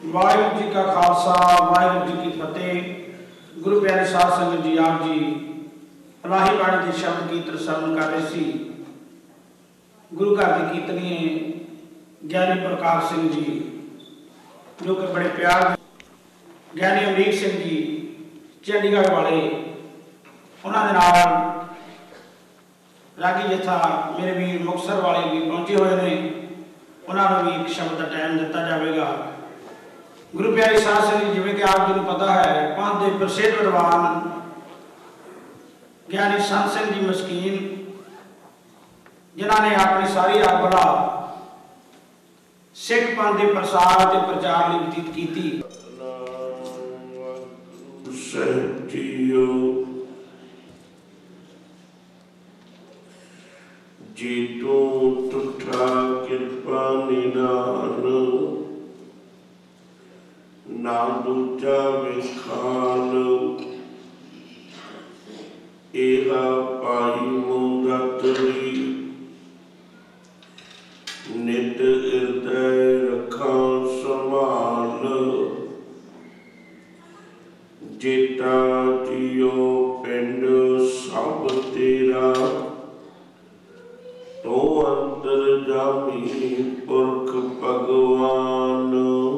वाहिगुरू जी का खालसा वाहिगुरू जी की फतेह। गुरु प्यारे साध संगत जी, आप जी इलाही बाणी के शब्द कीर्तन श्रवण कर रहे सी। गुरु घर के कीर्तनीय ज्ञानी प्रकाश सिंह जी जो कि बड़े प्यार, ज्ञानी अमरीक सिंह जी चंडीगढ़ वाले, उन्होंने नाल रागी जथा मेरे वीर मुक्तसर वाले भी पहुंचे हुए हैं। उन्होंने भी एक शब्द का टाइम दिता जाएगा। गुरु प्यारे साध संगत जिवें कि आप जी पता है, पंथ के प्रसिद्ध विद्वान ज्ञानी संत सिंह जी मस्कीन, जिन्होंने अपनी सारी आबला सिख पंथ के प्रसार के प्रचार में व्यतीत की। जीतो तुठा कृपा निदान ना दूजा विखान एहा पाई मुंदतरी नित हृदय रखा संभाल जेता जियो पिंड सब तेरा तो अंतर जामी पुरख भगवान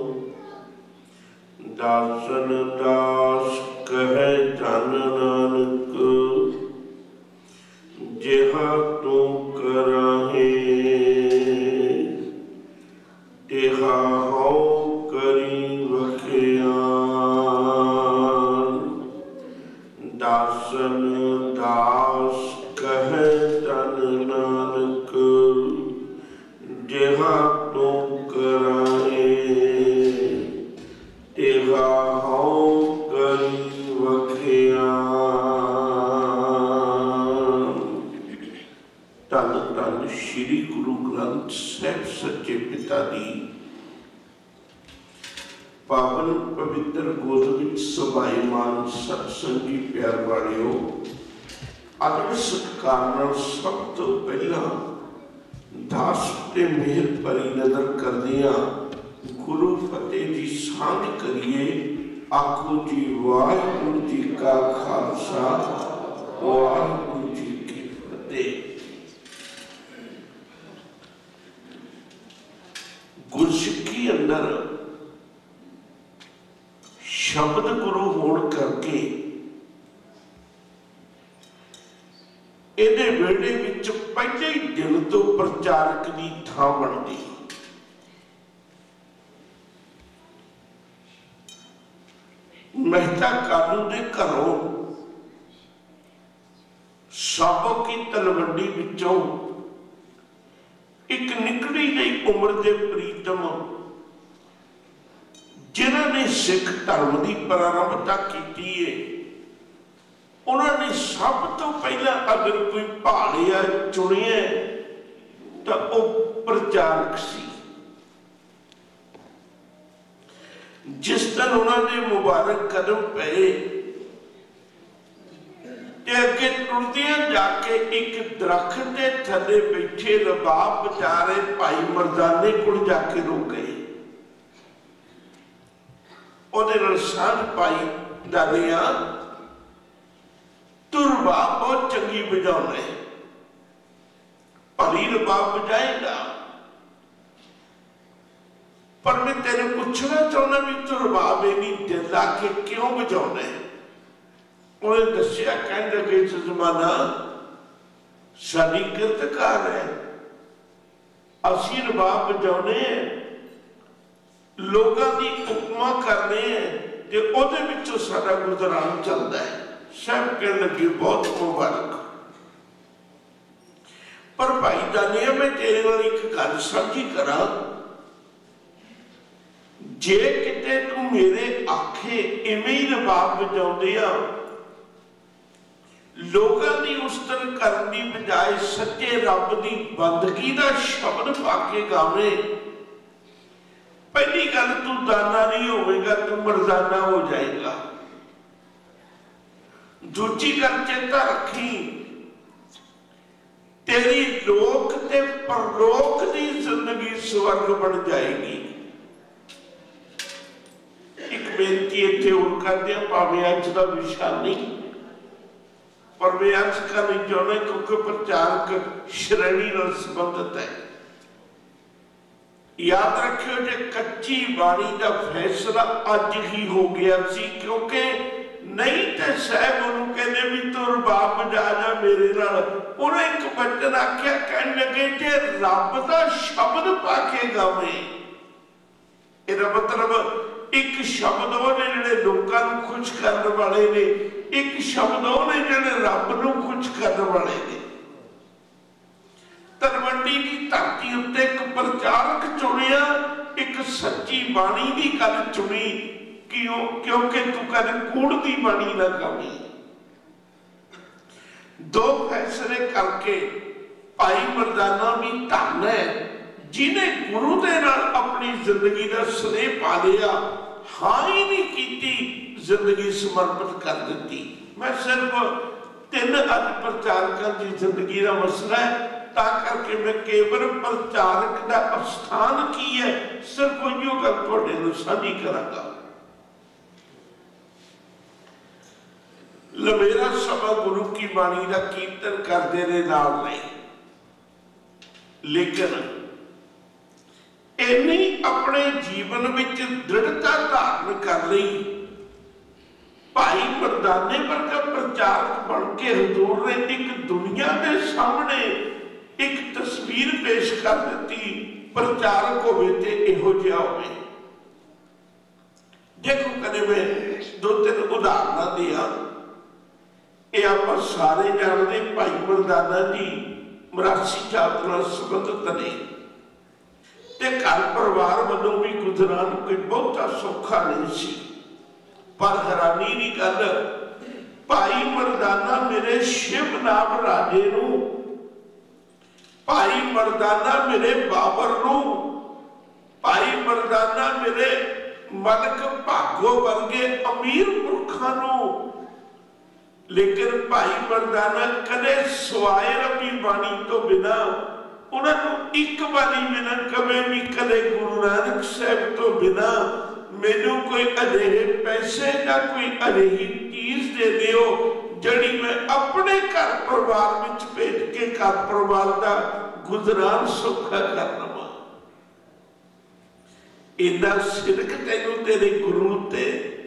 दासन दास कहे धन नानक जिहा तू कराहे तिहा हो करी वखियान दासन दास कहे धन नानक जिहा तू कराहे तिहा हो करी वखियान। धन धन श्री गुरु ग्रंथ साहिब सच्चे पिता दी पावन पवित्र गोद विच सभाईमान सत्संगी प्यार वालियो, आदर सत्कार नाल सब तो पहला दास ते मेहर भरी नजर करदियां गुरु फतेह जी सांझ करिए। आखो जी वाहिगुरू जी का खालसा वाहिगुरू जी की फतेह। गुरसिक्खी अंदर शब्द गुरु होने करके इहदे वेड़े विच पहले ही दिन तो प्रचारक की थां बनती। मेहता कानू दे घरों साबो की तलवंडी विचों एक निकली गई उम्र के प्रीतम जिन्होंने सिख धर्म की प्रारंभता की है, उन्होंने सब तो पहला अगर कोई भालिया चुनिया तो वह प्रचारक सी। जिस दिन उन्होंने मुबारक कदम पे अगे टुरदियां जाके एक दरख्त के थले बैठे रबाब बेचारे भाई मरदाने को जाके रुक गए। सांझ पाई डालिया तू रबाब बहुत चंगी बजाना है, भली रबाब बजाएगा, पर मैं तेरे पूछना चाहना भी तू रबाब इन्नी दिल आके क्यों बजाना है। उन्हें दसिया कहने लगे जमाना साडी किरतकार है, असी रबाब बजाने लोगों की उपमा करने ते ओदे विचों साडा गुजरान चलता है। सब कहने लगे बहुत मुबारक, पर भाई दानिया मैं तेरे नाल एक गल साझी करा, जे किते तू मेरे आखे इवें ही रबाब बजाउंदे आ, लोगों की उस्तन करने की बजाय सच्चे रब की बंदगी का शब्द पाके गावे, पहली गल तू दाना नहीं होगा, तू मर्दाना हो जाएगा। दूजी गल चेता रखी, तेरी लोक ते परलोक की जिंदगी स्वर्ग बन जाएगी। बेनती इत्थे और करते हैं, भावें अज का विषय नहीं, पर मैं अज करनी चाहना क्योंकि प्रचारक श्रेणी नाल संबंधित है। याद रखियो जे कच्ची बाणी का फैसला अज ही हो गया सी, क्योंकि नहीं तो साहब उन्होंने कहने भी तो रबाब बजा जा मेरे नाल। उन्हें एक बचन आख्या, कहने लगे जे रब दा शब्द पाके गावे, इहदा मतलब एक शब्द वो ने जिहड़े लोकां नूं खुश करने वाले ने, एक शब्द वो ने जिहड़े रब नूं खुश करने वाले ने। तलवंडी की धरती उत्ते एक प्रचारक चुनिया, एक सच्ची बाणी की गल चुनी, क्योंकि तू कद कूड़ की बाणी ना गावी। दो फैसले करके भाई मरदाना भी धन है जिन्हें गुरु दे नाल अपनी जिंदगी का स्नेह पा लिया, हाँ ही नहीं की, जिंदगी समर्पित कर दी। मैं सिर्फ 3 अज प्रचारकों की जिंदगी का मसला है, करके मैं केवल प्रचारक का स्थान की है सिर्फ उहियो गल तुहाडे नाल साझी करांगा। लमेरा सभा गुरु की बाणी का कीर्तन करते ने नाल नहीं, लेकिन इन्नी अपने जीवन विच दृढ़ता धारण कर ली। भाई मरदाने वर्गा प्रचारक बन के हजूर ने एक दुनिया के सामने एक तस्वीर पेश कर दी। प्रचारक होवे ते इहो जिहा होवे। देखो कदे मैं 2-3 उदाहरण दिया, ये आप सारे जानते। भाई मरदाना जी मरासी जात नाल संबंधित ने, ते घर परिवार वालों भी गुजरान कोई बहुता सौखा नहीं सी। पर हैरानी की गल, भाई मरदाना मेरे शिव नाम राजे नूं, भाई मरदाना मेरे बाबर नूं, भाई मरदाना मेरे मलक भागो वर्गे अमीर पुरखा नूं, लेकिन भाई मरदाना कदे सवाए रबी बाणी तो बिना उन्होंने एक बारी बिना कभी भी कदे गुरु नानक साहब तो बिना मैनू कोई अजिहे पैसे या कोई अजिही चीज दे दियो जड़ी मैं अपने घर परिवार में भेज के घर परिवार का गुजरान सौखा कर लवा। इन्ना सिरक तेनू तेरे गुरु ते,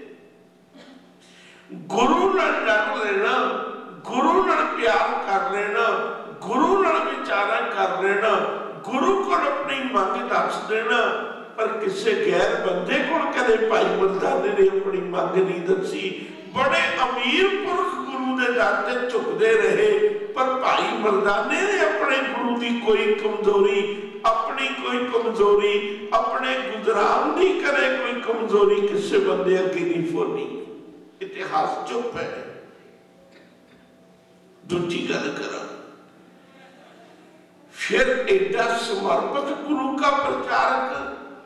गुरु नाल लड़ लेना, गुरु नाल प्यार कर लेना, गुरु नाल विचारा कर लेना, गुरु को अपनी मंग दस देना। पर किसी गैर बंदे को कदे भाई मरदाने ने अपनी मंग नहीं दसी। बड़े अमीर पुरख गुरु के दर ते झुकते रहे, पर भाई मरदाने ने अपने गुरु की कोई कमजोरी, अपनी कोई कमजोरी, अपने गुजरान की करे कोई कमजोरी किसी बंदे अगे नहीं फोनी। इतिहास चुप है। दूजी गल करा, फिर एडा समर्पित गुरु का प्रचारक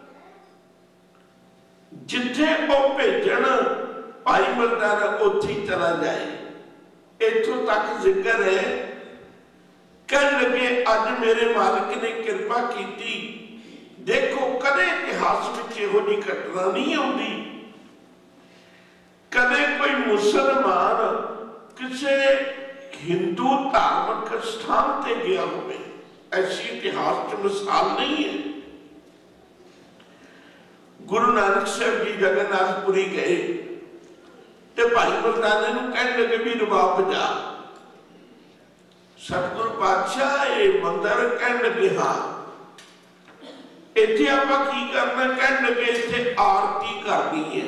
जिथे वो भेजन भाई मरदाना उत्थे ही चला जाए। इथों तक जिक्र है, कह लगे अज मेरे मालिक ने कृपा की। देखो कदे इतिहास में इहो जी घटना नहीं आती, कदे कोई मुसलमान किसी हिंदू धार्मिक स्थान से गया होवे, ऐसी इतिहास च मिसाल नहीं है। गुरु नानक साहब जी जगन्नाथपुरी गए ते भाई मरदाने नूं कहने लगे भी रबाब बजा। सतगुरु पातशाह ये मंदिर, कहने लगे हाँ इत्थे आपां की करना, कहने लगे इत्थे आरती करनी है।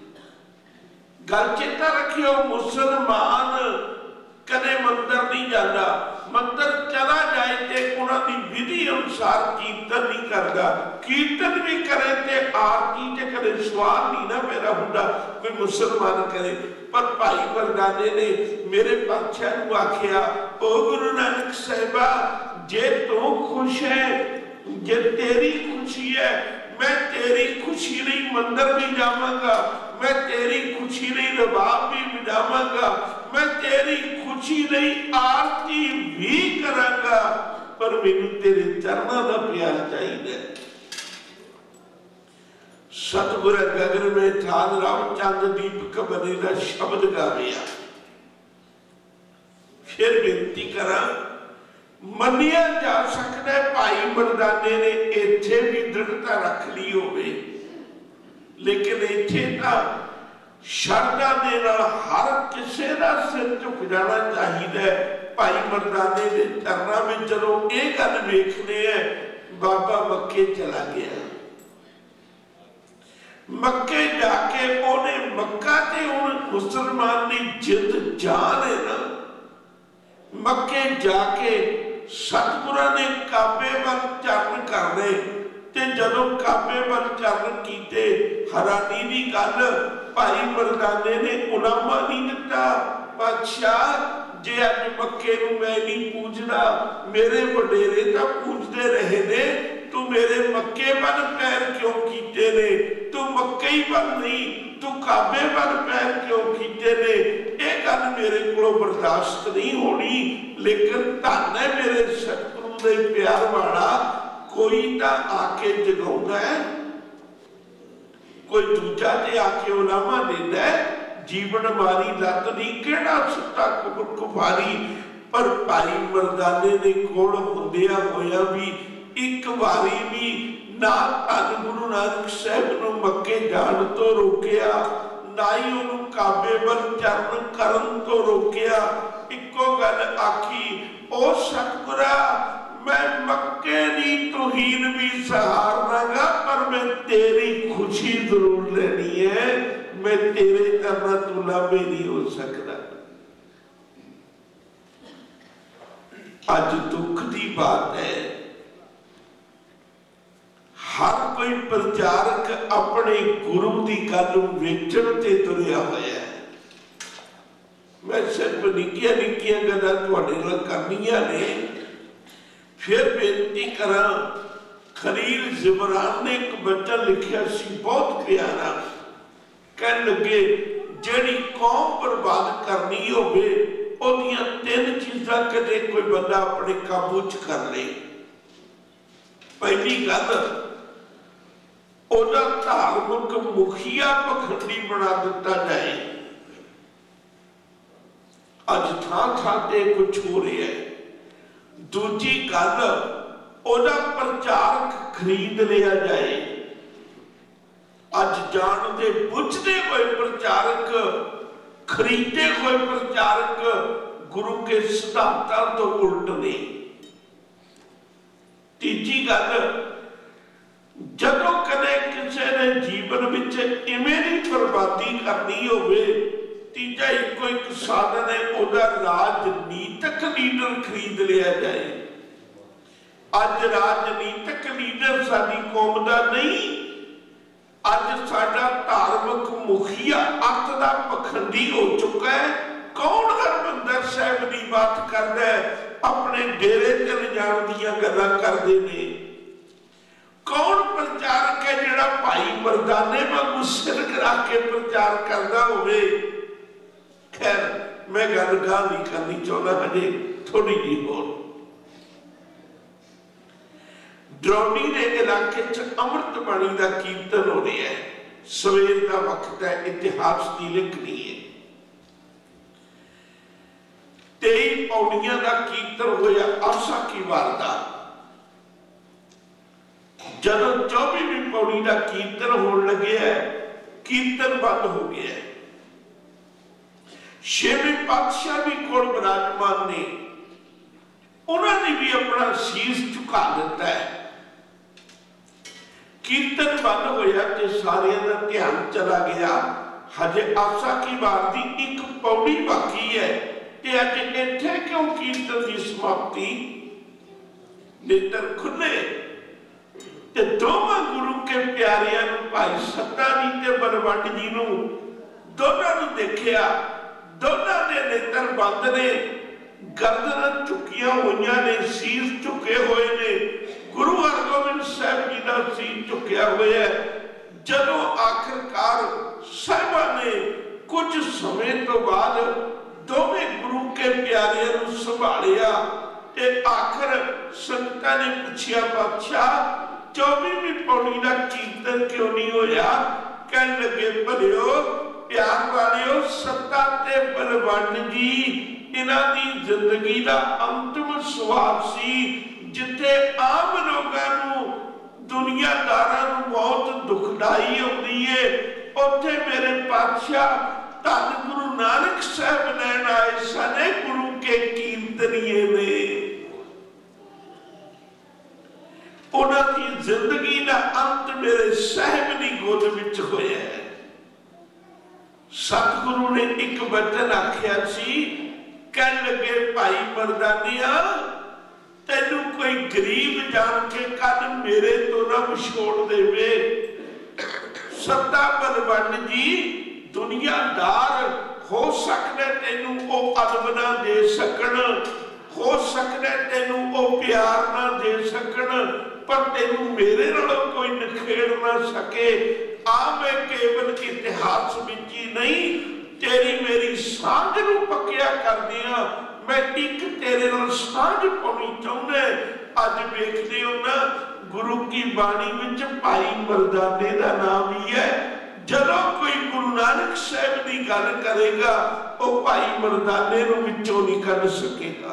गल चेता रखियो, मुसलमान कदे मंदिर नहीं जाता, मंदिर चला जाए तो उन्होंने विधि अनुसार कीर्तन नहीं करता, कीर्तन भी करे तो आरती से कदे स्वाद नहीं ना मेरा हुंदा कोई मुसलमान करे। पर भाई मरदाने ने मेरे पातशाह नूं आखिया, ओ गुरु नानक साहिबा जे तू खुश है, जे तेरी खुशी है, मैं तेरी खुशी नहीं मंदिर भी जावांगा, मैं तेरी खुशी नहीं रबाब भी बजावांगा, मैं तेरी खुशी नहीं आरती भी करांगा, पर मैनू तेरे चरणों का प्यार चाहिए। सतगुर गगन में ठान राम चंद दीपक बने का शब्द गाविया। फिर बेनती करा, मनिया जा सकता है भाई मर्दाने ने इत्थे भी दृढ़ता रख ली होवे, लेकिन इत्थे तां शरधा दे नाल हर किसी का सिर झुक जाना चाहिए। भाई मर्दाने के चरणों में जदों ये गल वेखने है, बाबा मक्के चला गया। मक्के जाके उन्हें मक्का ते हुण मुसलमान की जिद जान है ना, मक्के जाके सतगुरां ने काबे वल चरण करने ते जदों काबे वल चरण कीते, हैरानी की गल भाई मर्दाने ने उलामा नहीं दिता, बादशाह जे अज मक्के नूं मैं नहीं पूजदा, मेरे वडेरे तां पूजदे रहे ने, तू मेरे मक्के वल पैर क्यों कीते ने? तू मक्के ही वल नहीं, तू काबे वल पैर क्यों कीते ने? ये गल मेरे को बर्दाश्त नहीं होनी। लेकिन धन है मेरे सतगुरु दे प्यार वाला, कोई तां आके जगाउंदा है, कोई दूजा ते आके उलामा देंदा है। जीवन मारी लत नहीं केड़ा सुता कुफारी, पर भाई मर्दाने ने कोल हुंदिया होया भी एक बारी भी ना धन गुरु नानक साहब नूं मक्के जाण तो रोकिया, ना ही उन्होंने काबे वल चरण करन तो रोकिया। इको गल आखी, ओ सतगुरा मैं मक्के दी तौहीन भी सहारनागा, पर मैं तेरी खुशी जरूर लेनी है, मैं तेरे करना तू लाभे नहीं हो सकता। अज दुख की बात है, हर कोई प्रचारक अपने गुरु की गल वेचण ते तुरिया होया है। मैं सिर्फ निक्कियां निक्कियां गल्लां तुहाडे नाल करनियां ने। फिर बेनती करा, खलील जिब्रान ने एक बच्चा लिखिया सी बहुत प्यारा, कह लगे जिहड़ी कौम बर्बाद करनी होवे ओदियां तीन चीज़ां कदे कोई बंदा अपने काबू च कर ले। पहली गल, ओदा धार्मिक मुखिया पखंडी बना दिता जाए। अज थां थां ते कुछ हो रहा है। दूजी गल, ओदा प्रचारक खरीद लिया जाए। अज जानते बुझते हुए प्रचारक, खरीदे हुए प्रचारक गुरु के सिद्धांतों तो उल्ट ने। तीजी गल, जदों कदे किसी ने जीवन विच इवें दी बर्बादी करनी होवे, तीजा इको एक साधन है, ओदा राजनीतिक लीडर खरीद लिया जाए। अज राजनीतिक लीडर साडी कौम दा नहीं, अज साडा धार्मिक मुखिया अत दा पखंडी हो चुका है। कौन हरमंदर साहब की बात करदा है, अपने डेरे ते लिजाण दीयां गल्लां करदे ने। कौन प्रचारक है जिहड़ा भाई मर्दाने वांगू सिर करा के प्रचार करदा होवे? खैर मैं गल गाह नहीं करनी चाहता, हजे थोड़ी जी होर। ड्रौनी के इलाके च अमृत बाणी का कीर्तन हो रहा है। सवेर का वक्त है, इतिहास की लिखनी है। 23 पौड़ियां का कीर्तन होया आसा की वारदात। जदों 24वीं पौड़ी का कीर्तन होने लगे है, कीर्तन बंद हो गया है। 6वें पातशाह भी कोल विराजमान ने, उन्होंने भी अपना शीश झुका दिता है। कीर्तन बंद होया ते सारे का ध्यान चला गया, हजे आसा की वार की एक पौड़ी बाकी है, ते अज इत्थे क्यों कीर्तन की समाप्ति? नेत्र खुले ते दोवां गुरु के प्यारियां नूं, भाई सत्ता जी ते बलवंड जी नूं, दोनों नूं देखिया। दोनों के नेत्र बंद ने, गर्दन झुकिया हुई ने, शीश झुके हुए ने। गुरु हरगोबिंद साहब जी का शीश झुकिया हुआ है। जदों आखिरकार साहिबा ने कुछ समय तो बाद दोवें गुरु के प्यारे संभालिया, आखिर संगतां ने पूछिया, बादशाह 24ਵੀਂ पौड़ी का कीर्तन क्यों नहीं होया? कह लगे भलियो प्यार वालियो, सत्ता ते बलवंड जी इन्हां दी जिंदगी का अंतिम स्वाद सी, जिथे आम लोगों नूं दुनियादारां नूं बहुत दुखदाई आउंदी है, उत्थे मेरे पातशाह धन गुरु नानक साहब लैन आए सने गुरु के कीर्तनीए ने। उन्होंने जिंदगी का अंत मेरे साहब की गोद विच होया है। सतगुरु ने एक वचन आख्या सी, कह लगे भाई मर्दानिया तेनू कोई गरीब जान के कद मेरे तो ना विछोड़ देवे। सत्ता बलवंड जी दुनियादार हो सकते तेनू वो अदब ना दे सकन, हो सकता तेनू वो प्यार ना दे सकन, पर तेनू मेरे नालों कोई निखेड़ ना सके। आ मैं केवल इतिहास विच ही नहीं तेरी मेरी सांझ नूं पक्किया कर दिया, मैं एक तेरे नाल सांझ पाउणी चाहुंदा। अज वेखदे हो ना गुरु की बाणी विच भाई मर्दाने का नाम ही है। जदों कोई गुरु नानक साहब की गल करेगा वो भाई मर्दाने नूं विचों नहीं कढ सकेगा।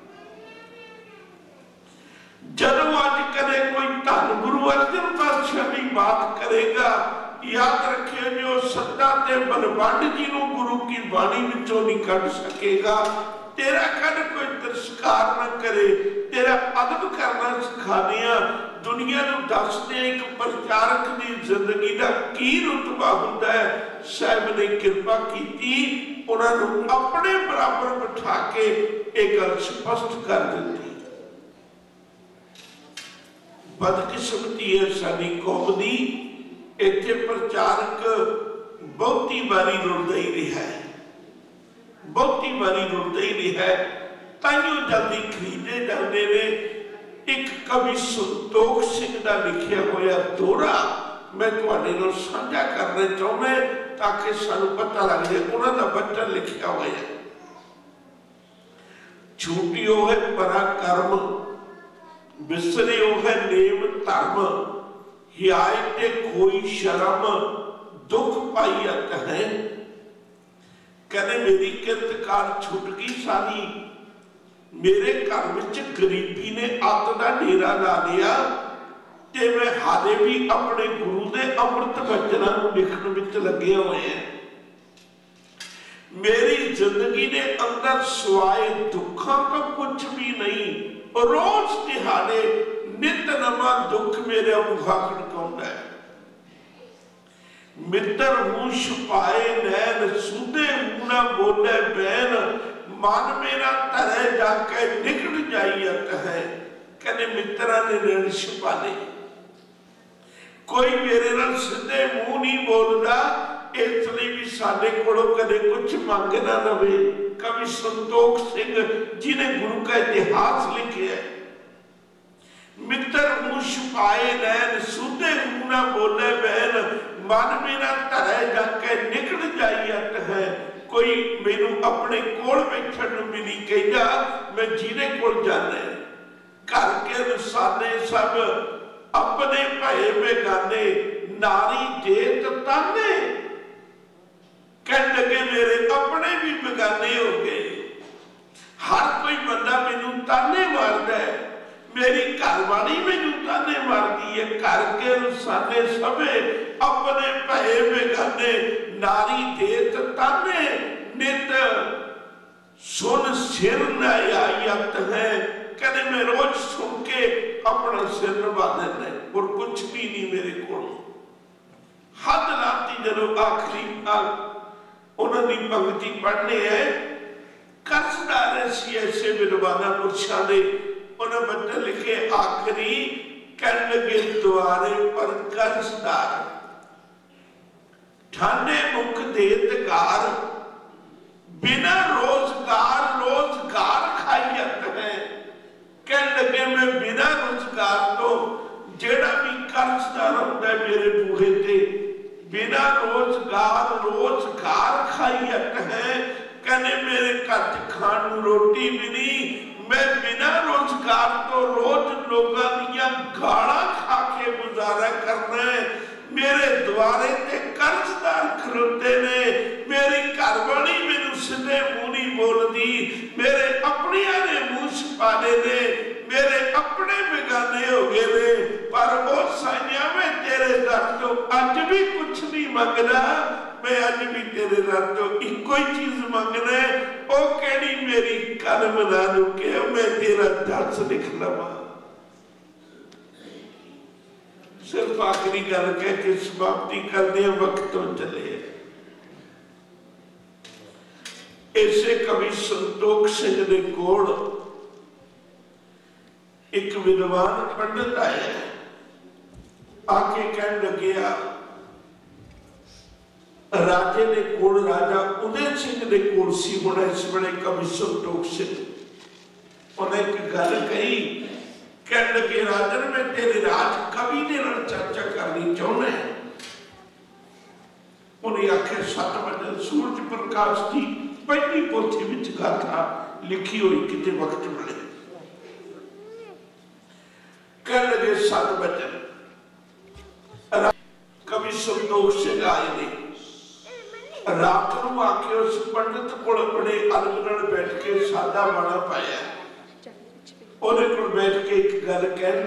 जदों अज कदे कोई धन गुरु अर्जन पातशाह की बात करेगा, याद रखियो जो सत्ता ते बलवंड जी नूं गुरु की बाणी विचों नहीं कढ सकेगा। तेरा कद कोई तिरस्कार न करे, तेरा अदब करना सिखाने दुनिया नूं दसदे एक प्रचारक की जिंदगी का की रुतबा हुंदा है। साहब ने कृपा की, उन्होंने अपने बराबर बिठा के एक गल स्पष्ट कर दी। बदकिस्मती है साडी कौम दी, इत्थे प्रचारक बहुती बारी रुलदा ही रहा है, बहुती बारी रुलदा ही रहा है। ताइयों जल्दी खरीदे जाते ने। एक कवि संतोख सिंह का लिखिया होया दोहरा मैं तुहाडे नाल साझा करना चाहुंदा ताकि सानू पता लग जाए। उन्होंने वचन लिखिया होया, छूटियो है पराक्रम, विसरियो है नेम धर्म, हियायते कोई शर्म, दुख पाइयत है। कहने मेरी किरतकार छुट गई सारी, मेरे घर विच गरीबी ने अत का डेरा ला लिया, ते मैं हाले भी अपने गुरु के अमृत वचनों को लिखण विच लगे हुए हैं। मेरी जिंदगी के अंदर सिवाय दुखों तो कुछ भी नहीं। रोज दिहाड़े नित नवा दुख मेरे मुखा खड़काउंदा है। मित्र हूं छुपाए नैन, सुधे हूं ना बोले बैन, मन मेरा धरे जाके निकट जाइयत है। कहने मित्रा ने नैन छुपा ले, कोई मेरे नाल सीधे मुंह नहीं बोलता, इसलिए भी साडे कोलों कदे कुछ मंग ना लवे। कवि संतोख सिंह जिन्हें गुरु का इतिहास लिखे है, मित्र मुंह छुपाए नैन, सुधे मुंह ना बोले बैन, मन मेरा धरे जाके निकल जाइयत है। कोई मैनू अपने कोल बैठण नूं भी नहीं कहता, मैं जिहदे कोल जाना। घर के साने सब अपने भय बेगाने, नारी जेत ताने। कह लगे मेरे अपने भी बेगाने हो गए। हर कोई बंदा मैनू ताने मारदा है, मेरी घरवाली मैनू ताने मारदी है। घर के साने सबे अपने भय बेगाने, नारी जेत ताने, नित सुन सिर नायत है। कहने मैं रोज सुन के अपना सिर नवा देना और कुछ भी नहीं मेरे को। हद लाती जदों आखिरी उन्होंने पंक्ति पढ़ने है, कर्जदार सी ऐसे विद्वाना पुरुषों ने उन्हें बच्चे लिखे आखिरी, कह लगे द्वारे पर कर्जदार, ठाने मुख देतगार, बिना रोजगार रोजगार खाइयत है। कह लगे मैं बिना रोजगार तो जेड़ा भी कर्जदार होता है मेरे बूहे ते, बिना रोजगार रोजगार खाइयत है। कहने मेरे घर खाण रोटी भी नहीं, मैं बिना रोजगार तो रोज लोगों दीयां गालां खा के गुजारा करना है। मेरे द्वारे ते कर्जदार खलोते ने, मेरी घरवाली मैनू सीधे मुंह नहीं बोलती, मेरे अपनिया ने मुंह छुपाने ने, मेरे अपने बेगाने हो गए ने, पर वो साइया मैं तेरे दर तो अज भी कुछ नहीं मंगना। मैं अज भी तेरे दर तो इको ही चीज मंगना है, वो कहनी मेरी कलम ना रुके, मैं तेरा दर्द लिख लवा। सिर्फ आखिरी गल कह के समाप्ति करते हैं, वक्त तो चले। इसे कवि संतोख सिंह दे कोल एक विद्वान पंडित आया, आके कह लग्या राजे ने कोल, राजा उदय सिंह दे कोल सी हुण इस वेले कवि संतोख सिंह। उन्हें एक गल कही, कह लगे राजन मैं तेरे राज कवि दे नाल चर्चा करनी चाहुंदा है। उन्हें आखे 7 बजे सूरज प्रकाश की पहली पोथी विच गाथा लिखी हुई किते वक्त मिले। कह लगे 7 बजे कवि संतोख सिंह आए ने, रात को आके उस पंडित को बड़े अदब नाल बैठ के सादा बाणा पाया। उन्हें को बैठ के एक गल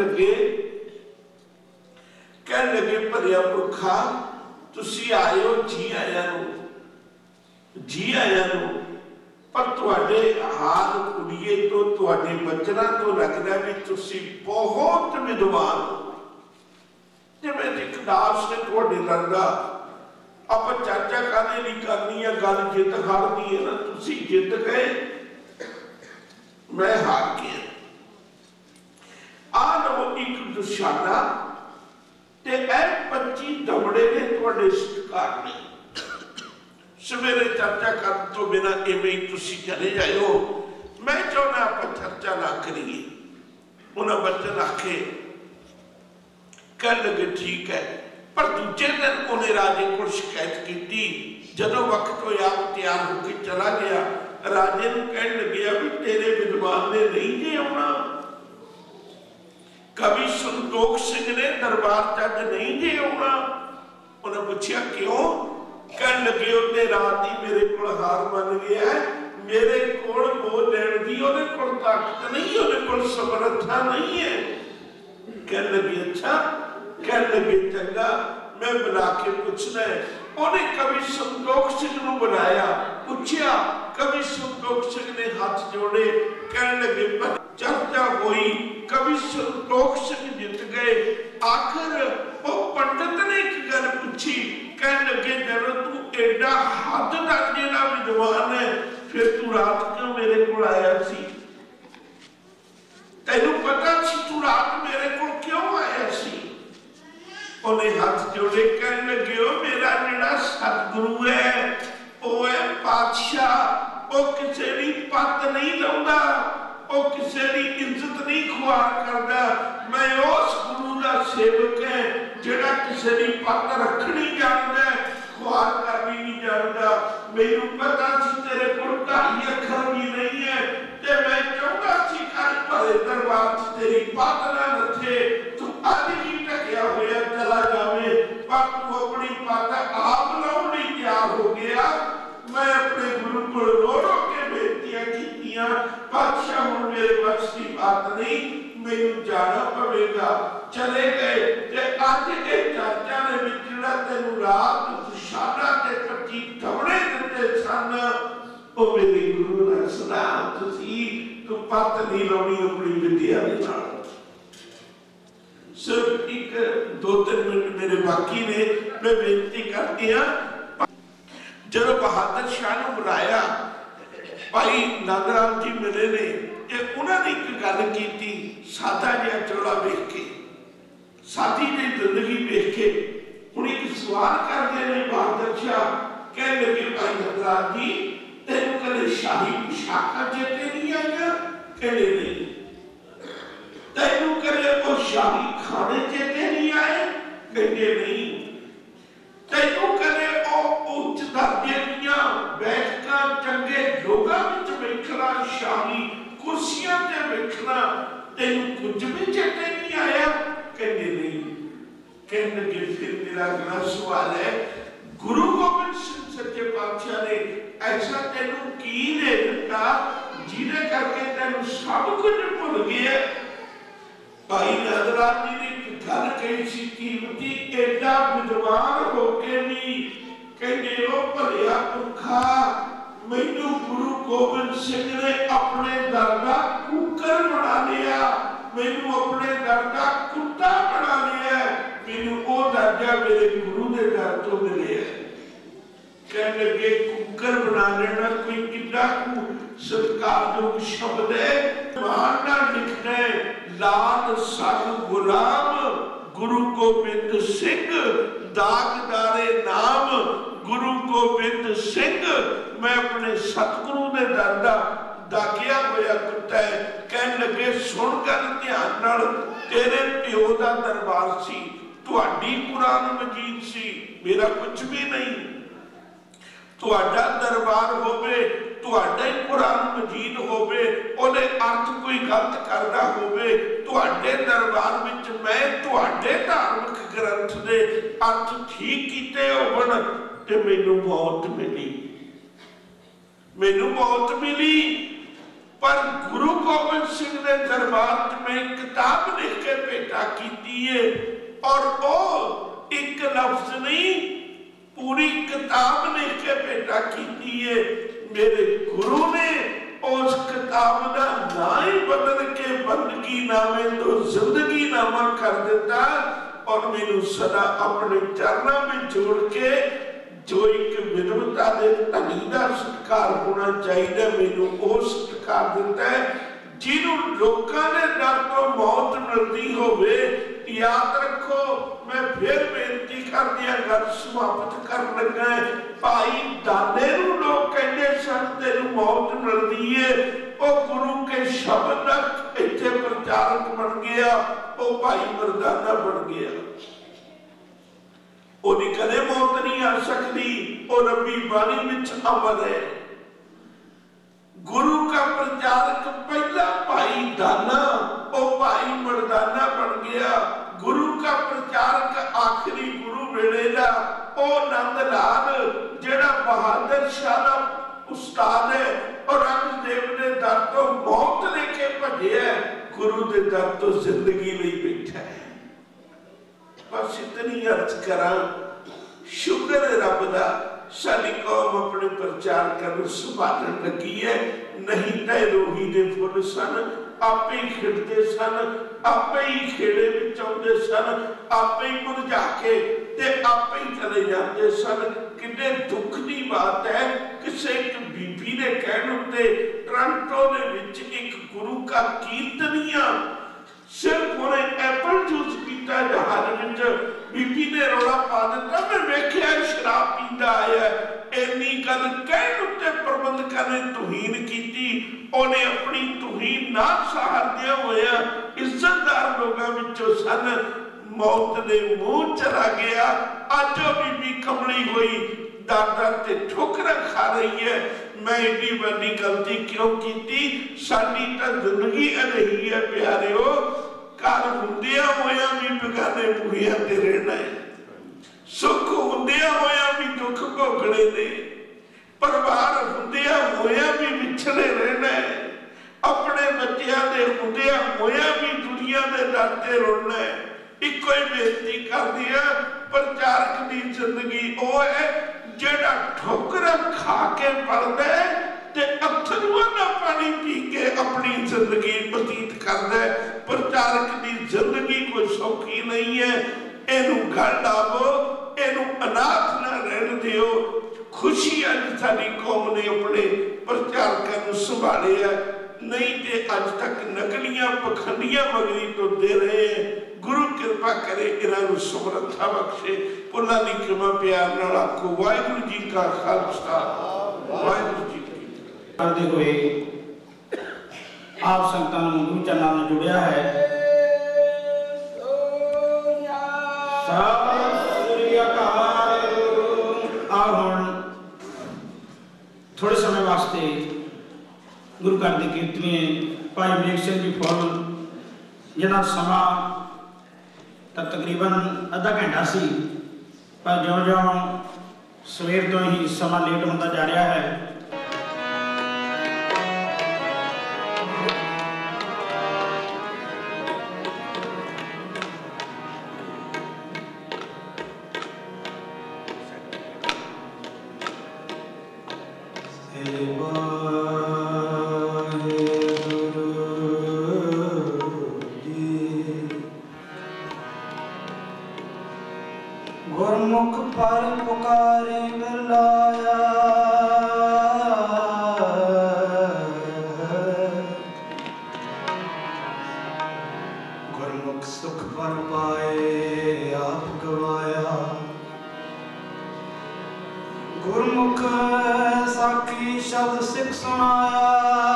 कह लगे भरिया पुरखा तुसी आए हो, जी आया जी आया पर तुहाडे हाल कुड़िए तो तुहाडे बचना तो लगदा भी तुसी बहुत विद्वान हो। जिवें एक दास ने तुहाडे लड़दा आप चर्चा काहदे नहीं करनी है, गल जित हार दी है ना, तुसी जित गए मैं हार गया। आ लो एक दुशाना ते ए 25 दमड़े ने तुहाडे सत्कार ने। सवेरे चर्चा करने तो बिना इवें ही तुसी चले जाओ, मैं चाहना आप चर्चा ना करिए। उन्हें बच्चन आखे, कह लगे ठीक है, पर दूजे दिन उन्हें राजे को शिकायत की। जदों वक्त होया तैयार होकर चला गया, राजे नूं कहन लग्या भी तेरे विद्वान ने नहीं जे आउणा, कवि संतोख सिंह ने दरबार चज नहीं जे आउणा। उन्हें पूछा क्यों? कह लगे उन्हें रात ही मेरे को हार मन गया है, मेरे को बोल लैण दी ओहदे कोल ताकत नहीं, ओहदे कोल समर्था नहीं है। कह लगे अच्छा, कह लगे चंगा मैं बुला के पूछना है। उन्हें कवि संतोख सिंह नूं बुलाया, पूछया, कवि संतोख सिंह ने हाथ जोड़े, कह लगे चर्चा हुई, कवि संतोख सिंह जित गए। आखिर वो पंडित ने एक गल पूछी, कह लगे जब तू एडा हद तक जेड़ा विद्वान है फिर तू रात क्यों मेरे को आया सी? तेनू पता सी तू रात मेरे को क्यों आया सी? उन्हें हाथ जोड़े, कह लगे मेरा जेड़ा सतगुरु है वो है पातशाह, वो किसी की पत नहीं लाउंदा, वो किसी की इज्जत नहीं खुआर करता। मैं उस गुरु का सेवक है जेड़ा किसी की पत रखनी जानता है, खुआर करनी नहीं जानता। मैनू पता सी तेरे को 2.5 अखर भी नहीं है, ते मैं चाहता सी कल भरे दरबार च तेरी पत ना नथे, तू अज ही ढकिया होया चला जावे, पर तू अपनी पत आप लाउण लई तैयार हो गया। मैं अपने गुरु को रो रो के बेनतियां कीतियां, पातशाह हुण मेरे बस की बात नहीं, मैनू जाना पवेगा। चले गए ते अज के चर्चा दे विच जिहड़ा तैनू रात दुशाना ते 25 दमड़े दिते सन, ओ मेरे गुरु ने सलाम तुसी तू पत नहीं लाउणी अपनी विद्या दे नाल। सिर्फ एक 2-3 मिनट मेरे बाकी ने, मैं बेनती करती हां। जब बहादुर शाह ने बुलाया, भाई नंदराम जी मिले ने, उन्होंने एक गल की, सादा जिहा चोला वेख के, सादी जी जिंदगी वेख के हुण एक सवाल करते हैं बहादुर शाह। कह लगे भाई नंदराम जी तेन कदे शाही पोशाकां चेते नहीं आईयां? कहते नहीं। तेनू कदे वो शाही खाने चेते नहीं आए? कहते नहीं। तेनू कदे उच्च दर्जे दीआं बैठकां चंगे लोगां विच बैठना, शाही कुर्सियां ते बैठना तेनू कुछ भी चेते नहीं आया? कहते नहीं। कहने लगे फिर मेरा अगला सवाल है, गुरु गोबिंद सिंह सच्चे पातशाह ने ऐसा तेनू की दे दिता जिहदे करके तेनू सब कुछ भुल गया? भाई नंदलाल जी ने एक गल कही सी कीमती, एडा विद्वान होके भी कहते ओ भलिया पुरखा, मैनू गुरु गोबिंद सिंह ने अपने दर दा कुकर बना लिया, मैनू अपने दर दा कुत्ता बना लिया, मैनू ओ दर्जा मेरे गुरु के दर तो मिले। कहने लगे कुकर बना लेना कोई कितना सत्कारयोग शब्द है। मारना लिखना लाल संग गुलाम गुरु गोबिंद सिंह, दागदारे नाम गुरु गोबिंद सिंह, मैं अपने सतगुरु ने दादा दागिया होया कुत्ता है। कहने लगे सुन कर ध्यान नाल, तेरे प्यो का दरबार सी, तुहाडी कुरान मजीद सी, मेरा कुछ भी नहीं। तुहाडा दरबार होवे, तुहाडा ही कुरान मजीद होवे, ओदे अर्थ कोई गलत करदा होवे, तुहाडे दरबार विच मैं तुहाडे धार्मिक ग्रंथ दे अर्थ ठीक कीते होवन ते मैनू मौत मिली, मैनू मौत मिली। पर गुरु गोबिंद सिंह ने दरबार च मैं किताब लिख के भेटा की है, और वो एक लफ्ज नहीं पूरी किताब लिख के भेटा की है। मेरे गुरु ने उस किताब का ना ही बदल के बंदगी नामे तो जिंदगी नामा कर दिता, और मैनू सदा अपने चरणों में जोड़ के जो एक विद्वता के धनी का सत्कार होना चाहिए, मैनू वो सत्कार दिता है। जिन्होंने लोगों ने डर तो मौत मिलती होवे, याद रखो मैं फिर बेनती कर दिया गल समाप्त कर लगा है। भाई दादे नूं लोग कहते सन तेनू मौत मिलती है, वो गुरु के शब्द का इत्थे प्रचारक बन गया, वो भाई मरदाना बन गया। ओदी कदे मौत नहीं आ सकती, वो रब्बी बाणी विच अमर है। गुरु का प्रचारक पहला भाई दाना, वो भाई मर्दाना बन गया। गुरु का प्रचारक आखिरी गुरु वेले दा ओ नंद लाल, जेड़ा बहादुर शाह दा उस्ताद है, और अंगदेव दे दर तो मौत लेके भजे है, गुरु दे दर तो जिंदगी नहीं बैठा है। बस इतनी अर्ज करा, शुक्र है रब दा साडी कौम अपने प्रचार कर संभालन लगी है। नहीं तो रोही दे फुल सन, आपे ही खिड़ते सन, आपे ही खेड़े विच आउंदे सन, आपे ही मुरझा के ते आपे ही चले जाते सन। कितने दुख की बात है, किसी एक बीबी ने कहने उत्ते टोरंटो दे विच एक गुरु का कीर्तनिया सिर्फ उन्हें एप्पल जूस पीता जहाज विच, बीबी ने रौला पा दिता, मैं वेख्या शराब पींदा आया। इन्नी गल कहण उत्ते प्रबंधकां ने तुहीन कीती, उन्हें अपनी तुहीन ना सहारदिया होया इज्जतदार लोगों विचों सन, मौत दे मुंह चला गया। अज वो बीबी कमली हुई दादा ते ठोकरां खा रही है। मैं एडी बड़ी गलती क्यों की? साडी तां जिंदगी रही है प्यारिओ, घर हुंदिया होया भी बेगाने बुढ़िया ते रहना है, सुख हुंदिया होया भी दुख भोगने ने, परिवार हुंदिया होया भी विछड़े रहना है, अपने बच्चों के हुंदिया होया भी दुनिया के दर ते रोना है। इको ही बेनती कर दिया, प्रचारक की जिंदगी वो है जेड़ा ठोकरां खा के पलदा है ते अथरूआं दा पानी पी के अपनी जिंदगी बतीत करदा है। प्रचारक की जिंदगी कोई सौखी नहीं है। इनू गल लावो, इनू अनाथ ना रहन दिओ। खुशी अज साडी कौम ने अपने प्रचारकां नूं संभाले है, नहीं ते अज तक नकलियां पखंडियां मगरी तो दे रहे हैं। गुरु कृपा करे, इन्हों समर्था बख्शे। उन्हों की क्षमा प्यार नाल आखो वाहिगुरू जी का खालसा, वाहिगुरू जी की फतेह। करते हुए आप संगतां नूं गुरु चरणों नाल जुड़िया है। थोड़े समय वास्ते गुरु घर के कीर्तनीय भाई मनीष सिंह जी फुल जिन्होंने समा ਤਾਂ ਤਕਰੀਬਨ ਅੱਧਾ ਘੰਟਾ ਸੀ, ਪਰ ਜਿਉਂ-ਜਿਉਂ ਸਵੇਰ ਤੋਂ ਹੀ ਸਮਾਂ ਲੇਟ ਹੁੰਦਾ ਜਾ ਰਿਹਾ ਹੈ, गुरमुख पर पुकारे मिलाया, गुरमुख सुख पर पाए आप गवाया, गुरमुख साखी शब्द सिख सुनाया,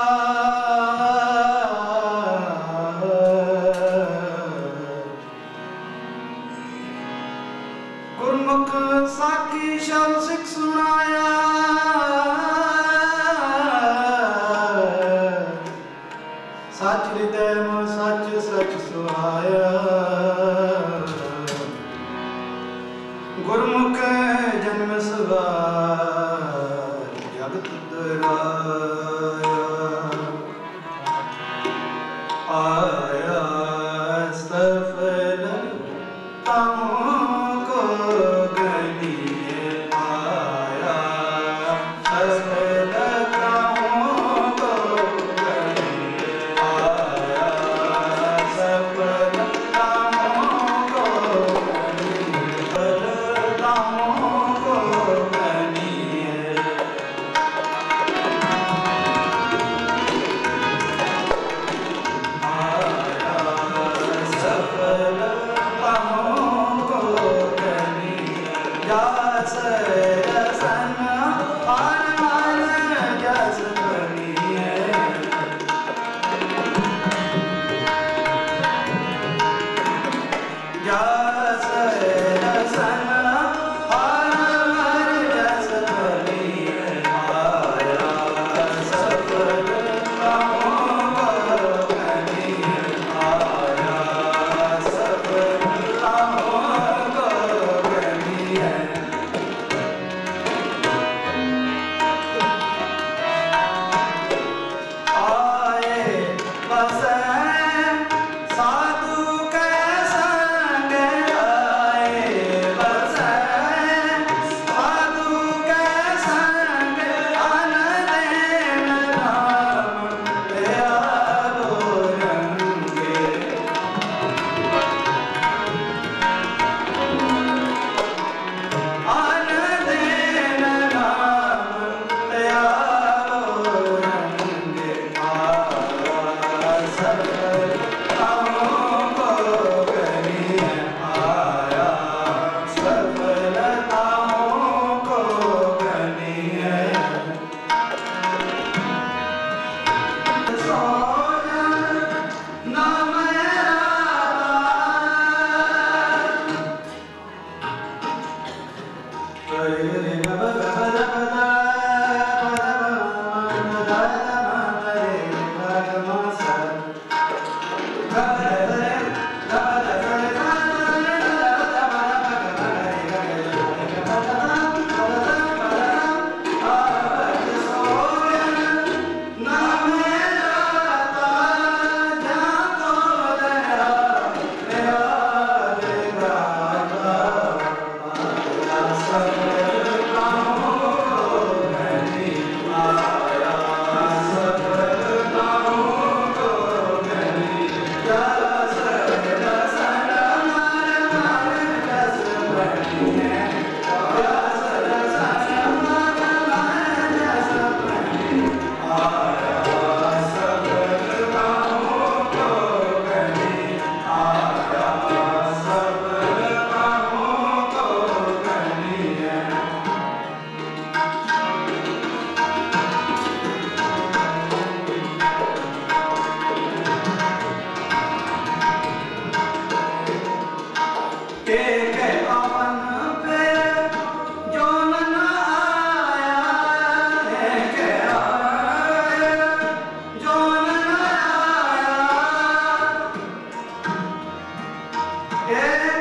गुरमुख साखी शब्द सिख सुनाया, सच हृदय में सच सच सुहाया, गुरमुख जन्म सवार जगत दराया, आया सफल कामों को गलिए, आया सफल कामों को गलिए, आया सफल कामों को गलिए, सफल कामों को गलिए, आया सफल कामों को गलिए, जस रसन आन जस बनिए, जस रसन आन जस बनिए, आया सफल कामों को गलिए, आया सफल कामों को गलिए, आए बसे साधु के संग, आए बसे साधु के संग, आनंद नाम लिया रंगे, आनंद नाम लिया रंगे, आया सफल कामों को गलिए, आया सफल कामों को गलिए, सोना ना मेरा Yeah.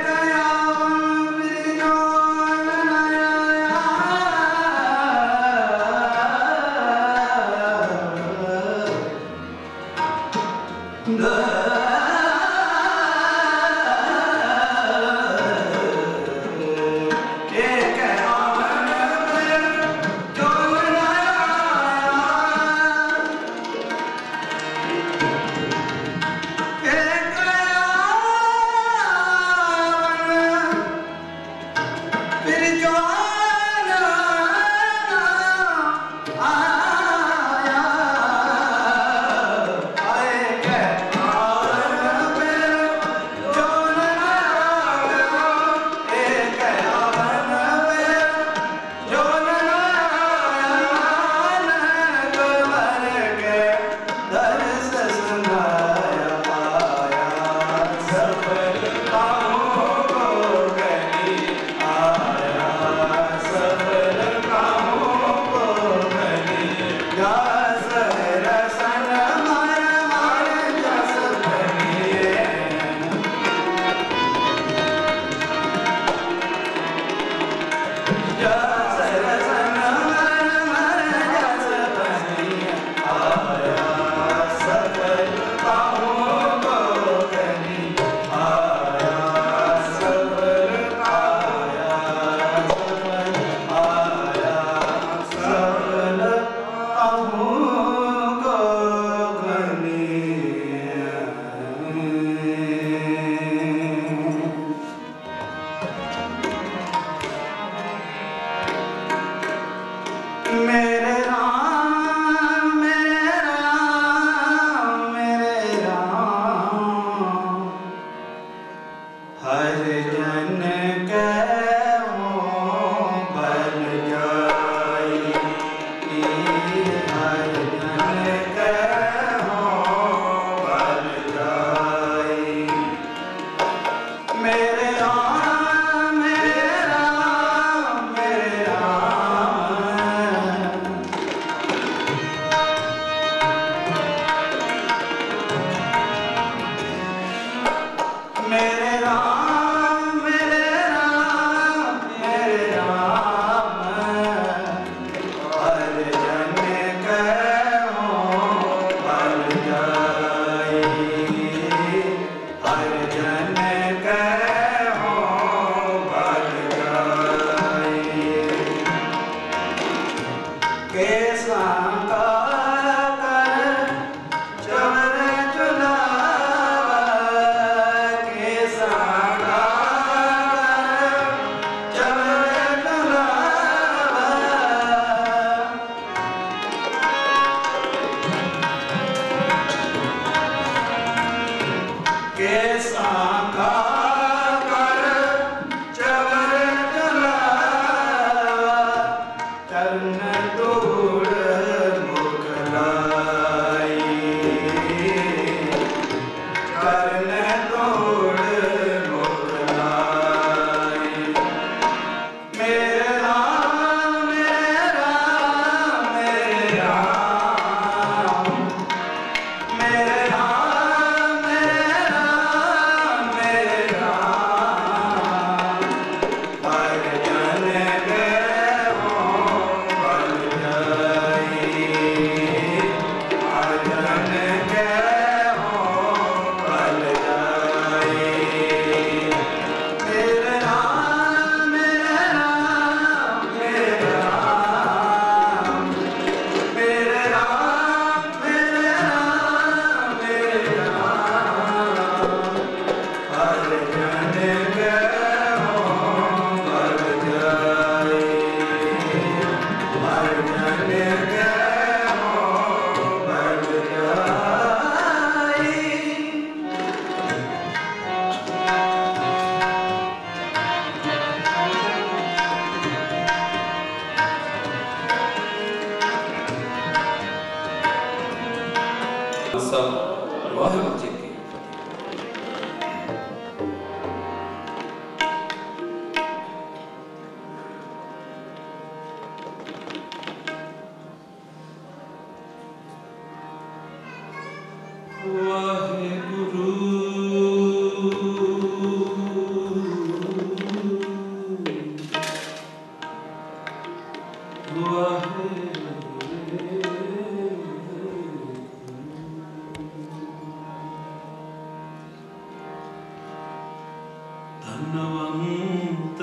धनवंत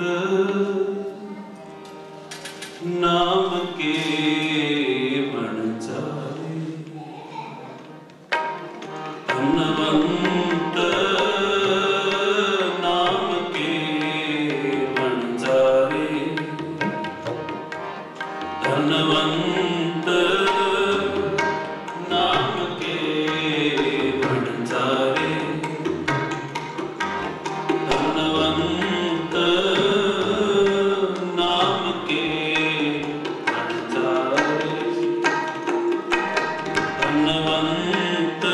नाम के बन जाए, धनवंत नाम के बन जाए, धनवंत नाम के बन जाए, धनवंत नाम के बन जाए, धनवंत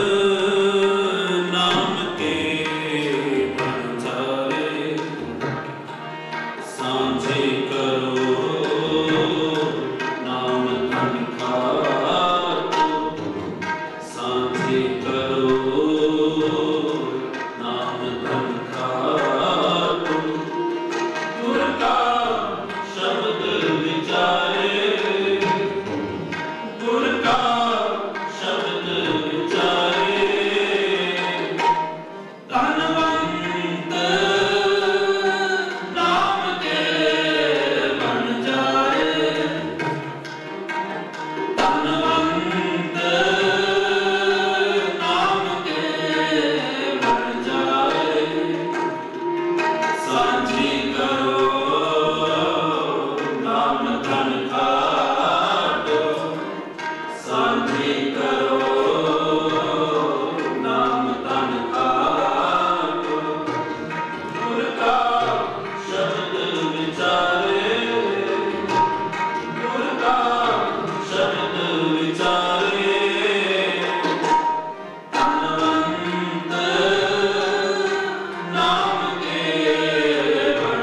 नाम के बन जाए। सांझे करो नाम धन का, सांझे करो नाम धन का, गुर का शब्द विचारे, गुर का शब्द विचारे, धनवंत नाम के बन जाए, धनवंत नाम के बन जाए। सांझी करो नाम धन खाटो, सांझी करो नाम धन खाटो, गुर का शब्द विचारे, गुर का शब्द विचारे, धनवंत नाम के बन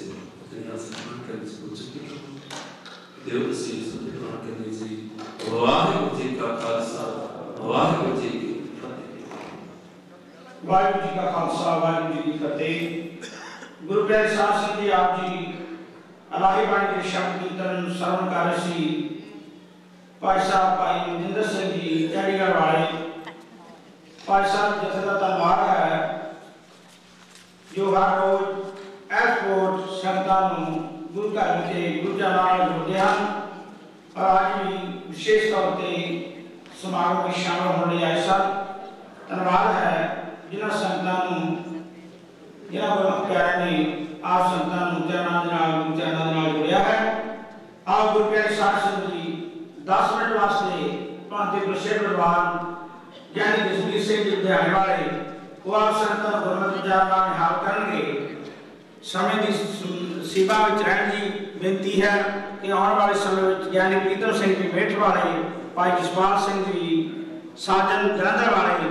से तेरा सम्मान करने से उचित देव से सत्कार करने से वाहिगुरु जी का खालसा वाहिगुरु जी की फतेह। वाहिगुरु जी का खालसा वाहिगुरु जी की फतेह। गुरु प्यारे साध संगत जी, आप जी अलाही बाणी के शब्द कीर्तन श्रवण कर रहे सी। भाई साहब भाई मनजिंदर सिंह जी चंडीगढ़ वाले भाई साहब जथे का धन्यवाद है जो हर रोज एयरपोर्ट संगतां गुरु घर में गुरु नाल जुड़ते हैं और आज भी विशेष तौर पर समारोह में शामिल होने आए सन। धन्यवाद है जिन्होंने संगतां जिन्होंने गुरमुख प्यारे ने आप संगतां चरणों जुड़िया है। आप गुरु प्यारे साध संगत जी 10 मिनट वास्ते भांति प्रसिद्ध विद्वान ज्ञानी जसवीर सिंह जी लुधियाने वाले वो आप संगतां गुरमत विचार का निहाल करेंगे। समय की सीमा में रहने की बेनती है कि आने वाले समय में ज्ञानी प्रीतम सिंह जी मेठ वाले भाई जसपाल सिंह जी साजन जलंधर वाले।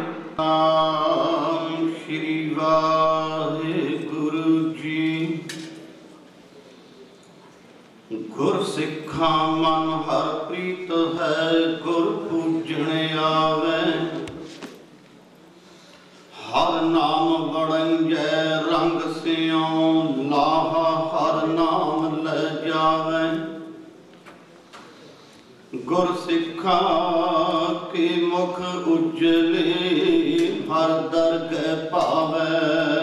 श्री वाहिगुरु जी। गुर सिखा मन हर प्रीत है गुर पूजने आवे। हर नाम बड़ंजै रंग सियों लाहा हर नाम ले जावे। गुर सिखा के मुख उज्जले हर दरगह पावे।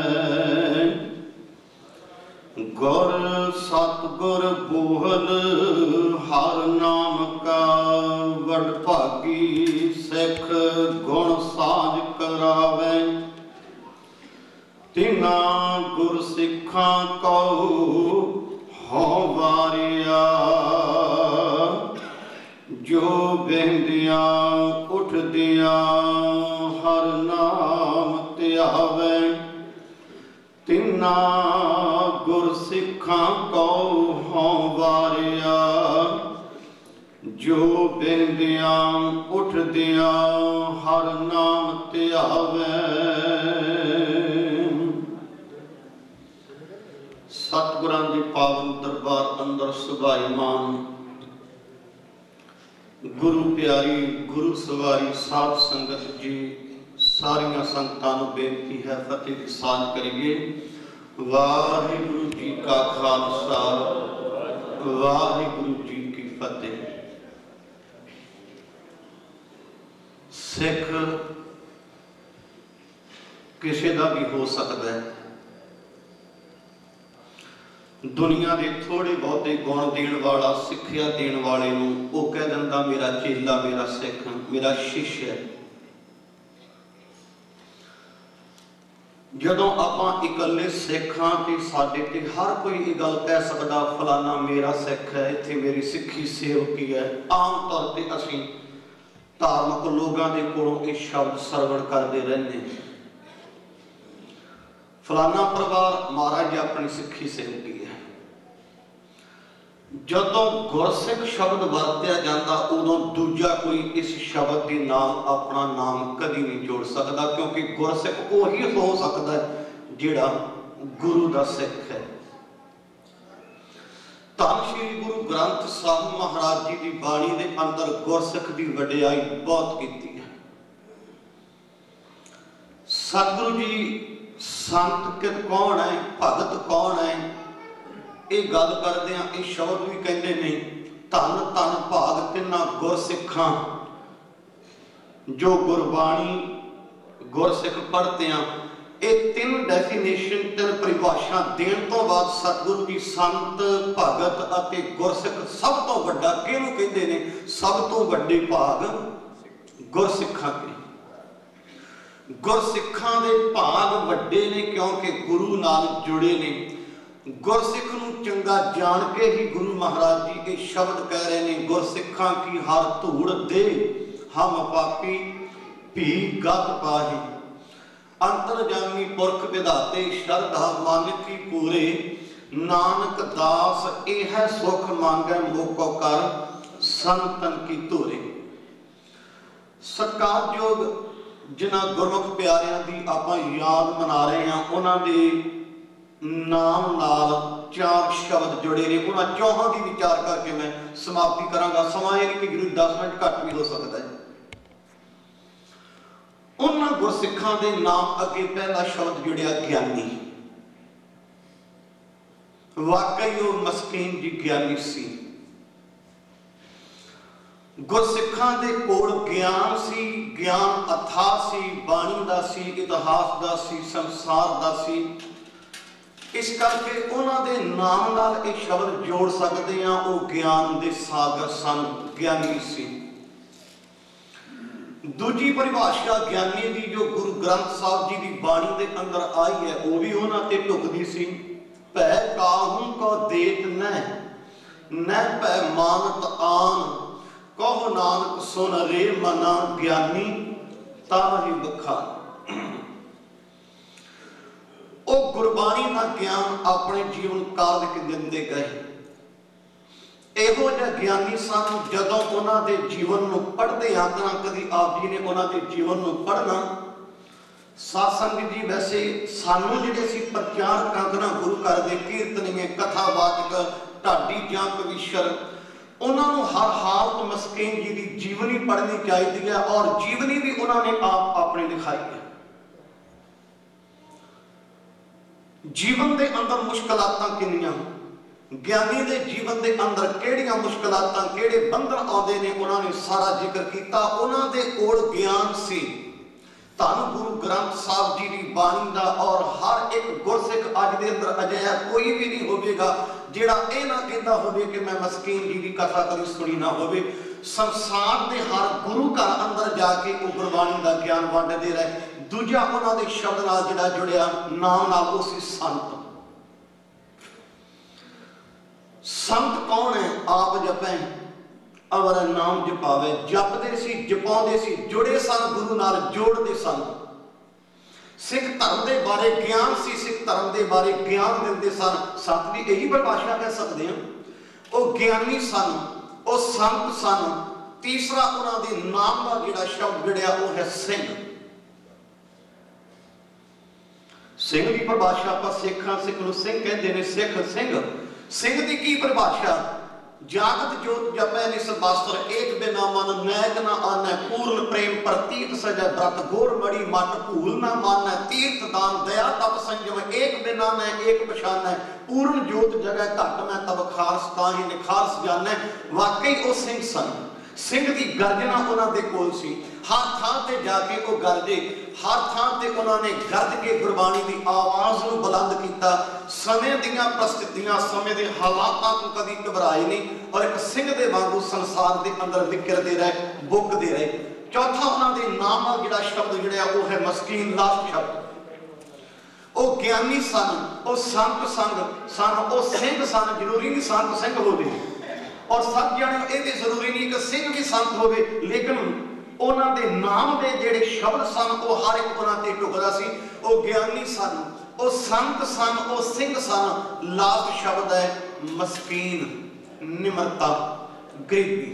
गुर सतगुर बोहल हर नाम का वडभागी सिख गुण साझ करावे। तिना गुर सिखा को हो वारिया जो बहदिया उठदिया हर नाम त्यावे। तिना गुर सिखा को हो वारिया जो बहदिया उठदिया हर नाम त्यावे। सतगुरां दी पावन दरबार अंदर सुभाईमान गुरु प्यारी गुरु सवारी साध संगत जी सारिया संगतां नूं बेनती है फतेह दी साझ करिए। वाहिगुरु जी का खालसा वाहिगुरु जी की फतेह। सिख किसी का भी हो सकता है। दुनिया के थोड़े बहुते गुण देने वाला सिक्ख्या देने वाले नूं वो कह दिंदा मेरा चेला मेरा सिख मेरा शिष्य। जदों आपां इकल्ले सिख हां ते साडे ते हर कोई ये गल कह सकदा फलाना मेरा सिख है इत्थे मेरी सिक्खी सेवकी है। आम तौर पर असीं धार्मिक लोगों के कोलों ये शब्द सरवण करते रहने फलाना परिवार महाराज अपनी सिक्खी सेवकी है। जदों गुरसिख शब्द वरत्या जाता उदों दूजा कोई इस शब्द के नाम अपना नाम कभी नहीं जोड़ सकता क्योंकि गुरसिख वही हो सकता है जिहड़ा गुरु दा सिख है। धन श्री गुरु ग्रंथ साहिब महाराज जी की बाणी के अंदर गुरसिख की वडियाई बहुत की है। सतगुरु जी संत कित कौन है भगत कौन है ये गल करदे ये शब्द भी कहते ने धन धन भाग तिना गुरसिखां जो गुरबाणी गुरसिख पढ़ते हैं। ये 3 डेफिनेशन 3 परिभाषा देने तो बाद सतगुरु जी संत भगत अते गुरसिख सब तो वड्डा किहनूं कहंदे ने सब तो वड्डे भाग गुरसिखां के। गुरसिखां दे भाग वड्डे ने क्योंकि गुरु नाल जुड़े ने। गुरसिख नूं चंगा जान के ही गुरु महाराज जी ये शब्द कह रहे हैं गुरसिखां की हर धूड़ दे हम पापी भी गत पाही। अंतरजामी पुरख विधाते श्रद्धा मन की पूरे नानक दास यह सुख मांगे मोको कर संतन की धूरे। सत्कारयोग जिन्हां गुरमुख प्यारियां की आपां याद मना रहे हैं उन्हां दे नाम नाल 4 शब्द जुड़े ने, उन्होंने चौहां की विचार करके मैं समाप्ति करांगा। समा यह नहीं कि जरूर 10 मिनट घट भी हो सकता है। उन्होंने गुरसिखां दे नाम अगे पहला शब्द जुड़िया ज्ञानी। वाकई वो मस्कीन जी ज्ञानी सी। गुरसिखां दे कोल ज्ञान सी, ज्ञान अथाह सी, बाणी दा सी, इतिहास दा सी, संसार दा सी। इस करके उन्होंने नाम नाल एक शब्द जोड़ सकते हैं, वो ज्ञान दे सागर सन, ज्ञानी सी। दूजी परिभाषा ज्ञानी की जो गुरु ग्रंथ साहब जी की बाणी के अंदर आई है, वो भी उन्होंने ढुकती सी। भै काहू को देत न भै मानत आन, कहो नानक सुन रे मना ज्ञानी ताहि बखान। वो गुरबाणी का ज्ञान अपने जीवन काल के दिंदे गए। इहो जिहा ज्ञानी सन जदों उन्होंने जीवन को पढ़ते आंकना, कभी आप जी ने उन्होंने जीवन को पढ़ना। सत्संग जी वैसे सानू जिहड़े सी प्रचार आंकना गुरु घर दे कीर्तनीय कथावाचक ढाडी जां कविशर, उन्होंने हर हालत मस्कीन जी की जीवनी पढ़नी चाहिए है, और जीवनी भी उन्होंने आप अपनी लिखाई है। जीवन के अंदर मुश्किलातां किन्नियां, ज्ञानी के जीवन के अंदर किहड़ियां मुश्किलातां, किहड़े बंधन आउंदे ने, उन्होंने सारा जिक्र किया। उन्होंने कोल ज्ञान सी। धन गुरु ग्रंथ साहब जी की बाणी का, और हर एक गुरसिख अज के अंदर अजिहा कोई भी नहीं होगा जिहड़ा यह ना कहता होवे कि मैं मस्कीन जी की कथा कभी सुनी ना होवे। संसार के हर गुरु घर अंदर जाके वो गुरबाणी का ज्ञान वंडदे रहे। दूजा उन्होंने शब्द नाल जिहड़ा जुड़िया नाम नाल, वो सी संत। संत कौन है? आप जपें अवर नाम जपावे। जपते सी, जपाउंदे सी, जुड़े सन गुरु नाल, जोड़ते सन। सिख धर्म के बारे ज्ञान सी, सिख धर्म के बारे ज्ञान देते सन। संत की यही परिभाषा कह सकते हैं। वो ज्ञानी सन, वो संत सन। तीसरा उन्होंने नाम का जिहड़ा शब्द जुड़िया वो है सिंह। सिंह की परिभाषा आप सिखा, सिख नूं सिंह कहते हैं। सिख सिंह, सिंह की की परिभाषा? जागत जोत जपै निस बास्तर, एक बिना मन नैक न आनै, पूर्ण प्रेम प्रतीत सजै व्रत, गोर मड़ी मट भूल न मानै, तीर्थ दान दया तप संयम, एक बिना नै एक पछानै, पूर्ण जोत जगै घट मैं तब खारस, ताहि निखारस जानै। वाकई वो सिंह सन। सिंह की गर्जना उन्होंने कोल सी। हर थां ते जाके वो गरजे, हर थां ते उन्होंने गरज के गुरबाणी की आवाज़ को बुलंद किया। समय दीयां परिस्थितियां, समय के हालातों को कभी घबराए नहीं, और एक सिंह के वांगू संसार के अंदर विकरते रहे, बुकते रहे। चौथा उन्होंने नाम का जिहड़ा शब्द जुड़िया वो है मस्कीन, लास्ट शब्द। वो ज्ञानी सन, वो संत सन, वो सिंह सन। जरूरी नहीं संत सिंह होवे, और सब जाने ये जरूरी नहीं कि सिंह भी संत होवे, लेकिन उन्होंने नाम के जिहड़े शब्द सन वो हर एक उन्होंने ढुकदा सी। वो ज्ञानी सन, वो संत सन, वो सिंह सन। लास्ट शब्द है मस्कीन, निमरता, गरीबी।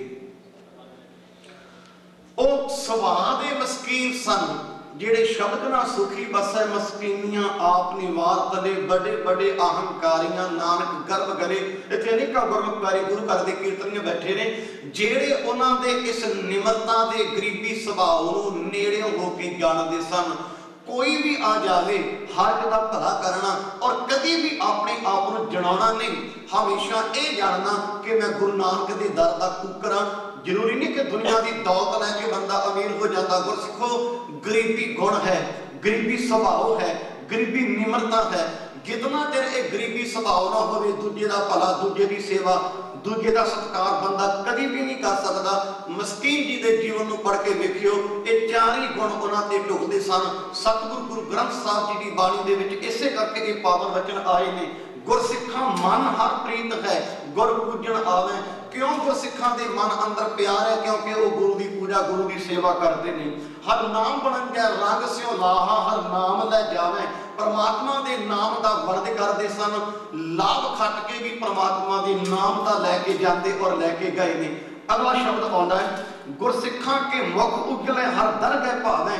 वो सुभाव दे मस्कीन सन, जिहड़े शब्द ना सुखी बसै मस्कीनियां, आप निवार तले बड़े बड़े अहंकारियां, नानक गर्भ गले। इत्थे अनेकां गुरमुखारी गुरु घर दे कीर्तनीय बैठे ने, जिहड़े उन्हां दे इस निमरता दे गरीबी सुभाव नूं नेड़े होके जानदे सन। कोई भी आ जावे हर एक दा भला करना, और कभी भी अपने आप नूं जनाउणा नहीं। हमेशा ये जानना कि मैं गुरु नानक दे दर दा कुकर हां। जरूरी नहीं कि दुनिया की दौलत लैके बंदा अमीर हो जाता। गुरसिखो, गरीबी गुण है, गरीबी स्वभाव है, गरीबी निमरता है। जितना देर एक गरीबी स्वभाव ना हो, दूजे का भला, दूजे की सेवा, दूजे का सत्कार बंदा कभी भी नहीं कर सकता। मस्कीन जी के जीवन को पढ़ के देखियो, ये 4 ही गुण उन्होंने ढुकते सन। सतगुरु गुरु ग्रंथ साहब जी की बाणी दे विच इसे करके ये पावन वचन आए ने, गुरसिखा मन हर प्रीत है, गुर पूजन आवे। क्यों गुरसिखा के मन अंदर प्यार है? क्योंकि वो गुरु की पूजा, गुरु की सेवा करते हैं। हर नाम बन जाए रंग स्यों लाहा, हर नाम लै जावे। परमात्मा के नाम का वर्द करते सन, लाभ खट के भी परमात्मा के नाम का लैके जाते और लैके गए ने। अगला शब्द आता है, गुरसिखा के मुख उजले हर दरगह भावें।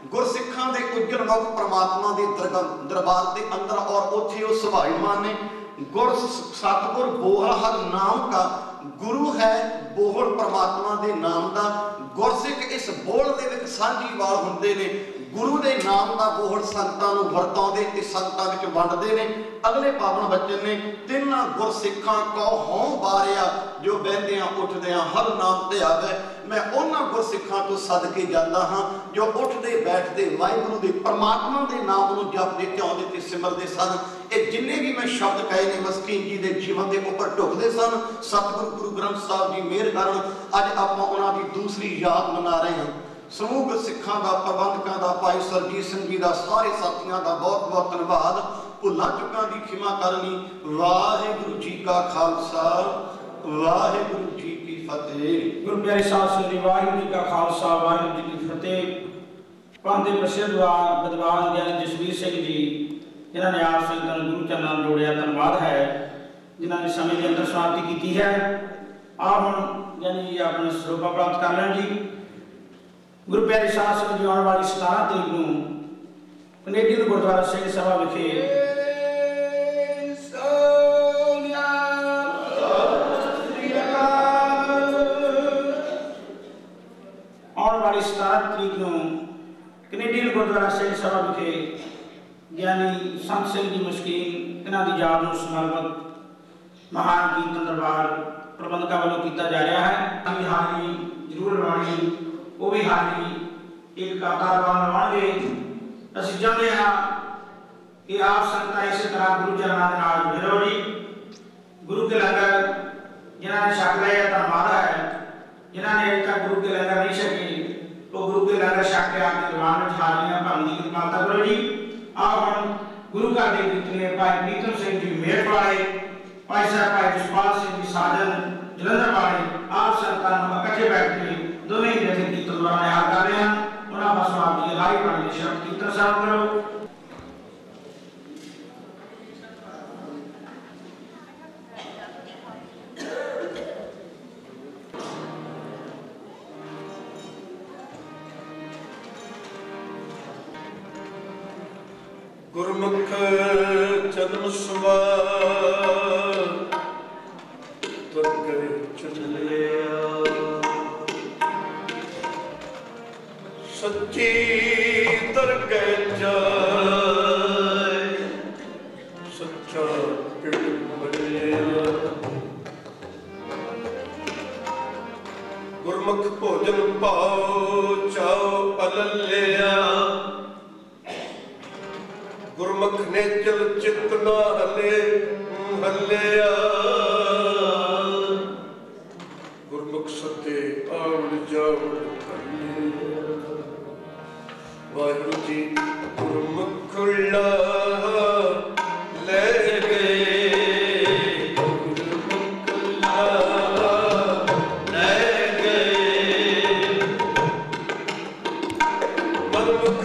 ਗੁਰਸਿੱਖਾਂ ਦੇ ਉਜਲ ਮੁਖ ਪ੍ਰਮਾਤਮਾ ਦੇ ਦਰਬਾਰ ਦੇ ਅੰਦਰ ਔਰ ਉੱਥੇ ਉਹ ਸੁਭਾਈਮਾਨ ਨੇ। ਗੁਰ ਸਤਿਗੁਰ ਬੋਹਲ ਹਰ ਨਾਮ ਕਾ, ਗੁਰੂ ਹੈ ਬੋਹਲ ਪ੍ਰਮਾਤਮਾ ਦੇ ਨਾਮ ਦਾ। ਗੁਰਸਿੱਖ ਇਸ ਬੋਲ ਦੇ ਵਿੱਚ ਸਾਂਝੀਵਾਲ ਹੁੰਦੇ ਨੇ। ਗੁਰੂ ਦੇ ਨਾਮ ਦਾ ਬੋਹੜ ਸੰਗਤਾਂ ਨੂੰ ਵਰਤਾਉਂਦੇ ਤੇ ਸੰਗਤਾਂ ਵਿੱਚ ਵੰਡਦੇ ਨੇ। ਅਗਲੇ ਪਾਵਨ ਬਚਨ ਨੇ, ਤਿੰਨਾਂ ਗੁਰਸਿੱਖਾਂ ਕੋ ਹੋਂ ਬਾਰਿਆ, ਜੋ ਬਹਿੰਦਿਆਂ ਉੱਠਦਿਆਂ ਹਰ ਨਾਮ ਤੇ ਆਵੇ। ਮੈਂ ਉਹਨਾਂ ਗੁਰਸਿੱਖਾਂ ਤੋਂ ਸਦਕੇ ਜਾਂਦਾ ਹਾਂ ਜੋ ਉੱਠਦੇ ਬੈਠਦੇ ਵਾਹਿਗੁਰੂ ਦੇ ਪਰਮਾਤਮਾ ਦੇ ਨਾਮ ਨੂੰ ਜਪਦੇ ਧਿਆਉਂਦੇ ਤੇ ਸਿਮਰਦੇ ਸਨ। ਇਹ ਜਿੰਨੇ ਵੀ ਮੈਂ ਸ਼ਬਦ ਕਹੇ ਨੇ ਮਸਕੀਨ ਜੀ ਦੇ ਜੀਵਨ ਦੇ ਉੱਪਰ ਢੁਕਦੇ ਸਨ। ਸਤਿਗੁਰੂ ਗੁਰੂ ਗ੍ਰੰਥ ਸਾਹਿਬ ਜੀ ਮਿਹਰ ਕਰਨ ਅੱਜ ਆਪਾਂ ਉਹਨਾਂ ਦੀ ਦੂਸਰੀ ਯਾਦ ਮਨਾ ਰਹੇ ਹਾਂ। ਸਮੂਹ ਗੁਰਸਿੱਖਾਂ ਦਾ, ਪ੍ਰਬੰਧਕਾਂ ਦਾ, ਭਾਈ ਸਰਜੀਤ ਸਿੰਘ ਜੀ ਦਾ, ਸਾਰੇ ਸਾਥੀਆਂ ਦਾ ਬਹੁਤ ਬਹੁਤ ਧੰਨਵਾਦ। ਭੁੱਲਾਂ ਚੁੱਕਾਂ ਦੀ ਖਿਮਾ ਕਰਨੀ। ਵਾਹਿਗੁਰੂ ਜੀ ਕਾ ਖਾਲਸਾ, ਵਾਹਿਗੁਰੂ ਜੀ ਕੀ ਫਤਿਹ। ਗੁਰੂ ਪਿਆਰੇ ਸਾਧ ਸੰਗਤ ਜੀ, ਵਾਹਿਗੁਰੂ ਜੀ ਕਾ ਖਾਲਸਾ, ਵਾਹਿਗੁਰੂ ਜੀ ਕੀ ਫਤਿਹ। ਪੰਜ ਦੇ ਪ੍ਰਸਿੱਧ ਵਿਦਵਾਨ ਗਿਆਨੀ ਜਸਵੀਰ ਸਿੰਘ ਜੀ, ਜਿਨ੍ਹਾਂ ਨੇ ਆਪ ਸੰਗਤਾਂ ਨੂੰ ਗੁਰੂ ਚਰਨਾਂ ਨਾਲ ਜੋੜਿਆ, ਧੰਨਵਾਦ ਹੈ। ਜਿਨ੍ਹਾਂ ਨੇ ਸਮੇਂ ਦੇ ਅੰਦਰ ਸਮਾਪਤੀ ਕੀਤੀ ਹੈ। ਆਪ ਹੁਣ ਗਿਆਨੀ ਆਪਣਾ ਸਰੂਪਾ ਪ੍ਰਾਪਤ ਕਰ ਲੈਣ ਜੀ। ਗੁਰੂ ਪਿਆਰੇ ਸਾਧ ਸੰਗਤ ਜੀ, ਆਉਣ ਵਾਲੀ 17 ਤਰੀਕ ਨੂੰ ਕੈਨੇਡੀਅਨ ਗੁਰਦੁਆਰਾ ਸਿੰਘ ਸਭਾ ਵਿਖੇ ਆਉਣ ਵਾਲੀ 17 ਤਰੀਕ ਨੂੰ ਕੈਨੇਡੀਅਨ ਗੁਰਦੁਆਰਾ ਸਿੰਘ ਸਭਾ ਵਿਖੇ ਗਿਆਨੀ ਸੰਤ ਸਿੰਘ ਜੀ ਮਸਕੀਨ, ਇਹਨਾਂ ਦੀ ਯਾਦ ਨੂੰ ਸਮਰਪਿਤ ਮਹਾਨ ਕੀਰਤਨ ਦਰਬਾਰ ਪ੍ਰਬੰਧਕਾਂ ਵੱਲੋਂ ਕੀਤਾ ਜਾ ਰਿਹਾ ਹੈ। ਹਾਜ਼ਰੀ ਜ਼ਰੂਰ ਲਵਾਉਣੀ, ਉਹ ਵੀ ਹਾਜ਼ਰੀ ਇੱਕ ਕਾਤਾਰ ਵਾਂਗ ਲਵਾਉਣਗੇ। ਅਸੀਂ ਚਾਹੁੰਦੇ ਹਾਂ ਕਿ ਆਪ ਸੰਗਤਾਂ ਇਸੇ ਤਰ੍ਹਾਂ ਗੁਰੂ ਚਰਨਾਂ ਦੇ ਨਾਲ ਜੁੜੇ ਰਹੋ ਜੀ। ਗੁਰੂ ਕੇ ਲੰਗਰ ਜਿਨ੍ਹਾਂ ਨੇ ਛਕ ਲਿਆ ਧੰਨਵਾਦ ਹੈ। ਜਿਨ੍ਹਾਂ ਨੇ ਅਜੇ ਤੱਕ ਗੁਰੂ ਕੇ ਲੰਗਰ ਨਹੀਂ ਛਕੇ, ਉਹ ਗੁਰੂ ਕੇ ਲੰਗਰ ਛਕ ਕੇ ਆਪਣੀ ਦੀਵਾਨ ਵਿੱਚ ਹਾਜ਼ਰੀਆਂ ਭਰਨ ਦੀ ਕਿਰਪਾਲਤਾ ਕਰੋ ਜੀ। ਆਪ ਹੁਣ ਗੁਰੂ ਘਰ ਦੇ ਕੀਰਤਨੀਏ ਭਾਈ ਪ੍ਰੀਤਮ ਸਿੰਘ ਜੀ ਮੇਰ ਵਾਲੇ, ਭਾਈ ਸਾਹਿਬ ਭਾਈ ਜਸਪਾਲ ਸਿੰਘ ਜੀ ਸਾਜਨ ਜਲੰਧਰ ਵਾਲੇ, ਆਪ ਸੰਗਤਾਂ ਨੂੰ ਇਕੱਠੇ ਬੈਠ ਕੇ ਦੋਵੇਂ ਹੀ ਜਥੇ ਕੀਰਤਨ ਦੌਰਾਨ ਯਾਦ ਕਰ ਰਹੇ ਹਨ। ਉਹਨਾਂ ਪਾਸੋਂ ਆਪ ਜੀ ਲਾਈ ਬਾਣੀ ਦੇ ਸ਼ਬਦ ਕੀਰਤਨ ਸਾਹਿਬ ਕਰੋ। ਗੁਰਮੁਖ ਜਨਮ ਸੁਵਾ ਤੁਰਕੇ ਚਲਿਆ, ਸੱਚੀ ਦਰਗਹਿ ਜਾਏ, ਸੱਚਾ ਪਿੜ ਮਿਲਿਆ। ਗੁਰਮੁਖ ਭੋਜਨ ਭਾਉ ਚਾਉ ਅਲਲਿਆ, ਗੁਰਮੁਖ ਨੇ ਚਲ ਚਿਤ ਨਾ ਹੱਲਿਆ। ਗੁਰਮੁਖ ਸਤੇ ਆਵੜ ਜਾਵੜ ਕਰਲਿਆ। ਵਾਹਿਗੁਰੂ ਜੀ ਗੁਰਮੁਖ ਲਾ ਲੈ ਗਏ, ਗੁਰਮੁਖ ਲਾ ਲੈ ਗਏ। ਮਨਮੁਖ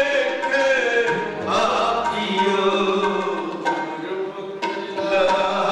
Allah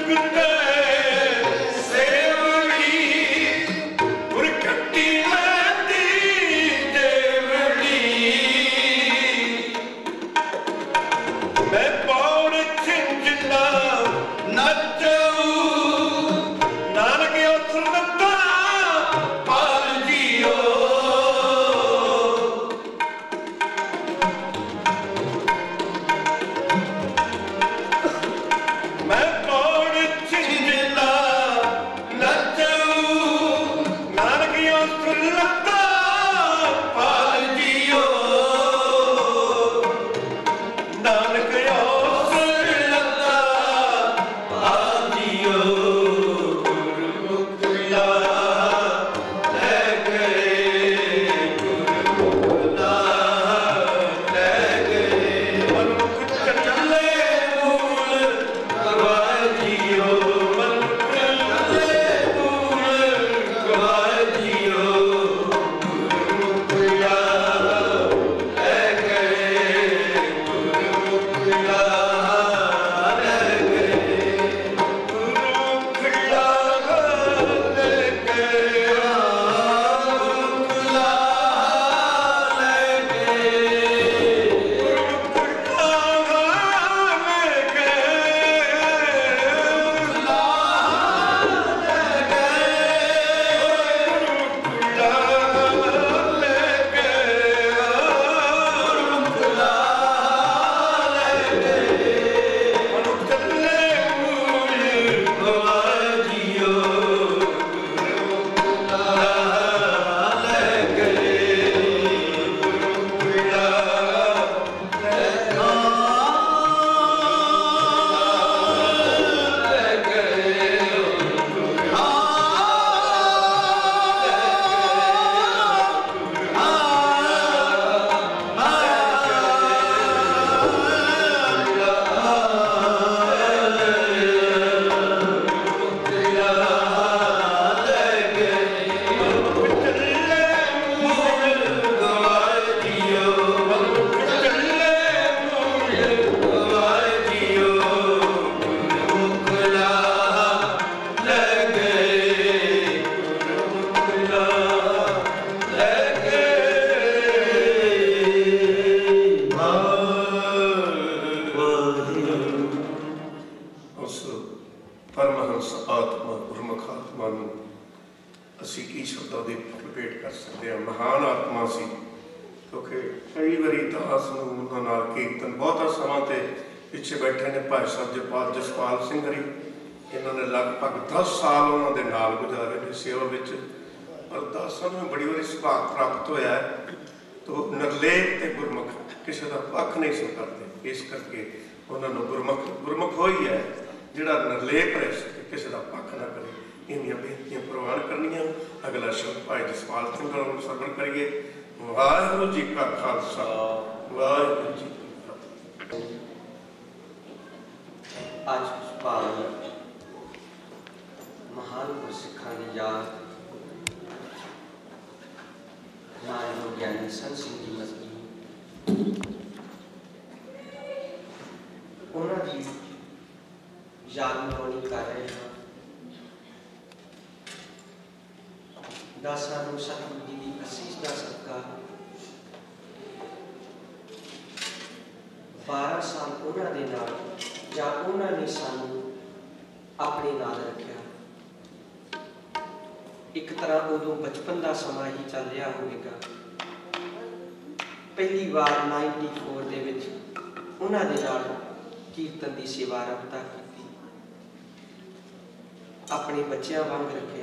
अपने बच्चों वांग रखिया,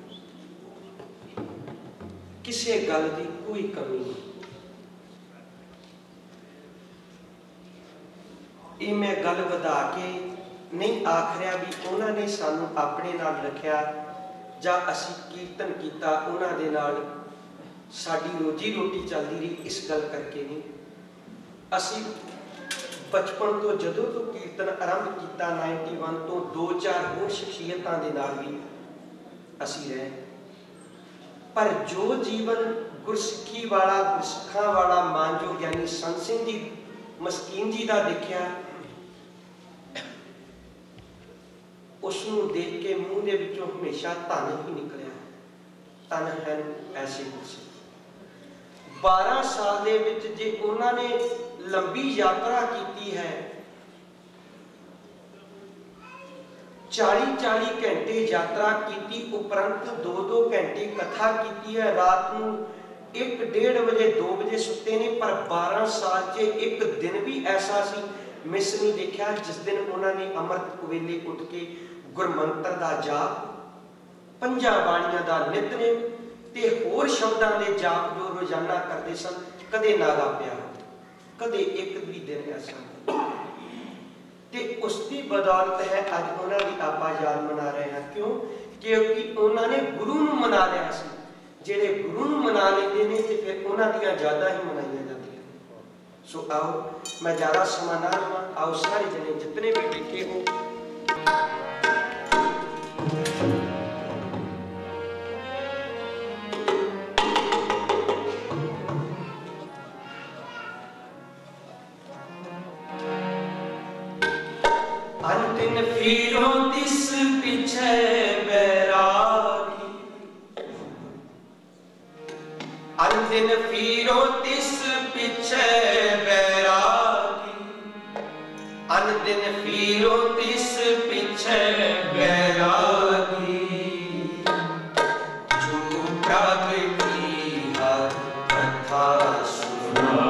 किसी गल की कोई कमी नहीं। ये मैं गल वधा के नहीं आख रहा भी उन्होंने सानू अपने नाल रखिया जा असी कीर्तन किया उन्होंने नाल साडी रोजी रोटी चलती रही, इस गल करके नहीं। असी बचपन तो जदों तो कीर्तन आरंभ किया 91 तो 2-4 होर शख्सियतां दे नाल भी असी रहे, पर जो जीवन गुरसिੱਖੀ वाला गुरसिੱਖਾਂ वाला मानजोग यानी संत सिंह जी मस्कीन जी का देखिया, उसनूं देख के मूँह दे विचों हमेशा धन ही निकलिया। धन है ऐसे कुछ 12 साल दे विच जे उन्होंने लंबी यात्रा की है, 40-40 घंटे यात्रा की, उपरंत 2-2 घंटे कथा की है, रात को 1-1:30 बजे 2 बजे सुते ने, पर 12 साल च एक दिन भी ऐसा सी मिस नहीं देखा जिस दिन उन्होंने अमृत वेले उठ के गुरमंत्र का जाप, 5 बाणियां का नितनेम ते होर शब्दां दे जाप जो रोजाना करते सन, कदे ना गापिया, कदे एक भी दिन ऐसा नहीं। ते उसकी बदौलत है अज उन्होंने आपा याद मना रहे हैं। क्यों? क्योंकि उन्होंने गुरु नूं मना लिया सी। जेड़े गुरु नूं मना लेंदे ने ते फिर उन्हां दियां यादां ही मनाईयां जांदियां ने। सो आओ मैं ज़्यादा समा ना लवां, आओ सारे जने जितने भी बैठे हो अंतिम फिरो तिस पीछे बैरागी, अंतिम फिरो तिस पीछे बैरागी, अंतिम फिरो तिस पीछे बैरागी, जो प्रभु की हर कथा सुना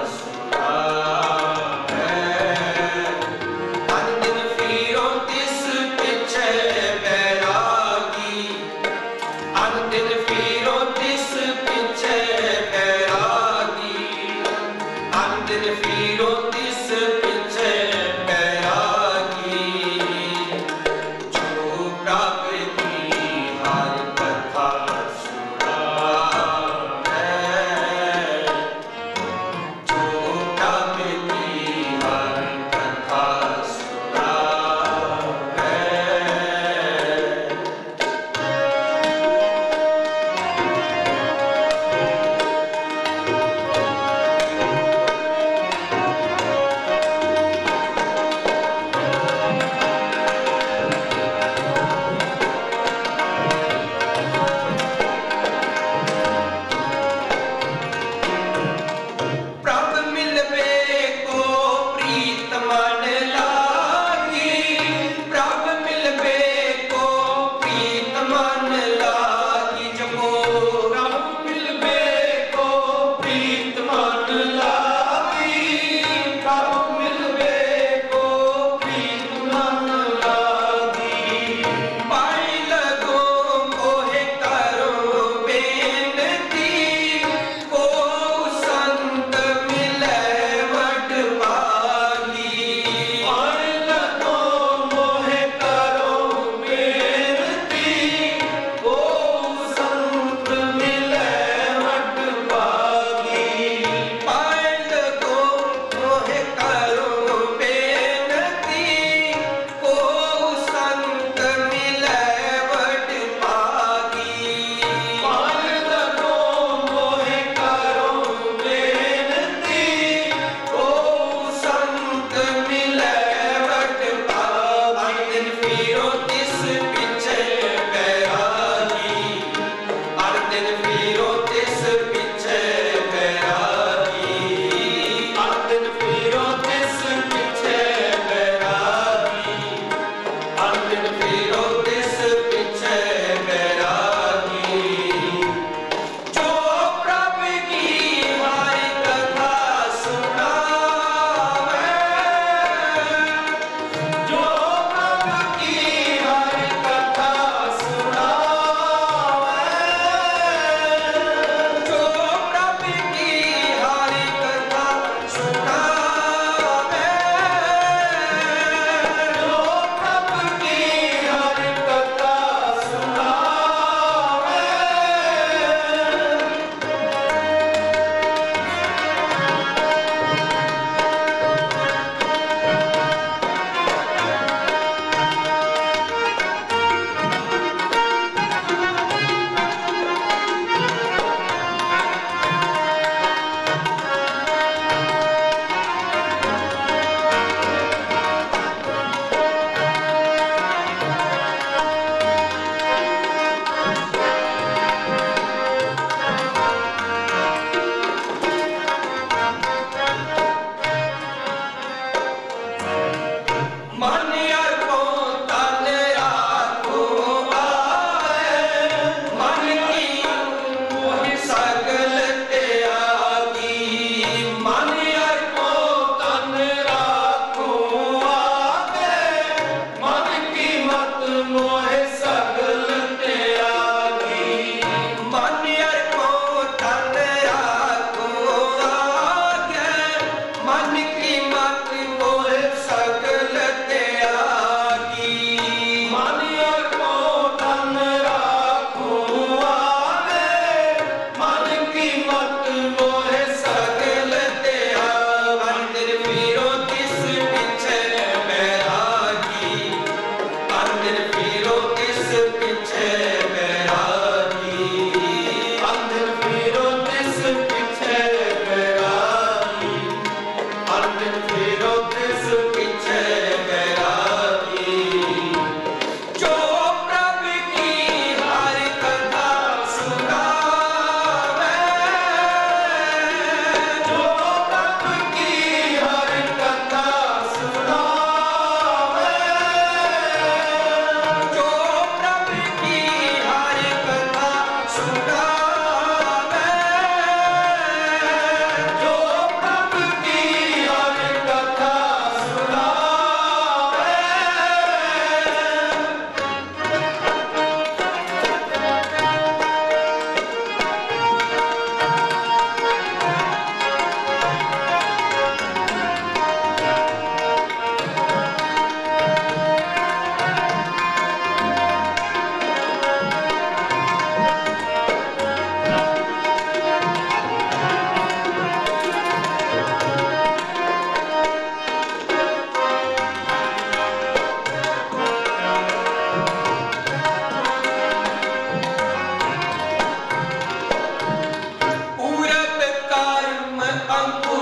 this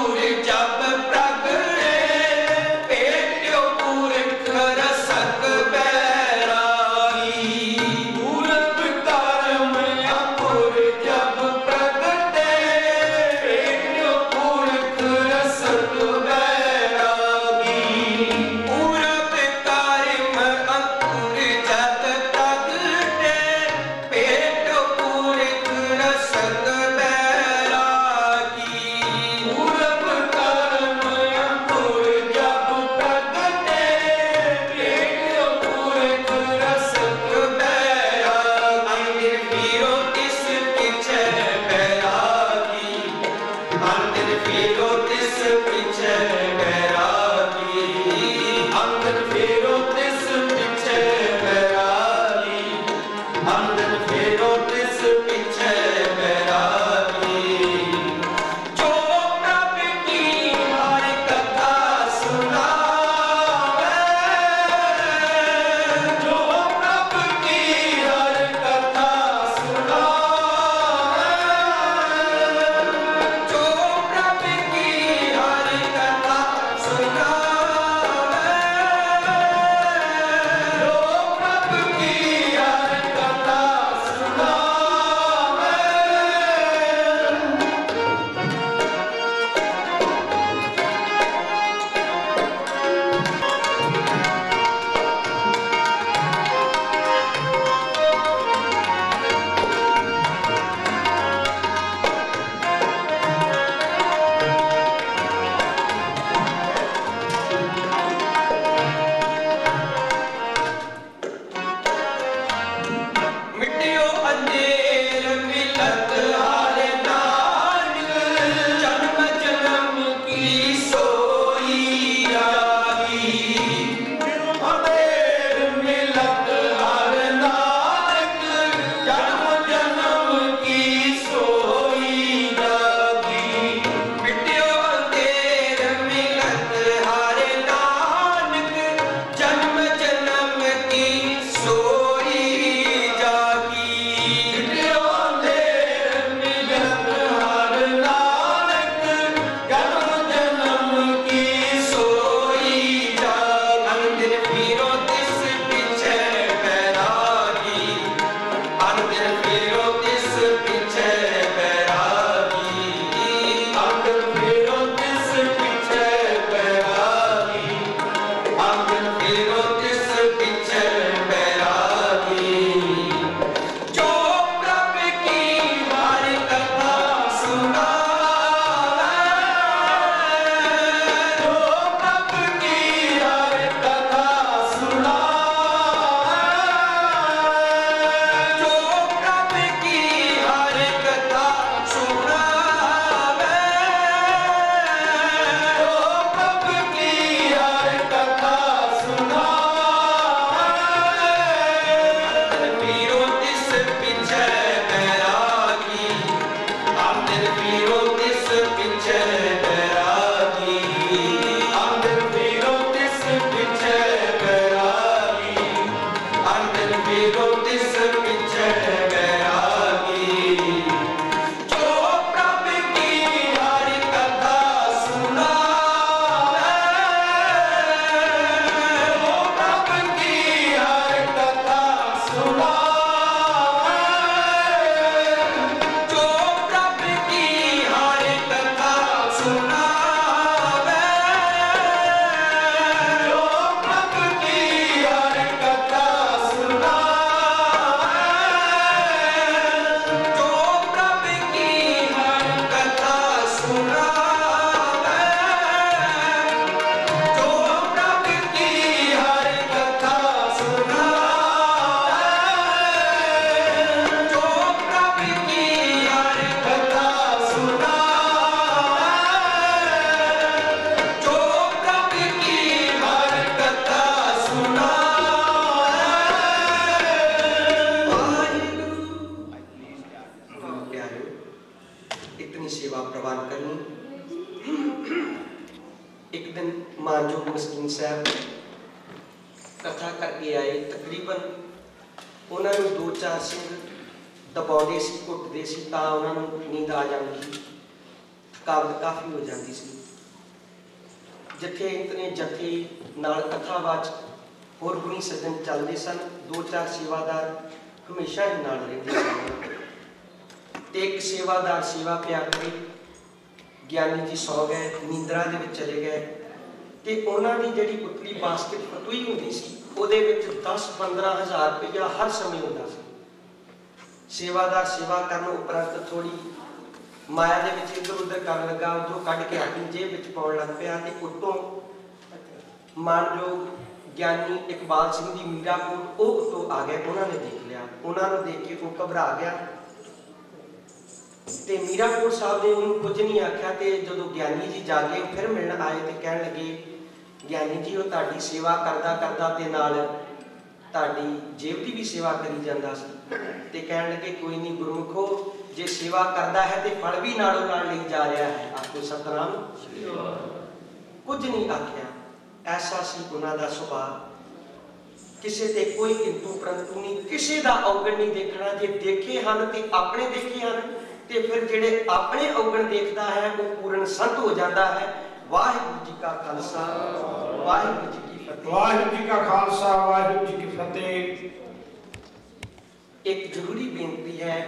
मानजोग मस्कीन साहब कथा करके आए। तकरीबन उन्होंने 2-4 सिंह दबाते सी, घुटते सी, तां उन्होंने नींद आ जाती। ਕਾਬਲ ਕਾਫੀ ਹੋ ਜਾਂਦੀ ਸੀ। ਜਿੱਥੇ ਇਤਨੇ ਜਥੇ ਨਾਲ ਕਥਾਵਾਚ ਹੋਰ ਗੁਣੀ ਸੱਜਣ ਚੱਲਦੇ ਸਨ, 2-4 ਸੇਵਾਦਾਰ ਹਮੇਸ਼ਾ ਹੀ ਨਾਲ ਰਹਿੰਦੇ ਸਨ। ਤੇ ਇੱਕ ਸੇਵਾਦਾਰ ਸੇਵਾ ਪਿਆ ਕਰੇ, ਗਿਆਨੀ ਜੀ ਸੌ ਗਏ, ਨੀਂਦਰਾ ਦੇ ਵਿੱਚ ਚਲੇ ਗਏ, ਤੇ ਉਹਨਾਂ ਦੀ ਜਿਹੜੀ ਉਤਲੀ ਬਾਸਕਟ ਫਤੂਈ ਹੁੰਦੀ ਸੀ ਉਹਦੇ ਵਿੱਚ 10-15 ਹਜ਼ਾਰ ਰੁਪਇਆ ਹਰ ਸਮੇਂ ਹੁੰਦਾ ਸੀ। ਸੇਵਾਦਾਰ ਸੇਵਾ ਕਰਨ ਉਪਰੰਤ ਥੋੜੀ ਮਾਇਆ ਦੇ ਵਿੱਚ ਇੱਧਰ ਉੱਧਰ ਕਰਨ ਲੱਗਾ, ਉਧਰੋਂ ਕੱਢ ਕੇ ਆਪਣੀ ਜੇਬ ਵਿੱਚ ਪਾਉਣ ਲੱਗ ਪਿਆ ਤੇ ਉੱਤੋਂ ਮਾਨਯੋਗ ਗਿਆਨੀ ਇਕਬਾਲ ਸਿੰਘ ਦੀ ਮੀਰਾਕੋਟ ਉਹ ਉੱਤੋਂ ਆ ਗਏ। ਉਹਨਾਂ ਨੇ ਦੇਖ ਲਿਆ, ਉਹਨਾਂ ਨੂੰ ਦੇਖ ਕੇ ਉਹ ਘਬਰਾ ਗਿਆ ਤੇ ਮੀਰਾਕੋਟ ਸਾਹਿਬ ਨੇ ਉਹਨੂੰ ਕੁਝ ਨਹੀਂ ਆਖਿਆ। ਤੇ ਜਦੋਂ ਗਿਆਨੀ ਜੀ ਜਾਗੇ ਫਿਰ ਮਿਲਣ ਆਏ ਤੇ ਕਹਿਣ ਲੱਗੇ, ਗਿਆਨੀ ਜੀ ਉਹ ਤੁਹਾਡੀ ਸੇਵਾ ਕਰਦਾ ਕਰਦਾ ਤੇ ਨਾਲ ਤੁਹਾਡੀ ਜੇਬ ਦੀ ਵੀ ਸੇਵਾ ਕਰੀ ਜਾਂਦਾ ਸੀ। ਤੇ ਕਹਿਣ ਲੱਗੇ ਕੋਈ ਨਹੀਂ ਗੁਰਮੁਖੋ, ਜੇ ਸੇਵਾ ਕਰਦਾ ਹੈ ਤੇ ਫਲ ਵੀ ਨਾਲੋਂ ਨਾਲ ਲਈ ਜਾ ਰਿਹਾ ਹੈ। ਆਪਕੋ ਸਤਨਾਮ। ਕੁਝ ਨਹੀਂ ਆਖਿਆ। ਐਸਾ ਸੀ ਉਹਨਾਂ ਦਾ ਸੁਭਾਅ, ਕਿਸੇ ਤੇ ਕੋਈ ਕਿੰਤੂ ਪਰੰਤੂ ਨਹੀਂ, ਕਿਸੇ ਦਾ ਔਗਣ ਨਹੀਂ ਦੇਖਣਾ। ਜੇ ਦੇਖੇ ਹਨ ਤੇ ਆਪਣੇ ਦੇਖੇ ਹਨ, ਤੇ ਫਿਰ ਜਿਹੜੇ ਆਪਣੇ ਔਗਣ ਦੇਖਦਾ ਹੈ ਉਹ ਪੂਰਨ ਸੰਤ ਹੋ ਜਾਂਦਾ ਹੈ। ਵਾਹਿਗੁਰੂ ਜੀ ਕਾ ਖਾਲਸਾ, ਵਾਹਿਗੁਰੂ ਜੀ ਕੀ ਫਤਿਹ। ਵਾਹਿਗੁਰੂ ਜੀ ਕਾ ਖਾਲਸਾ, ਵਾਹਿਗੁਰੂ ਜੀ ਕੀ ਫਤਿਹ। ਇੱਕ ਜ਼ਰੂਰੀ ਬੇਨਤੀ ਹੈ,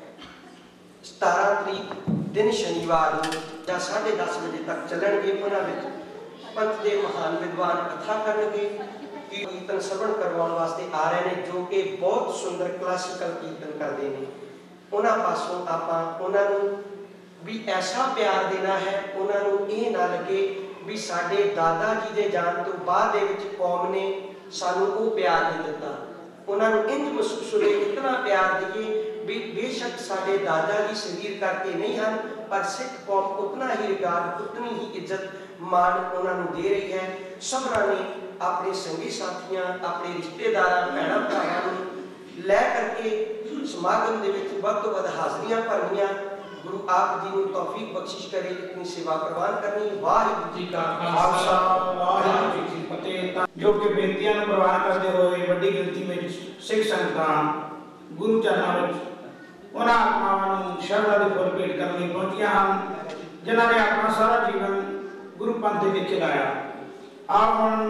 17 ਤਰੀਕ ਦਿਨ ਸ਼ਨੀਵਾਰ ਨੂੰ ਜਾਂ 10:30 ਵਜੇ ਤੱਕ ਚੱਲਣਗੇ। ਉਹਨਾਂ ਵਿੱਚ ਪੰਥ ਦੇ ਮਹਾਨ ਵਿਦਵਾਨ ਕਥਾ ਕਰਨਗੇ, ਕੀਰਤਨ ਸਰਵਣ ਕਰਵਾਉਣ ਵਾਸਤੇ ਆ ਰਹੇ ਨੇ, ਜੋ ਕਿ ਬਹੁਤ ਸੁੰਦਰ ਕਲਾਸੀਕਲ ਕੀਰਤਨ ਕਰਦੇ ਨੇ। ਉਹਨਾਂ ਪਾਸੋਂ ਆਪਾਂ ਉਹਨਾਂ ਨੂੰ ਵੀ ਐਸਾ ਪਿਆਰ ਦੇਣਾ ਹੈ, ਉਹਨਾਂ ਨੂੰ ਇਹ ਨਾ ਲੱਗੇ ਵੀ ਸਾਡੇ ਦਾਦਾ ਜੀ ਦੇ ਜਾਣ ਤੋਂ ਬਾਅਦ ਦੇ ਵਿੱਚ ਕੌਮ ਨੇ ਸਾਨੂੰ ਉਹ ਪਿਆਰ ਨਹੀਂ ਦਿੱਤਾ। ਉਹਨਾਂ ਨੂੰ ਇੰਝ ਮਹਿਸੂਸ ਹੋਵੇ, ਇਤਨਾ ਪਿਆਰ ਦੇਈਏ ਵੀ ਬੇਸ਼ੱਕ ਸਾਡੇ ਦਾਦਾ ਜੀ ਸਰੀਰ ਕਰਕੇ ਨਹੀਂ ਹਨ, ਪਰ ਸਿੱਖ ਕੌਮ ਉਤਨਾ ਹੀ ਰਿਗਾਰਡ, ਉਤਨੀ ਹੀ ਇੱਜ਼ਤ ਮਾਣ ਉਹਨਾਂ ਨੂੰ ਦੇ ਰਹੀ ਹੈ। ਸਭਨਾਂ ਨੇ ਆਪਣੇ ਸੰਗੀ ਸਾਥੀਆਂ, ਆਪਣੇ ਰਿਸ਼ਤੇਦਾਰਾਂ, ਭੈਣਾਂ ਭਰਾਵਾਂ ਨੂੰ ਲੈ ਕਰਕੇ ਸਮਾਗਮ ਦੇ ਵਿੱਚ ਵੱਧ ਤੋਂ ਵੱਧ ਹਾਜ਼ਰੀਆਂ ਭਰਨੀਆਂ। ਗੁਰੂ ਆਪ ਜੀ ਨੂੰ ਤੌਫੀਕ ਬਖਸ਼ਿਸ਼ ਕਰੇ ਇਤਨੀ ਸੇਵਾ ਪ੍ਰਵਾਨ ਕਰਨੀ। ਵਾਹਿਗੁਰੂ ਜੀ ਕਾ ਖਾਲਸਾ, ਵਾਹਿਗੁਰੂ ਜੀ ਕੀ ਫਤਿਹ। ਜੋ ਕਿ ਬੇਨਤੀਆਂ ਨੂੰ ਪ੍ਰਵਾਨ ਕਰਦੇ ਹੋਏ ਵੱਡੀ ਗਿਣਤੀ ਵਿੱਚ ਸਿੱਖ ਸੰਗਤਾਂ ਗੁਰੂ ਚਰਨਾਂ ਵਿੱਚ ਉਹਨਾਂ ਆਤਮਾਵਾਂ ਨੂੰ ਸ਼ਰਧਾ ਦੇ ਫੁੱਲ ਭੇਟ ਕਰਨ ਲਈ ਪਹੁੰਚੀਆਂ ਹਨ, ਜਿਨ੍ਹਾਂ ਨੇ ਆਪਣਾ ਸਾਰਾ ਜੀਵਨ ਗੁਰੂ ਪੰਥ ਦੇ ਵਿੱਚ ਲਾਇਆ। ਆਪ ਹੁਣ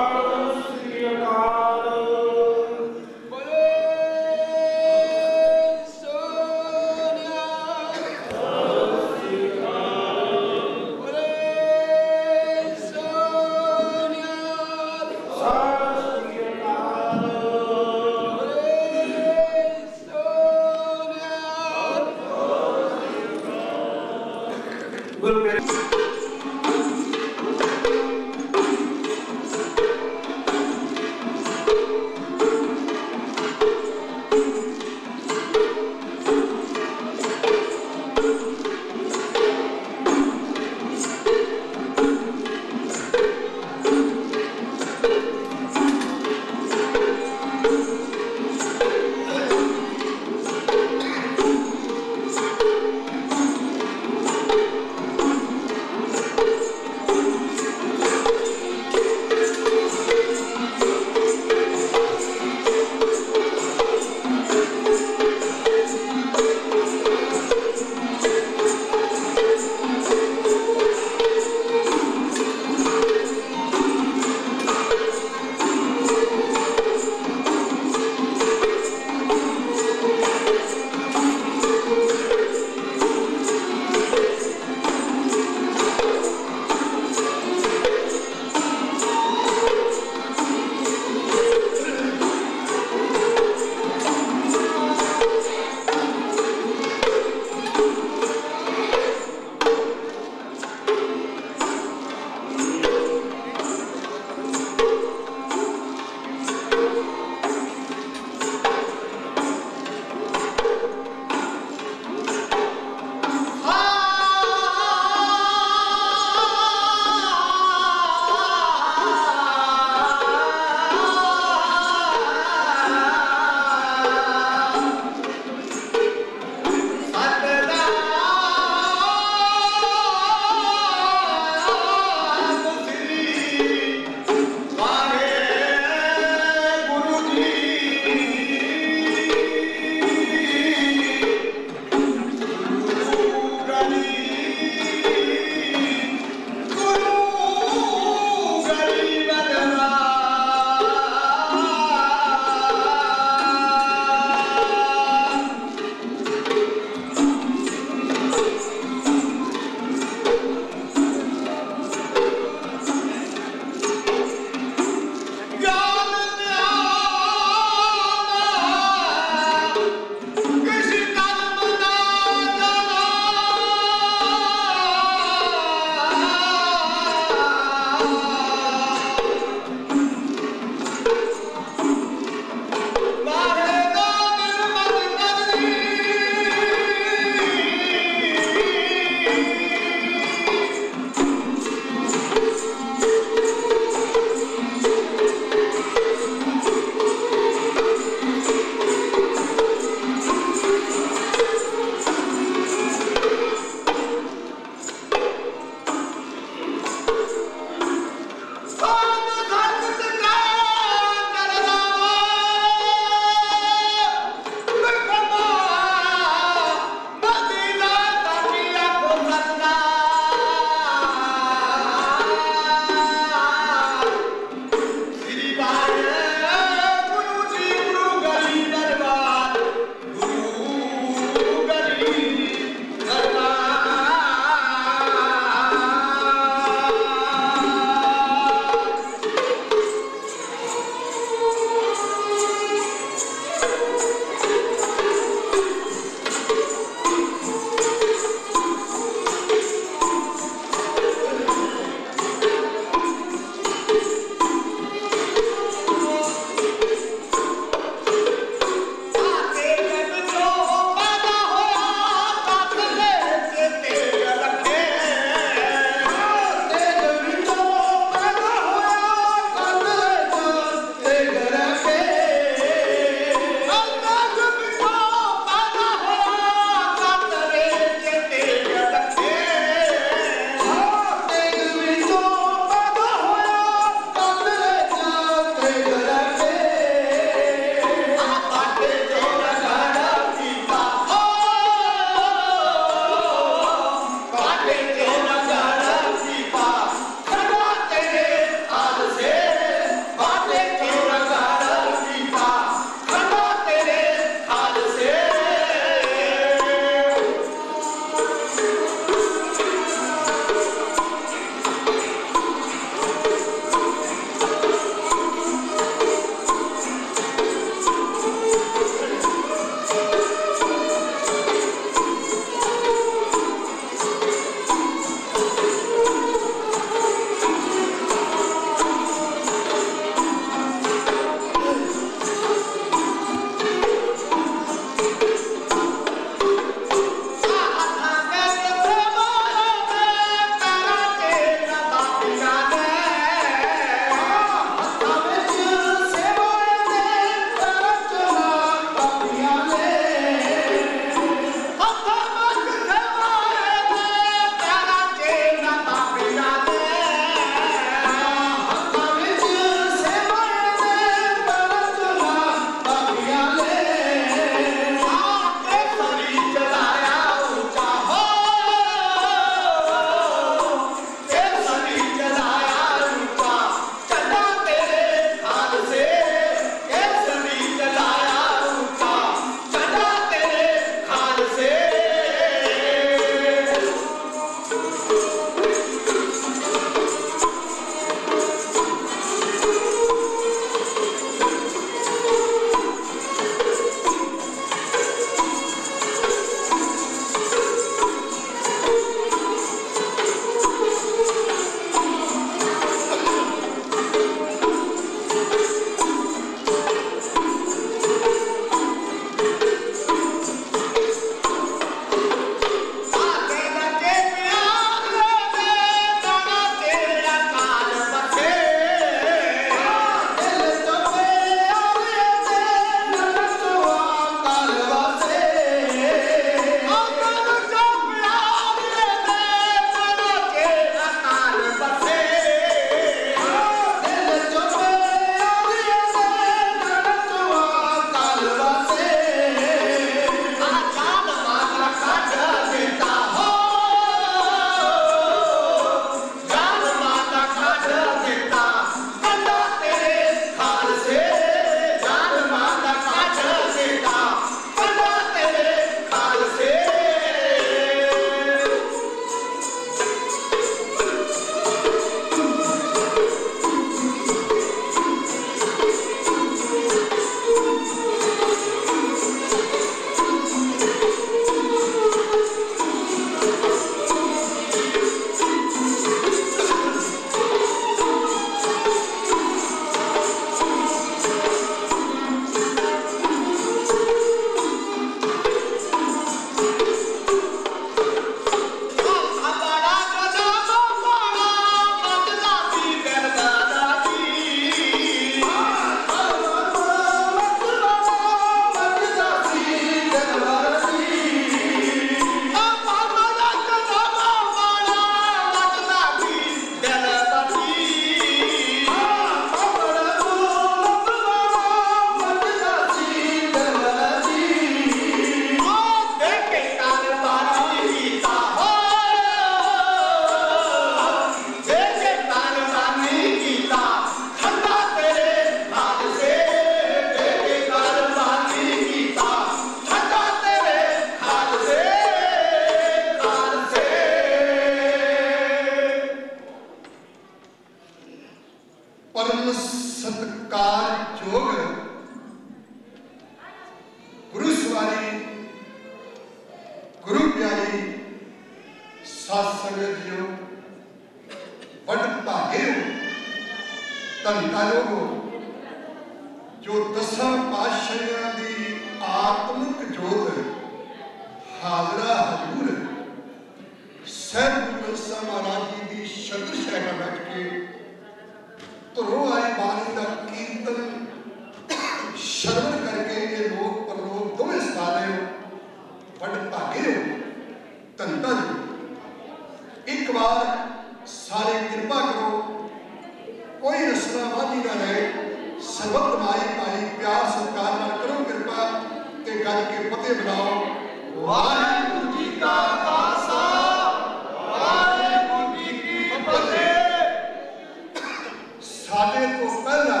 वाली साध संगत जियो बड़ भागे हो, धन्यता लोगो जो दसां पातशाहियां दी आत्मिक जोत हाजरा हजूर सैयद गुरु साहब महाराज जी की शतर शहर बैठ के धुरों आई बाणी का कीर्तन श्रवण करके ये लोग परलोक दोवें साले हो, बड़ भागे हो, धन्यता जी। एक बार सारे कृपा करो, कोई रसना वाजी ना रहे, सबक माई पाई प्यार सत्कार नाल करो कृपा ते गल के पते बनाओ। वाहिगुरू जी का खालसा, वाहिगुरू जी की फतेह। साले तो पहला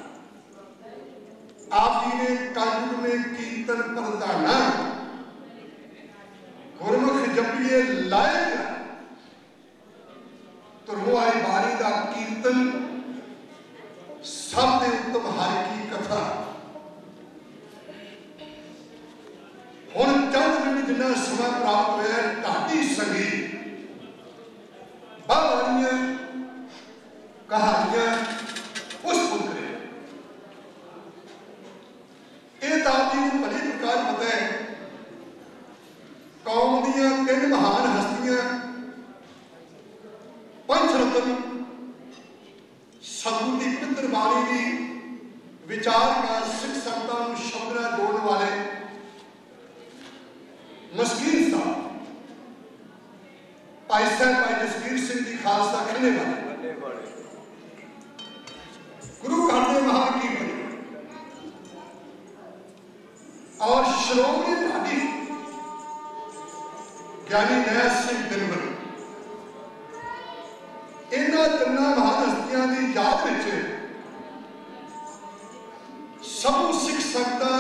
आप जी ने कलयुग में कीर्तन प्रधाना गुरमुख जपिए लायक तो रोआई बारी का कीर्तन सबसे उत्तम हर की कथा हुण चंद मिनट जिन्ना समय प्राप्त होया ढाडी संगीत बाणियां कहानियां पुष्प ये आप जी को भली प्रकार पता है कौम दियां तीन महान हस्तियां पंच रत्न सतगुरु की पवित्र बाणी की विचार का सिख संतां नूं शब्द नाल जोड़न वाले मस्कीन साहब भाई साहब भाई जसवीर सिंह जी खालसा खिले वाले गुरु घर के महान कीर्तन और श्रोमणी ढाडी ज्ञानी नैल सिंह दिनवर इन्हां तिन्नां महान हस्तियां की याद विच सबू सिख संगतां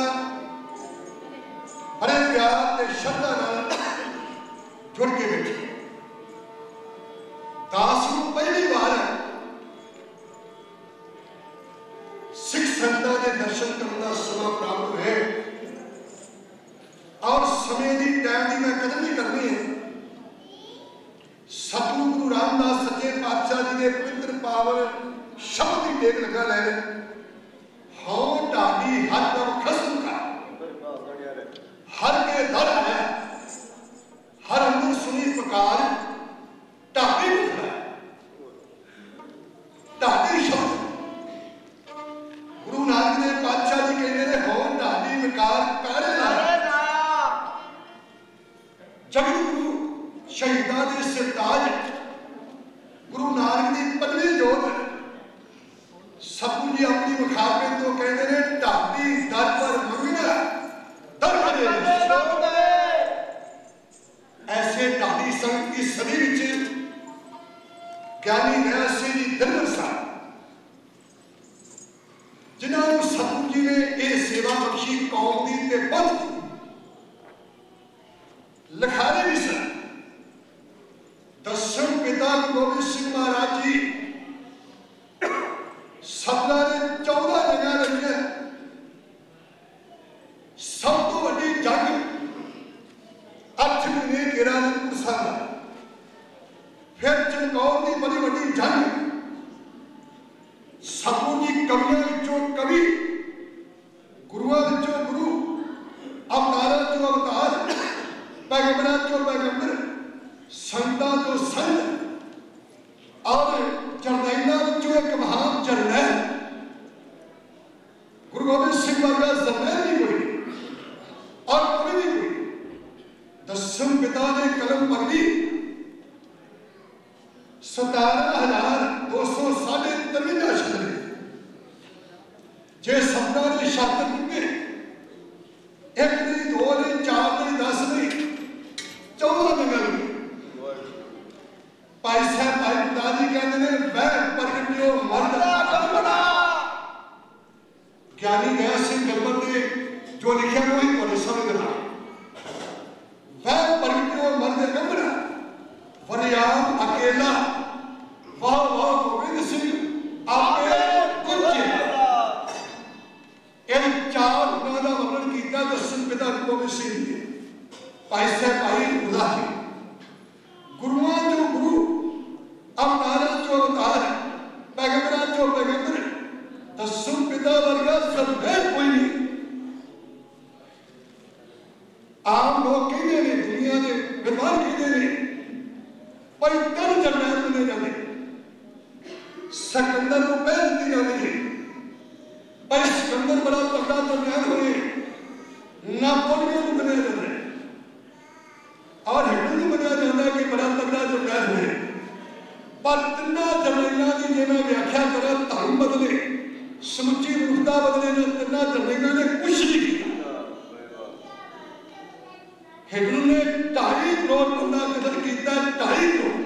बड़े प्यार ते श्रद्धा नाल जुड़ के बैठे। दास नूं पहली बार सिख संगतां दे दर्शन करने का समा प्राप्त होए और समय की टाइम की मैं कदर नहीं करनी है। सतगुरु गुरु रामदास सच्चे पातशाह जी के पवित्र पावन शब्द की टेक लगा ले हाँ ढाडी हर दम खसम का हर के दर है हर अंदर सुनी पुकार ढाडी उठा ढाडी शब्द गुरु नानक देव पातशाह जी कहते हैं हो ढाडी विकार कर जगत गुरु शहीदा के सरताज गुरु नानक की पदवी जोत सतगुरु जी अपनी मुखाबे तो कहते हैं ढाडी दर पर मंगना दर खड़े ऐसे ढाडी संघ की सदी विच ज्ञानी नैल सिंह जी दिनवर साहब जिन्होंने सतगुरु जी ने यह सेवा बख्शी कौम की ते बहुत लिखारे भी सर दसम पिता गुरु गोबिंद सिंह महाराज जी सतना ने 14 जगह लड़ियां सब तो वड्डी जंग 8 महीने किरानपुर साहब फिर चमकौर की बड़ी वड्डी जंग सतगुरु जी कवियों विचों कवि गुरुओं विचों गुरु अवतारों चो अवतार पैगंबरां चो पैगंबर संतां तो संत और जरनैलां चो एक महान जरनैल गुरु गोबिंद सिंह वर्गा जरनैल नहीं कोई और कभी नहीं कोई। दसम पिता ने कलम पकड़ी 17,253 शब्द जे शब्दां ने शब्द टुके एक नहीं दो नहीं 4 नहीं 10 नहीं 14 जगह भाई साहब भाई पिताजी कहते हैं वह प्रगटियो मर्द ज्ञानी नैल सिंह दिनवर ने जो लिखा वही तुम्हारे सामने देना वह प्रगटियो मर्द गंभरा वरियाम अकेला वाह वाह गोविंद सिंह आपे कुछ इन बड़ा तगड़ा जरनैल होए, नापोलियन बनया जाता है और हिटलर बनया जाता है कि बड़ा तगड़ा जरनैल होए। पर तिना जरनैलों की जे मैं व्याख्या करा, धर्म बदले, समुची मनुखता बदले ने तिना जरनैलों ने कुछ नहीं किया। हिटलर ने 2.5 करोड़ बंदा कतल किया, 2.5 करोड़।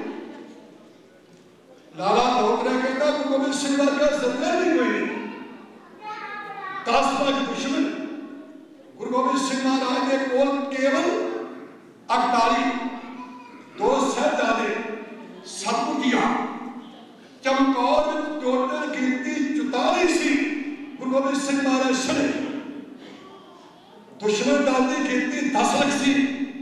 लाला धोतरा कहता गुरु गोबिंद सिंह वर्गा जरनैल नहीं कोई नहीं। 10 लाख दुश्मन गुरु गोबिंद सिंह महाराज के कोल केवल 48, 2 साहिबजादे, सतपुतिया, चमकौर में टोटल गिनती 44 सी गुरु गोबिंद सिंह महाराज सने। दुश्मन दल की गिनती 10 लाख सी।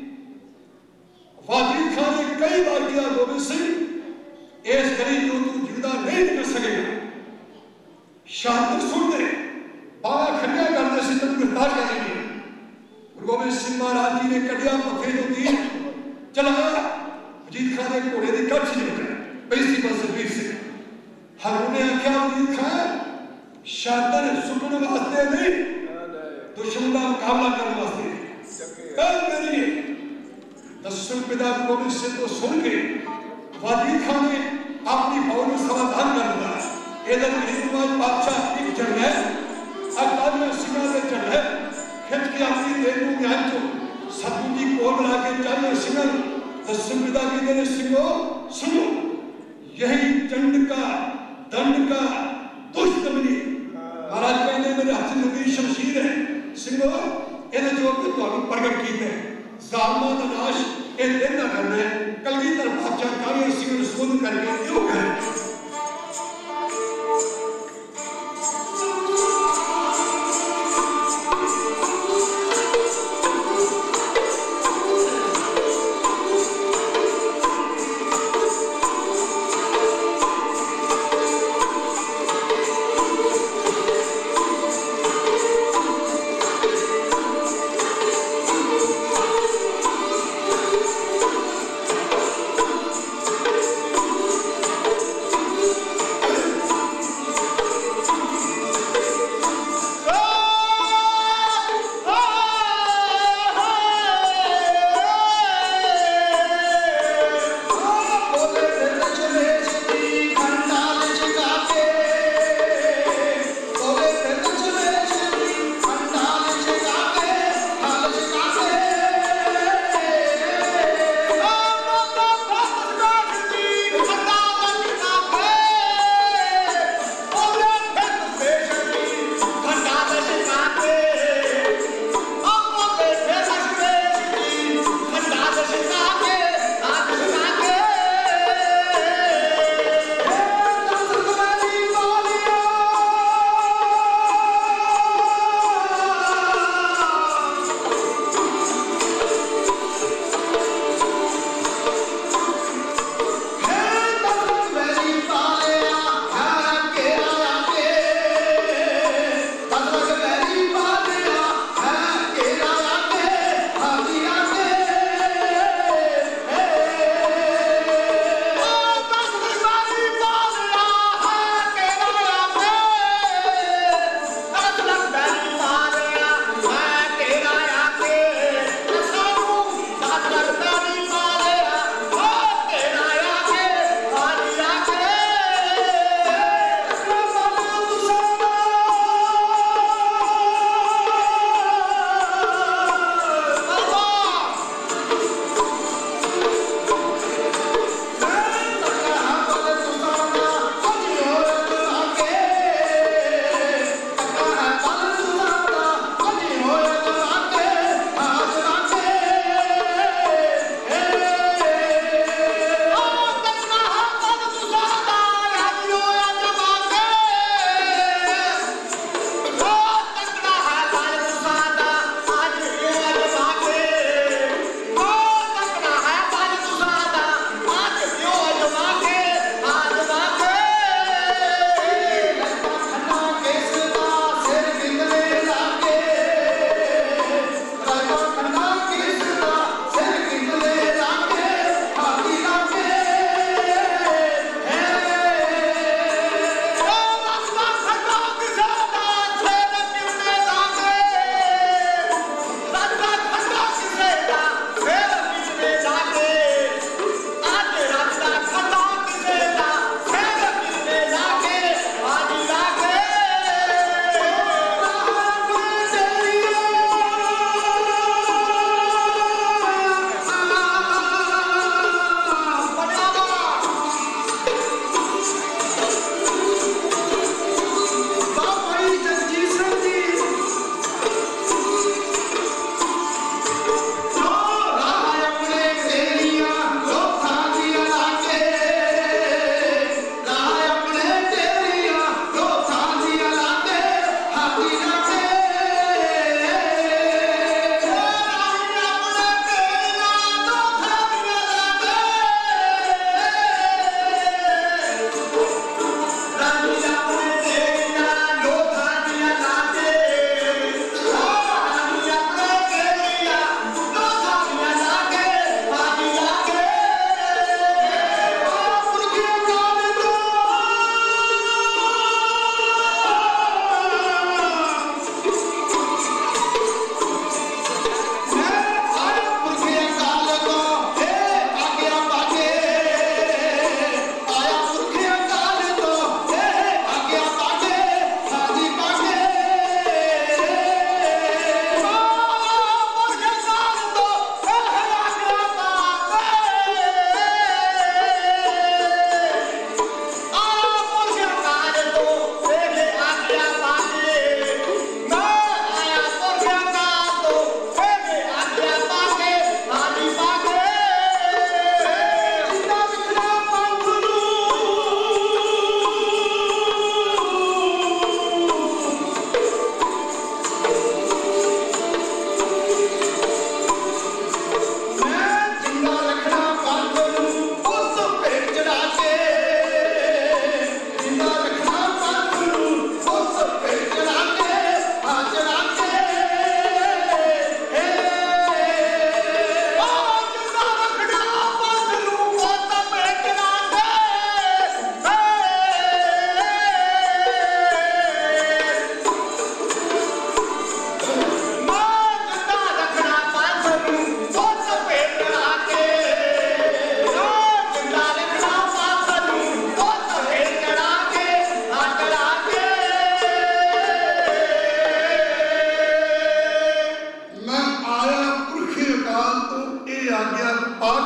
वाजिद खान ने कई बार किया गोबिंद सिंह इस करी जो तू जिंदा नहीं निकल सकेगा, शहादत सुन दे, बाबा खड़िया करते से तुम गिरफ्तार कर लेंगे। गुरु गोबिंद सिंह महाराज जी ने कटिया पत्थे जो तीर चलाया, वजीद खान ने घोड़े की कट से निकला 35 से। हारून ने आख्या वजीद खान शहादत सुनने वास्ते नहीं, दुश्मन का मुकाबला करने वास्ते। कल मेरी 10 पिता गुरु गोबिंद सिंह को सुन के वाजिद खान ने अपनी फौज में समाधान कर दिया। इधर हिंदुवाज बादशाह एक जरनैल अकाल सिंह के जरनैल खिंच के अपनी देश को ध्यान चो सतपुजी कोल बना के चल सिंह 10 पिता की ने सिंहो सुनो, यही दंड का दुष्टमनी। महाराज कहने मेरे हाथ में लगी शमशीर है, सिंहो इन्हें जो मैं तुहानू प्रगट कीता है, जालमां दा नाश ये दिन ना करना है। कलगीधर बादशाह काली सिंह ने सुन करके क्यों करे।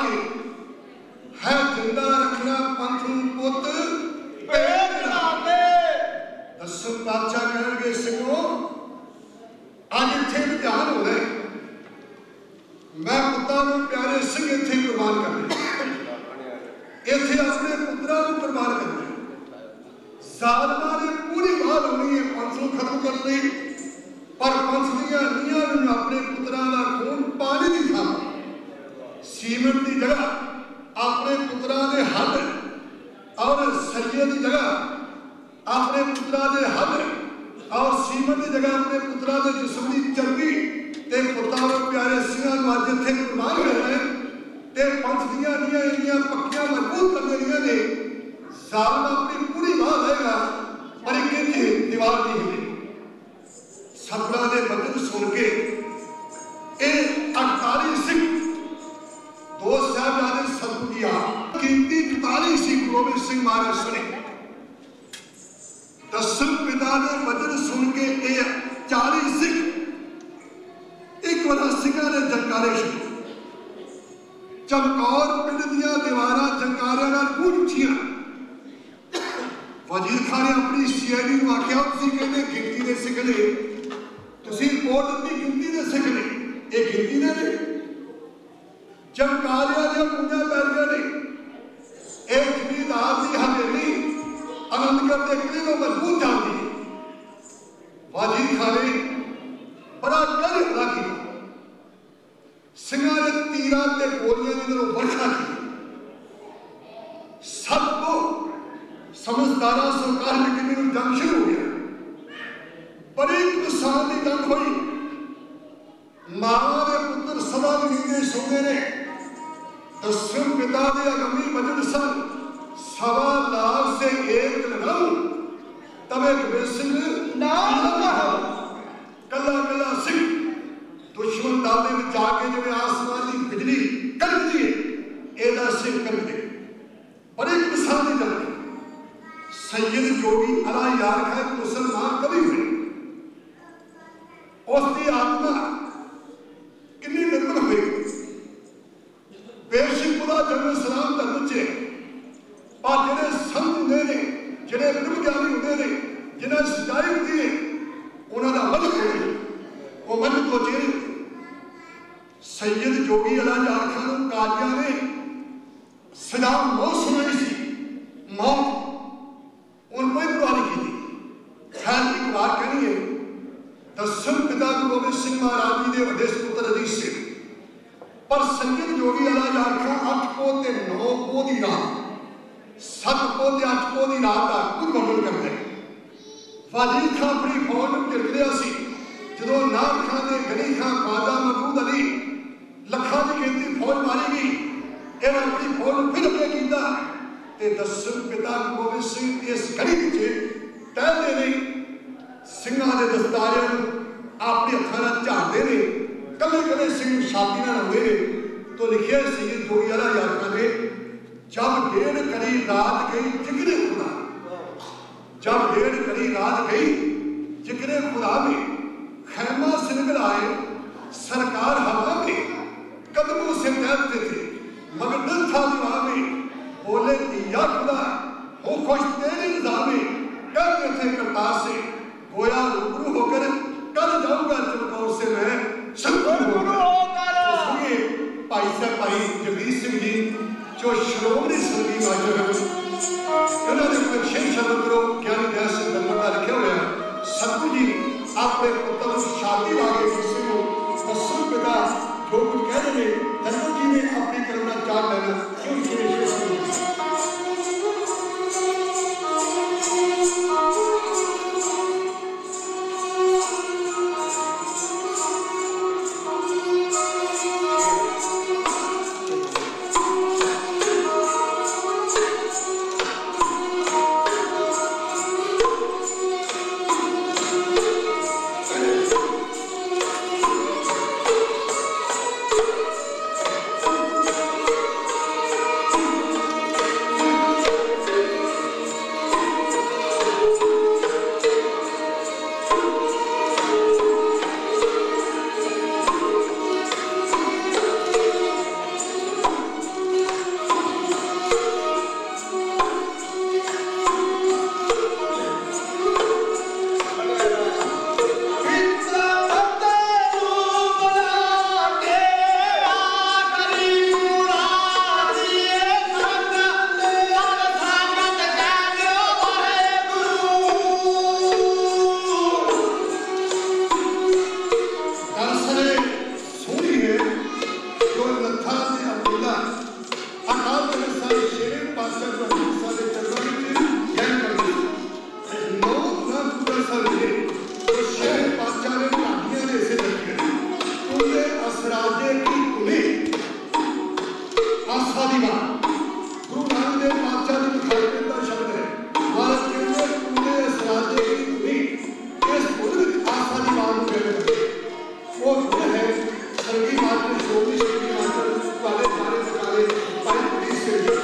के है जिंदा रखना पंथ पुत भेद ना दे। दसम पातशाह कहणगे सिंहो अज इत्थे इम्तिहान हो रहा है, मैं पुत्तां नूं प्यारे सिंह इत्थे कुर्बान करने, इत्थे अपने पुत्तरां नूं कुर्बान करने। ज़ालिमां ने पूरी मार होनी है पंथ नूं खत्म करने लई, पर पंथ दीआं नीहां नूं अपने पुत्तरां दा खून पानी दी थां सीमेंट की जगह अपने पुत्रा के हल और सरिये की जगह अपने पुत्रा के हल और सीमेंट की जगह अपने पुत्रा के जिस्म की चर्बी ते पुत्तां नूं प्यारे सिंहां नूं अज इत्थे कुर्बान करना है ते पंथ दीआं नीहां इंनियां पक्कियां मजबूत कर देणियां ने। ज़ालिम अपनी पूरी बाह लेगा पर एक इंच दीवार नहीं हिली। सतरां दे बचन सुन के ये 48 सिख दो साहबजादे सतगुरु कीमती 44 सिख गोबिंद सिंह महाराज सुने। दसम पिता ने वचन सुन के ये 40 सिख एक बार सिखा ने जंकारे छुड़े। चमकौर पिंड दियां दीवारां जंकारियां नाल गूंज उठियां। वजीर खान ने अपनी सीआईडी नूं आख्या तुसीं कहंदे गिनती दे सिख ने, तुसीं रिपोर्ट दित्ती गिनती दे सिख ने, ये गिनती दे ने जंकारियां दी गूंजां पै रहियां ने। एक जमींदार दी हवेली आनंदगढ़ दे किले नूं मजबूत जांदी है। वजीर खान ने बड़ा डर हमला किया, सिंहां ने तीरां ते गोलियां दी तरह वर्षा की। सबको समझदारा सरकार में कितनी जंग शुरू हो गया। बड़ी किसान की जंग हुई। मां के पुत्र सदा नींदे सोते ने। दसम पिता के अगमी वचन सन, 1.25 लाख से एक लगाऊं तब एक बेसिंग नाम कहो। कला कला सिंह दुश्मन दादे में जाके जिवें आसमान की बिजली कड़कदी है एदा सिंह कड़कदे। बड़ी किसान की जंग। सैयद जोगी अला यार खाए मुसलमान कभी हुए। उसकी आत्मा कितनी निर्मल हुई। बेशक खुदा जन्म सलाम धर्म च पर जिहड़े संत हुंदे ने, जिहड़े ब्रह्म ज्ञानी हुंदे ने, जिन्हां सच्चाई हुंदी है उन्हां दा मदद होवे, वो मदद तो चेहरे। सैयद जोगी अला यार खान नूं काजियां ने सजा मौत सुनाई सी, मौत उन कोई परवाह नहीं की। खैर एक बात कहनी है, दसम पिता गुरु गोबिंद सिंह महाराज जी के वड्डे सुपुत्र अजीत सिंह पर सैयद जोगी अला यार खान 8 पोह ते 9 पोह की रात, 7 पोह ते 8 पोह की रात का कुछ वर्णन करते हैं। वजीर खान अपनी फौज में टिक रहा सी जो नार खान ने गनी खान ख्वाजा महमूद अली लखा की गिनती फौज मारी गई। इन्हें अपनी फौज फिर अगे किया। दसम पिता गुरु गोबिंद सिंह इस घड़ी टहलते नहीं, सिंहां दे दस्तारियां अपने हथां नाल झाड़दे ने, कले कले सिंह छाती नाल लाउंदे ने। तो लिखिया सैयद जोगी अला यार खान ने, जब 1.5 कड़ी रात गई जिक्रे खुदा, जब 1.5 कड़ी रात गई जिक्रे खुदा में खैमा से निकल आए सरकार हवा में कदमों से तैरते थे मगर दिल था दीवार में। बोले या खुदा हो खुश तेरी रज़ा में, कहते थे करतार से गोया रूबरू होकर कर जाऊंगा चमकौर से मैं रूबरू होकर। सुनिए भाई साहब भाई जगदीश सिंह जी जो श्रोमणी संगीत मास्टर इन्होंने कोई शेर शब्द करो ज्ञानी दया से दरबार रखे हुए हैं। सतगुरु जी अपने पुत्र शादी लागे किसी को दसम पिता जो कुछ कह रहे हैं धर्म जी ने अपनी करुणा चार लेना क्यों आसा दी बात गुरु नानक देव पातशाह जी मुखातिब का शब्द है। महाराज कहते पूरे इस राज्य की धुनी इस बुजुर्ग आस्था की बात को व्यक्त करते वो धुन है स्वर्गीय मास्टर शोभी स्वर्गीय मास्टर वाले सारे सकाले पाई पुलिस से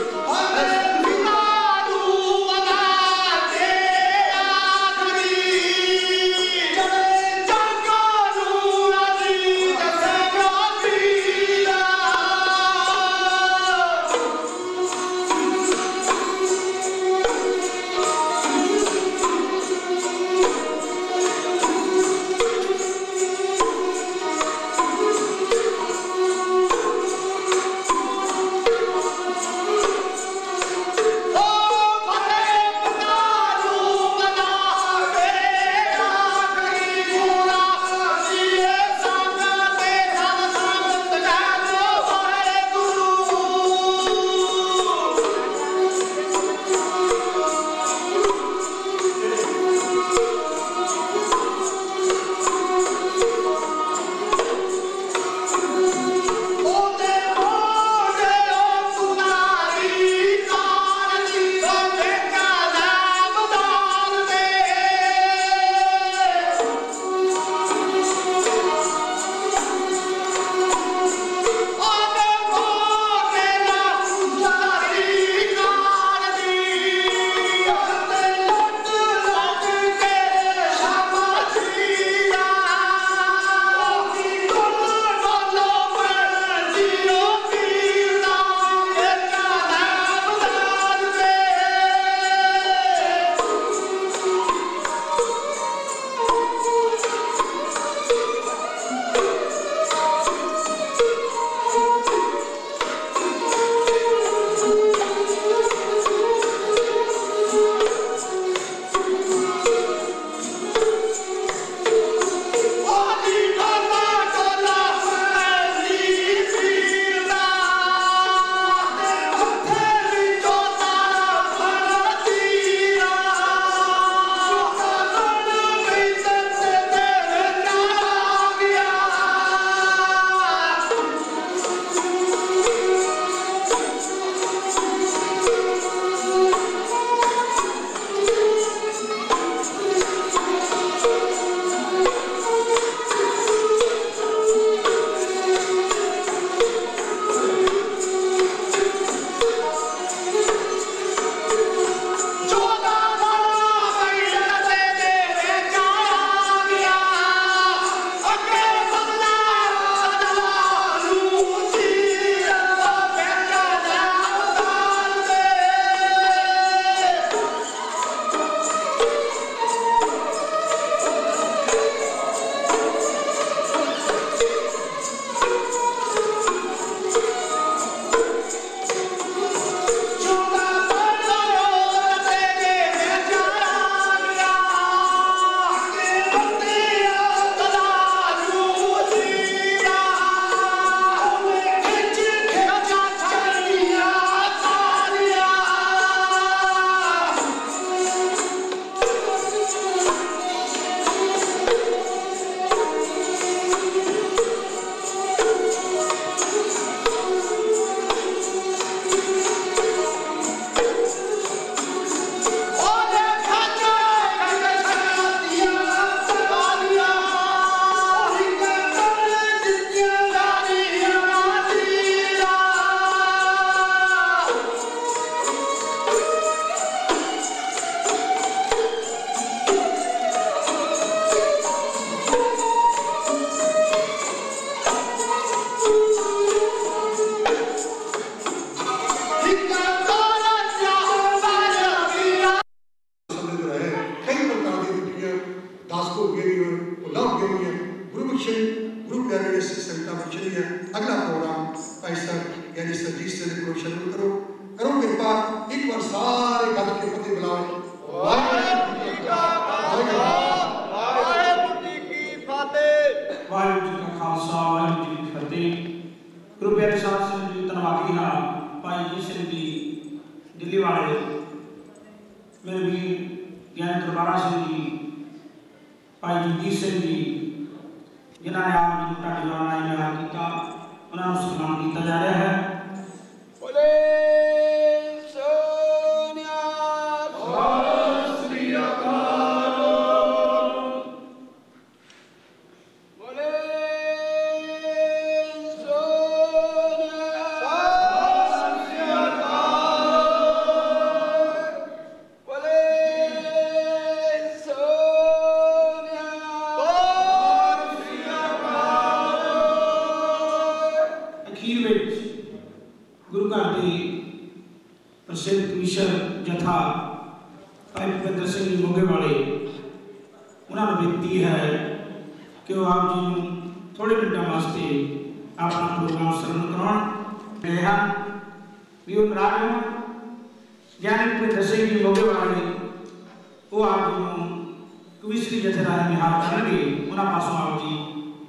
गुरु घर के प्रसिद्ध कमीशन जथा भाई भुपिंदर सिंह जी मोगे वाले उन्होंने बेनती है कि वो आप जी को थोड़े मिनटों वास्ते अपना प्रोग्राम सरन कराने गए हैं भी वो करा रहे हो ज्ञानी भुपिंदर सिंह जी मोगे वाले वो आप जी को कविश्री जथे राय निहाल करेंगे उन्होंने पासों आप जी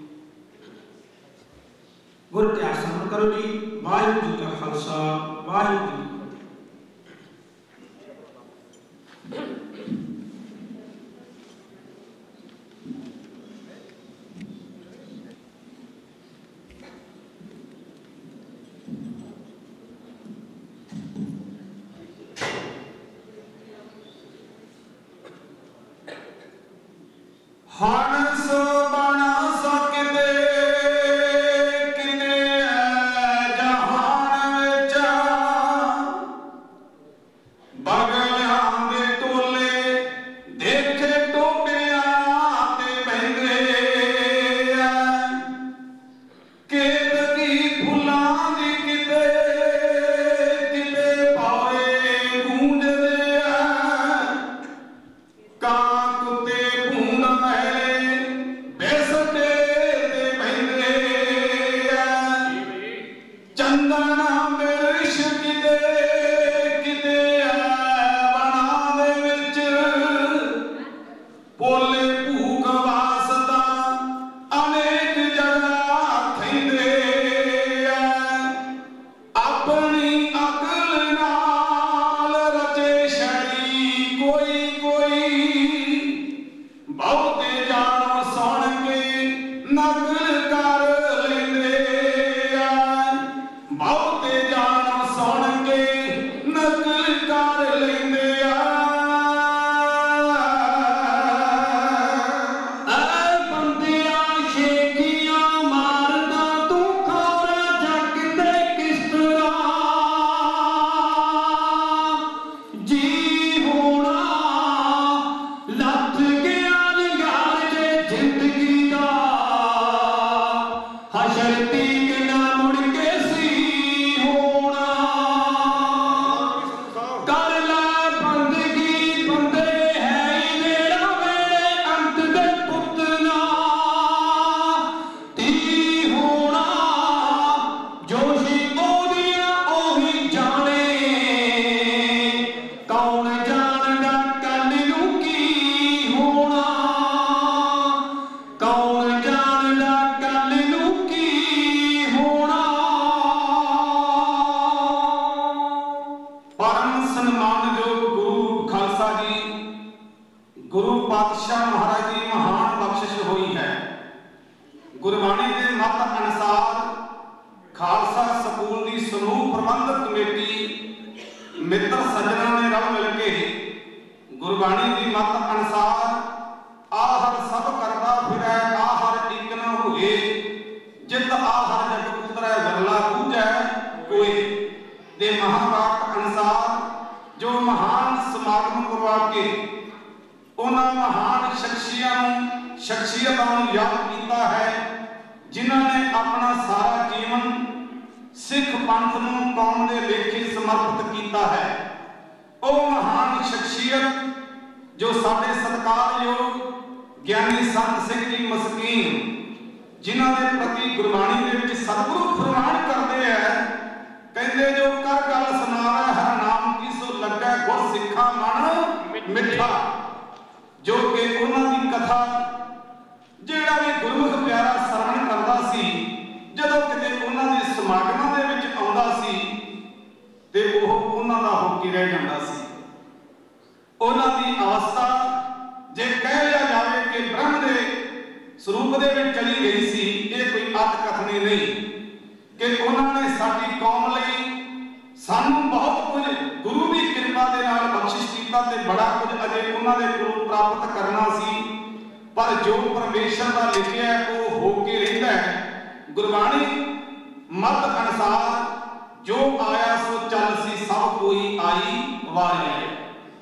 गुर त्याग सरन करो जी। वाहिगुरू जी का खालसा वाहिगुरू जी। हंस बना सकते किते जहान विच बगलियां दे टोले देखे टोबियां ते बहिंदे केत दी फुलां दी किते किते पावे गूंजदे कां कुत्ते भूंड महले बेसते ते बहिंदे चंदन मिर्श किते किते बना दे विच पोले भूख वासता अनेक जगह थैंदे अपनी अकल नाल रचे छड़ी कोई कोई बहुते जानो सुन के नकल कर लेंदे बहुते जानो सुन के नकल कर लेंदे बंदियां शेखियां मारदा तू खौरा जग ते किस तरह जी होना लथ गया निगार जे जिंदगी दा हशर तीक ना मुड़ के सी होना कर लै बंदगी बंदे है ही मेरा मेरे अंत दे पुतना ती होना जोशी ओदियां ओही जाने कौन जानदा कल नूं की होना कौन जानदा कल नूं की होना। परम सन्मानयोग गुरु खालसा जी गुरु पातशाह महाराज की महान बख्शिश हुई है। गुरबाणी के मत अनुसार खालसा स्कूल की समूह प्रबंधक कमेटी मित्र सज्जना ने रल मिल के गुरबाणी की मत अनुसार आहर सब करदा फिरै आहर एक न होए जित आहर जग उतरै विरला बूझै कोई दे महावाक अनुसार जो महान समागम करवा के उन्होंने महान शख्सियतां नूं याद किया है जिन्होंने अपना सारा जीवन सिख पंथ नूं कौम दे लेखे समर्पित किया है। वो महान शख्सियत जो साडे सत्कारयोग ज्ञानी संत सिंह जी मस्कीन जिन्हों के प्रति गुरबाणी दे विच सतगुरु फरमान करते हैं कहते जो कर गल सुनावे हर नाम की सो लगे गुर सिखा मन मिठा जो कि उन्हों की कथा जेड़ा भी गुरमुख प्यारा सरवण करता सी जदों किते उन्हों के समागमां दे विच आउंदा सी ते ओह उन्हां दा हो के रह जांदा सी। उन्हां दी अवस्था जे कह लिया जाए कि ब्रह्म दे स्वरूप दे विच चली गई सी ये कोई अत कथनी नहीं कि उन्होंने साडी कौम लई सानू बहुत कुछ गुरु की कृपा दे नाल बख्शिश कीता ते बड़ा कुछ अजे उन्होंने गुरु प्राप्त करना सी पर जो परमेश्वर का लिखिया है वो हो के रहिंदा है। गुरबाणी मत अनुसार जो आया सो चल सी सब कोई आई वारी है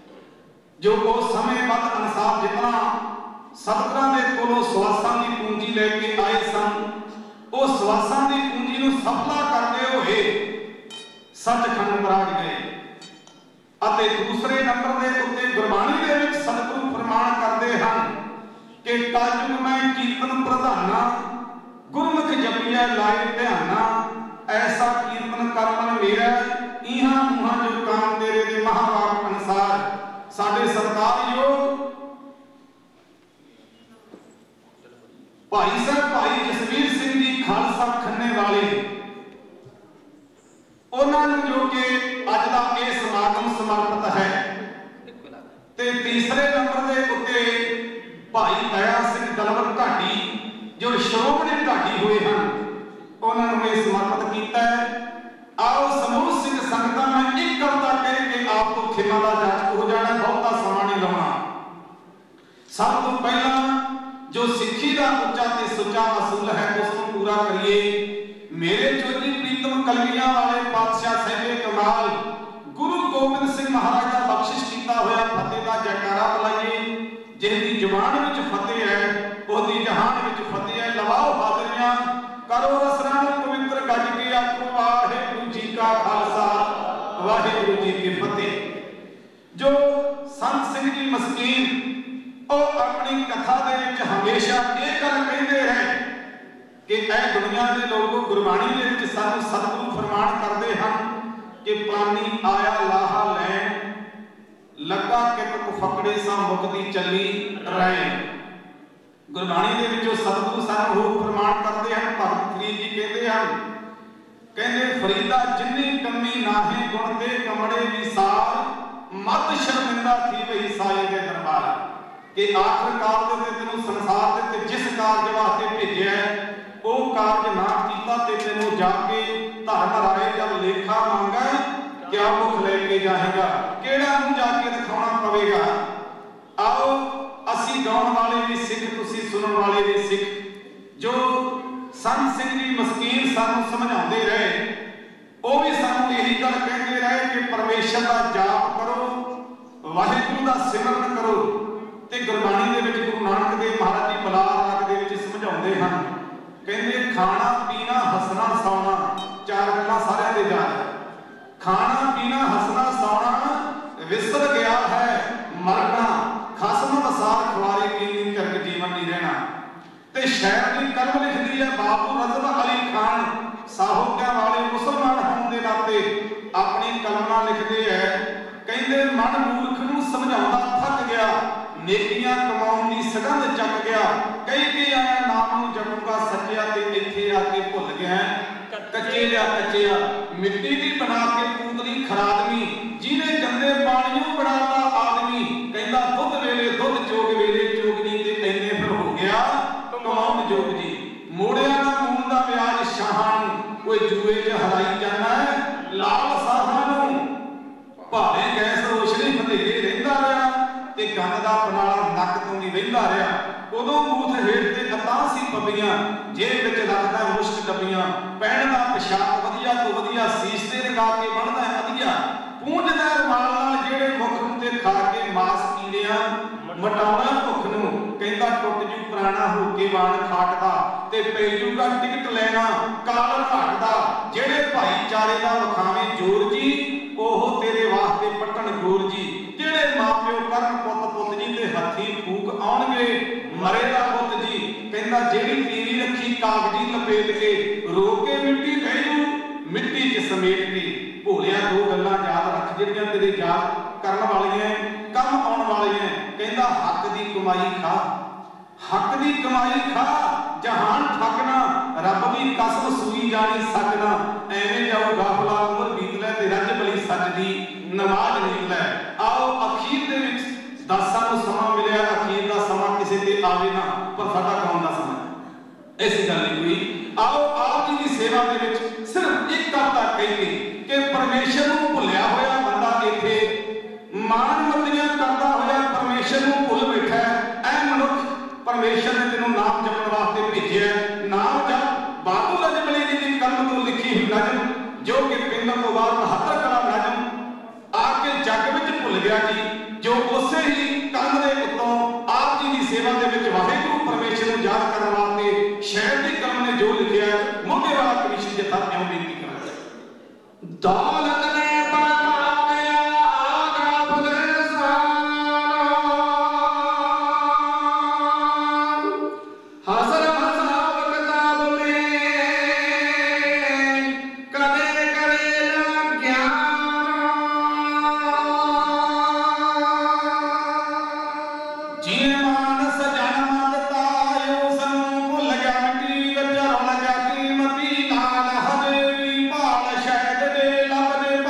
जो उस समय मत अनुसार जितना सतगुरां दे कोलों सवासां की पूंजी लेके आए सन उस सवासां की पूंजी नूं सफला करते हुए सचखंड बराज गए। ਅਤੇ ਦੂਸਰੇ ਨੰਬਰ ਦੇ ਉੱਤੇ ਗੁਰਬਾਣੀ ਦੇ ਵਿੱਚ ਸਤਿਗੁਰੂ ਫਰਮਾਨ ਕਰਦੇ ਹਨ ਕਿ ਕਲਯੁਗ ਮੈਂ ਕੀਰਤਨ ਪ੍ਰਧਾਨਾ, ਗੁਰਮੁਖ ਜਪੀਐ ਲਾਏ ਧਿਆਨਾ, ਐਸਾ ਕੀਰਤਨ ਕਰਮਨ ਮੇਰਾ, ਇਹਾਂ ਉਹਾਂ ਜੋ ਕਾਮ ਤੇਰੇ ਦੇ ਮਹਾਵਾਕ ਅਨੁਸਾਰ। ਸਾਡੇ ਸਤਿਕਾਰਯੋਗ ਭਾਈ ਸਾਹਿਬ ਭਾਈ ਜਸਵੀਰ ਸਿੰਘ ਜੀ ਖਾਲਸਾ ਖੰਨੇ ਵਾਲੇ, ਉਹਨਾਂ ਨੂੰ ਜੋ ਕਿ ਅੱਜ ਦਾ ਇਹ ਸਮਾਗਮ ਸਮਰਪਿਤ ਹੈ। ਤੇ ਤੀਸਰੇ ਨੰਬਰ ਦੇ ਉੱਤੇ ਭਾਈ ਦਇਆ ਸਿੰਘ ਦਲਵਰ ਢਾਡੀ ਜੋ ਸ਼੍ਰੋਮਣੀ ਢਾਡੀ ਹੋਏ ਹਨ, ਉਹਨਾਂ ਨੂੰ ਇਹ ਸਮਰਪਿਤ ਕੀਤਾ ਹੈ। ਆਓ ਸਮੂਹ ਸਿੰਘ ਸੰਗਤਾਂ, ਮੈਂ ਇੱਕ ਕਰਤਾ ਕਹਿ ਕੇ ਆਪ ਤੋਂ ਖਿਮਾ ਦਾ ਜਾਚਕ ਹੋ ਜਾਣਾ, ਬਹੁਤਾ ਸਮਾਂ ਨਹੀਂ ਲਾਉਣਾ। ਸਭ ਤੋਂ ਪਹਿਲਾਂ ਜੋ ਸਿੱਖੀ ਦਾ ਉੱਚਾ ਤੇ ਸੁੱਚਾ ਅਸੂਲ ਹੈ ਉਸ ਨੂੰ ਪੂਰਾ ਕਰੀਏ। ਮੇਰੇ ਚੋਜੀ ਪ੍ਰੀਤਮ ਕਲਗੀਆਂ ਵਾਲੇ ਪਾਤਸ਼ਾਹ ਸਾਹਿਬੇ ਕਮਾਲ ਗੁਰੂ ਗੋਬਿੰਦ ਸਿੰਘ ਮਹਾਰਾਜ ਦਾ ਬਖਸ਼ਿਸ਼ ਕੀਤਾ ਹੋਇਆ ਫਤਿਹ ਦਾ ਜੈਕਾਰਾ ਬੁਲਾਈਏ। ਜਿਹਦੀ ਜ਼ੁਬਾਨ ਵਿੱਚ ਫਤਿਹ ਹੈ ਉਹਦੀ ਜਹਾਨ ਵਿੱਚ ਫਤਿਹ ਹੈ। ਲਵਾਓ ਹਾਜ਼ਰੀਆਂ, ਕਰੋ ਰਸਨਾ ਪਵਿੱਤਰ ਗੱਜ ਕੇ ਆਖੋ ਵਾਹਿਗੁਰੂ ਜੀ ਕਾ ਖਾਲਸਾ ਵਾਹਿਗੁਰੂ ਜੀ ਕੀ ਫਤਿਹ। ਜੋ ਸੰਤ ਸਿੰਘ ਜੀ ਮਸਕੀਨ ਉਹ ਆਪਣੀ ਕਥਾ ਦੇ ਵਿੱਚ ਹਮੇਸ਼ਾ ਇਹ ਗੱਲ ਕਹਿੰਦੇ ਰਹੇ ਕਿ ਇਹ ਦੁਨੀਆ ਦੇ ਲੋਕੋ ਗੁਰਬਾਣੀ ਦੇ ਵਿੱਚ ਸਾਨੂੰ ਸਤਿਗੁਰੂ ਫਰਮਾਨ ਕਰਦੇ ਹਨ ਕਿ ਪ੍ਰਾਨੀ ਆਇਆ ਲਾਹਾ ਲੈਣ, ਲੱਗਾ ਕਿਤਕ ਫਕੜੇ ਸਾਂ ਮੁਕਤੀ ਚੱਲੀ ਰਹਿ। ਗੁਰਬਾਣੀ ਦੇ ਵਿੱਚੋਂ ਸਤਿਗੁਰੂ ਸਾਨੂੰ ਉਹ ਫਰਮਾਨ ਕਰਦੇ ਹਨ। ਭਗਤ ਫਰੀਦ ਜੀ ਕਹਿੰਦੇ ਹਨ, ਕਹਿੰਦੇ ਫਰੀਦਾ ਜਿੰਨੀ ਕੰਮੀ ਨਾਹੀ ਗੁਣ ਦੇ ਕਮੜੇ ਵੀ ਸਾਰ, ਮਤ ਸ਼ਰਮਿੰਦਾ ਥੀ ਵਈ ਸਾਏ ਦੇ ਦਰਬਾਰ। ਕਿ ਆਖਰਕਾਰ ਦੇ ਤੇ ਤੈਨੂੰ ਸੰਸਾਰ ਦੇ ਤੇ ਜਿਸ ਕਾਰਜ ਵਾਸਤੇ ਭੇਜਿਆ ਉਹ ਕਾਰਜ ਨਾ ਕੀਤਾ ਤੇ ਤੈਨੂੰ ਜਾ ਕੇ ਧਰਮ ਰਾਏ ਜਦ ਲੇਖਾ ਮੰਗਾ ਕਿਆ ਮੁਖ ਲੈ ਕੇ ਜਾਏਗਾ, ਕਿਹੜਾ ਨੂੰ ਜਾ ਕੇ ਦਿਖਾਉਣਾ ਪਵੇਗਾ। ਆਓ ਅਸੀਂ ਗਾਉਣ ਵਾਲੇ ਵੀ ਸਿੱਖ, ਤੁਸੀਂ ਸੁਣਨ ਵਾਲੇ ਵੀ ਸਿੱਖ। ਜੋ ਸੰਤ ਸਿੰਘ ਜੀ ਮਸਕੀਨ ਸਾਨੂੰ ਸਮਝਾਉਂਦੇ ਰਹੇ ਉਹ ਵੀ ਸਾਨੂੰ ਇਹੀ ਗੱਲ ਕਹਿੰਦੇ ਰਹੇ ਕਿ ਪਰਮੇਸ਼ਰ ਦਾ ਜਾਪ ਕਰੋ, ਵਾਹਿਗੁਰੂ ਦਾ ਸਿਮਰਨ ਕਰੋ। ਤੇ ਗੁਰਬਾਣੀ ਦੇ ਵਿੱਚ ਗੁਰੂ ਨਾਨਕ ਦੇਵ ਮਹਾਰਾਜ ਜੀ ਬਲਾਰ ਰਾਗ ਦੇ ਵਿੱਚ ਸਮਝਾਉਂਦੇ ਹਨ, ਕਹਿੰਦੇ ਖਾਣਾ ਪੀਣਾ ਹੱਸਣਾ ਸੌਣਾ, ਚਾਰ ਗੱਲਾਂ ਸਾਰਿਆਂ ਦੇ ਯਾਦ। ਖਾਣਾ ਪੀਣਾ ਹੱਸਣਾ ਸੌਣਾ ਵਿਸਰ ਗਿਆ ਹੈ ਮਰਨਾ, ਖਸਮ ਵਸਾਰ ਖਵਾਰੇ ਕੀਨੀ ਕਰਕ ਜੀਵਨ ਨਹੀਂ ਰਹਿਣਾ। ਤੇ ਸ਼ਾਇਰ ਦੀ ਕਲਮ ਲਿਖਦੀ ਹੈ ਬਾਬੂ ਰਜ਼ਬ ਅਲੀ ਖਾਨ, ਸਾਹੋਕਿਆਂ ਵਾਲੇ ਮੁਸਲਮਾਨ ਹੋਣ ਦੇ ਨਾਤੇ ਆਪਣੀ ਕਲਮ ਨਾਲ ਲਿਖਦੇ ਹੈ, ਕਹਿੰਦੇ ਮਨ ਮੂਰਖ ਨੂੰ ਸਮਝਾਉਂਦਾ ਥੱਕ ਗਿਆ, ਨੇਕੀਆਂ ਕਮਾਉਣ ਦੀ ਸਗੰਧ ਚੱਕ ਗਿਆ, ਕਈ ਕੇ ਆਇਆ ਨਾਮ ਨੂੰ ਜਪੂਗਾ ਸੱਚਿਆ ਤੇ ਇੱਥੇ ਆ ਕੇ ਭੁੱਲ ਗਿਆ ਕੱਚੇ ਲਿਆ ਕੱਚਿਆ। ਮਿੱਟੀ ਦੀ ਬਣਾ ਕੇ ਪੂਤਲੀ ਖਰਾਦਮੀ, ਜਿਹਨੇ ਗੰਦੇ ਪਾਣੀਓਂ ਬਣਾਤਾ ਆਦਮੀ, ਕਹਿੰਦਾ ਦੁੱਧ ਵੇਲੇ ਦੁੱਧ ਚੋਗ ਵੇਲੇ ਚੋਗਨੀ ਤੇ ਇੰਨੇ ਫਿਰ ਹੋ ਗਿਆ ਕਮਾਉਣ ਜੋਗ ਜੀ। ਮੋੜਿਆ ਨਾ ਮੂਨ ਦਾ ਵਿਆਜ ਸ਼ਾਹਾਂ ਨੂੰ, ਕੋਈ ਜੂਏ 'ਚ ਹਰਾਈ ਜਾਂਦਾ ਹੈ ਲਾਲ ਸਾਹਾਂ ਨੂੰ। ਭਾਵੇਂ ਗੈਸ ਰੋਸ਼ਨੀ ਵਧੇਰੇ ਰਹਿੰਦਾ ਰਿਹਾ ਤੇ ਗੰਦ ਦਾ ਪਨਾਲਾ ਨੱਕ ਤੋਂ ਨਹੀਂ ਵਹਿੰਦਾ ਰਿਹਾ। ਉਦੋਂ ਬੂਥ ਹੇਠ ਤੇ ਅਤਾਂ ਸੀ ਪੱਬੀਆਂ, ਜੇਬ ਵਿੱਚ ਰੱਖਦਾ ਮੁਸ਼ਕ ਡੱਬੀਆਂ, ਪਹਿਨਦਾ ਪੋਸ਼ਾਕ ਵਧੀਆ ਤੋਂ ਵਧੀਆ, ਸੀਸ ਤੇ ਲਗਾ ਕੇ ਬਣਦਾ ਵਧੀਆ, ਪੂੰਝਦਾ ਰੁਮਾਲ ਨਾਲ ਜਿਹੜੇ ਮੁੱਖ ਨੂੰ ਤੇ ਖਾ ਕੇ ਮਾਸ ਕੀੜਿਆਂ ਮਟਾਉਣਾ ਭੁੱਖ ਨੂੰ। ਕਹਿੰਦਾ ਟੁੱਟ ਜੂ ਪੁਰਾਣਾ ਹੋ ਕੇ ਵਾਣ ਖਾਟ ਦਾ ਤੇ ਪੈ ਜੂਗਾ ਟਿਕਟ ਲੈਣਾ ਕਾਲ ਘਾਟ ਦਾ। ਜਿਹੜੇ ਭਾਈਚਾਰੇ ਦਾ ਵਿਖਾਵੇਂ ਜੋਰ ਜੀ ਉਹ ਤੇਰੇ ਵਾਸਤੇ ਪੱਟਣ ਗੋਰ ਜੀ। ਜਿਹੜੇ ਮਾਪਿਓ ਕਰਨ ਪੁੱਤ ਪੁੱਤ ਜੀ ਤੇ ਹੱਥੀ ਫੂਕ ਆਉਣਗੇ ਮਰੇ ਦਾ ਪੁੱਤ ਜੀ। ਕਹਿੰਦਾ ਜਿਹੜੀ ਤੀਵੀ ਰੱਖੀ ਕਾਗਜ਼ੀ ਲਪੇਟ ਕੇ ਰੋ ਕੇ ਮਿੱਟੀ ਬਹਿ ਜੂ ਮਿੱਟੀ 'ਚ ਸਮੇਟ ਕੇ। ਭੋਲਿਆ ਦੋ ਗੱਲਾਂ ਯਾਦ ਰੱਖ ਜਿਹੜੀਆਂ ਤੇਰੇ ਯਾਦ ਕਰਨ ਵਾਲੀਆਂ ਕੰਮ ਆਉਣ ਵਾਲੀਆਂ। ਕਹਿੰਦਾ ਹੱਕ ਦੀ ਕਮਾਈ ਖਾ, ਹੱਕ ਦੀ ਕਮਾਈ ਖਾ, ਜਹਾਨ ਠੱਗਣਾ, ਰੱਬ ਦੀ ਕਸਮ ਸੂਈ ਜਾਣੀ ਸਕਣਾ। ਐਵੇਂ ਜਾਊ ਗਾਫਲਾ ਉਮਰ ਬੀਤ ਲੈ ਤੇ ਰੱਜ ਬਲੀ ਸੱਚ ਦੀ ਨਮਾਜ਼ ਨੀਤ ਲੈ। ਆਓ ਅਖੀਰ ਦੇ ਵਿੱਚ ਦਾਸਾਂ ਨੂੰ ਸਮਾਂ ਮਿਲਿਆ, ਅਖੀਰ ਦਾ ਸਮਾਂ ਕਿਸੇ ਤੇ ਆਵੇ ਨਾ, ਪਰ ਸਾਡਾ ਗਾਉਣ ਦਾ ਸਮਾਂ ਐਸੀ ਗੱਲ ਨਹੀਂ ਕੋਈ। ਆਓ ਆਪ ਜੀ ਦੀ ਸੇਵਾ ਦੇ ਵਿੱਚ ਸਿਰਫ ਇੱਕ ਕਰਤਾ ਕਹੀਏ ਕਿ ਪਰਮੇਸ਼ਰ ਨੂੰ ਭੁੱਲਿਆ ਹੋਇਆ ਬੰਦਾ ਇੱਥੇ ਮਾਨ ਮਤੀਆਂ ਕਰਦਾ ਹੋਇਆ ਪਰਮੇਸ਼ਰ ਨੂੰ ਭੁੱਲ ਬੈਠਾ ਹੈ। ਐ ਮਨੁੱਖ ਪਰਮੇਸ਼ਰ ਨੇ ਤੈਨੂੰ ਨਾਮ ਜਪਣ ਵਾਸਤੇ ਭੇਜਿਆ। ਨਾਮ ਜਪ ਬਾਬੂ ਲਜਮਲੀ ਜੀ ਦੀ ਕਲਮ ਤੋਂ ਲਿਖੀ ਹੋਈ ਨਜ਼ਮ, ਜੋ ਕਿ ਪਿੰਡਾਂ ਤੋਂ ਬਾਅਦ 72 ਕਲਾ ਨਜ਼ਮ ਆ ਕੇ दौलत ने बड़ा गया आगा बुलसान हसर हसाब किताब में कदे करेला ज्ञान जिन मानस जन्म दिता उस भुल गया मिट्टी विच रुल गया कीमती लाल हजे भी भाल शहद दे लभदे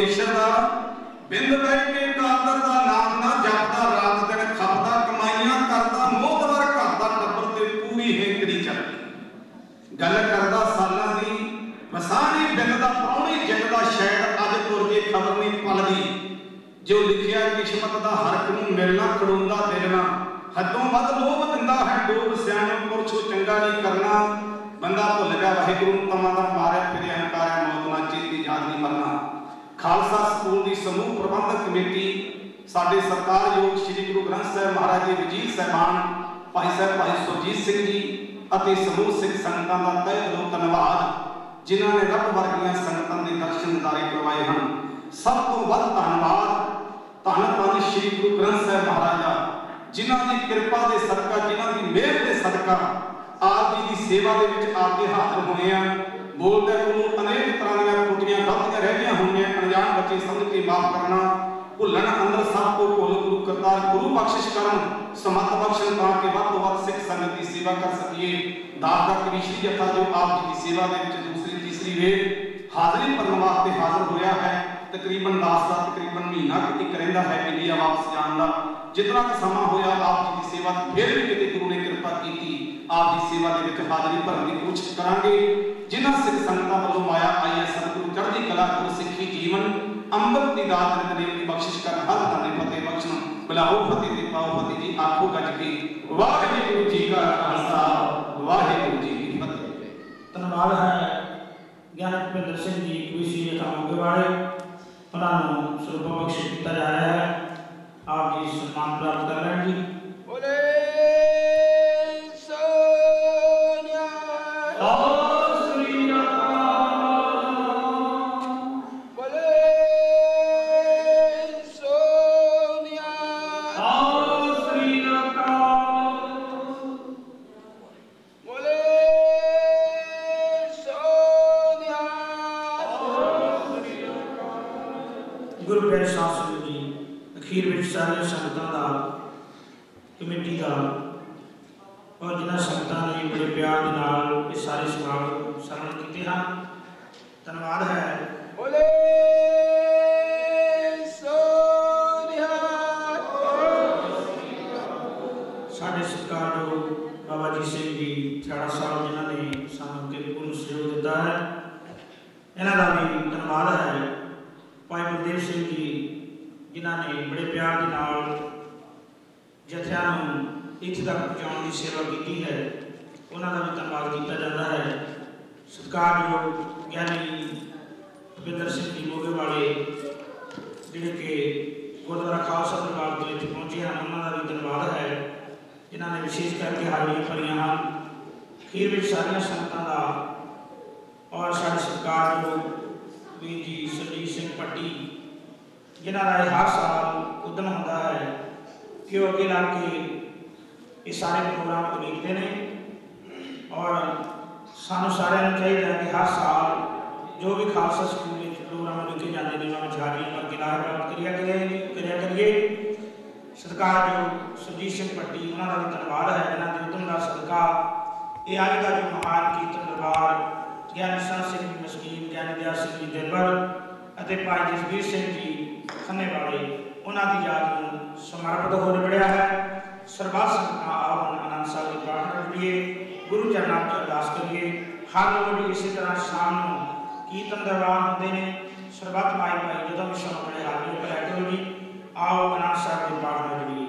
परमेश्वर दा बिंद बैठ के कादर दा नाम ना जपदा रात दिन खपदा कमाइयां करदा मोहतवर घर दा टब्बर ते पूरी हेकड़ी चलदी गल करदा सालां दी मसानी बिंद दा प्राणी जिंदा शायद अज तुर के खबर नहीं पलदी जो लिखिया किस्मत दा हरक नूं मिलना खड़ोंदा दिल ना हदों वध लोभ दिंदा है डोब सियाणे पुरछो चंगा नहीं करना बंदा भुल गया वाहिगुरू तमां दा मारिया फिरे हंकारिया मौत ना चेती याद नहीं मरना। खालसा स्कूल की समूह प्रबंधक कमेटी साडे सरकारयोग श्री गुरु ग्रंथ साहिब महाराज जी वजीर साहबान भाई साहब भाई सुरजीत सिंह जी अते समूह सिख संगतां दा तहे दिलों धन्नवाद जिन्हां ने रब वर्गियां संगतां दे दर्शन दारे करवाए हैं। सब तो वध धन्नवाद धन धन श्री गुरु ग्रंथ साहिब महाराज दा जिन्हां दी कृपा दे सदका जिन्हां दी मेहर दे सदका आप जी की सेवा दे विच आके हाजिर होए हैं। बोलदे कोलों अनेक तरह दी त्रुटियां गलतियां रह गईयां होणीआं अनजान बच्चे समझ के माफ करना भुलण अंदर सब को भुल गुरु करतार गुरु बख्शिश करन समत बख्शण ताकि वध तो वध सिख संगत की सेवा कर सकिए। दास दा करीशी जत्था जो आप जी की सेवा दे विच दूसरी तीसरी वेर हाजिरी भरन वास्ते हाजिर होया है तकरीबन दास दा तकरीबन महीना एक रहिंदा है इंडिया वापस जाण दा जितना समा होया आप जी की सेवा फिर भी किते गुरु ने कृपा की आप की सेवा दे विच हाजिरी भरन की कोशिश करांगे। जिन्हां सिख संगतां वल्लों माया आई है सतगुरु चढ़दी कला गुरु सिੱਖੀ जीवन अमृत की दात नित की बख्शिश कर हर धने फतेह बख्शण बुलाओ फतेह ते पाओ फतेह जी आखो गज के वाहिगुरू जी का खालसा वाहिगुरू जी की फतेह। धन्यवाद है ज्ञान भुपिंदर सिंह जी कुसी यथा मोगे वाले उन्होंने स्वरूप बख्शिश किया जा रहा है आप जी सम्मान प्राप्त कर रहे हैं जी। गुरु प्यारे साध संगत जी अखीर में सारे संगतां दा कमेटी का और जिन्हां संगतां ने बड़े प्यार दे नाल ये सारे सवाल सरवण कीते हैं धन्यवाद है। साडे सत्कारयोग बाबा जी सिंह जी थाड़ा साहब जिन्हां ने सानूं पूर्ण सहयोग दिता है इन्हां दा भी धन्यवाद है। भाई बलदेव सिंह जी जिन्होंने बड़े प्यार के नाल जत्थियां नूं इत्थे तक पहुँचाने की सेवा की है उन्होंने भी धन्यवाद किया जाता है। सत्कारयोग ज्ञानी भुपिंदर सिंह जी मोगे वाले जिहड़े कि गुरुद्वारा खालसा दरबार तो इत्थे पहुँचे हैं उन्होंने भी धन्यवाद है जिन्होंने विशेष करके हाजिरियां भरियां हैं। अखीर में सारियां संगतां दा और साडे सत्कारयोग वीर जी सुरजीत सिंह पट्टी जिन्हों का हर साल उद्यम होता है कि वो अगे लग के ये सारे प्रोग्राम को देखते हैं और सानू सारे चाहिए कि हर साल जो भी खालसा स्कूल में प्रोग्राम लिखे जाते हैं उन्होंने हाजिरियां भर के लाभ प्राप्त करिया करिए। सत्कार जो सुरजीत सिंह पट्टी उन्होंने भी धन्यवाद है जिन्हों के उद्यम का सदका ये अज का जो महान कीर्तन दरबार ज्ञानी संत सिंह जी मस्कीन ज्ञानी दयाल सिंह जी दिलबर अते भाई जसवीर सिंह जी खन्ने वाले उन्होंने की याद में समर्पित हो निबड़िया है। सरबत संगतां आओ आनंद साहब की प्रार्थना करिए गुरु चरणों में अरदास करिए। हर रोज इसी तरह शाम को कीर्तन दरबार होंगे ने सरबत माई भाई जो भी समय बड़े हाजिर लैके हो जी आओ आनंद साहब की प्रार्थना करिए।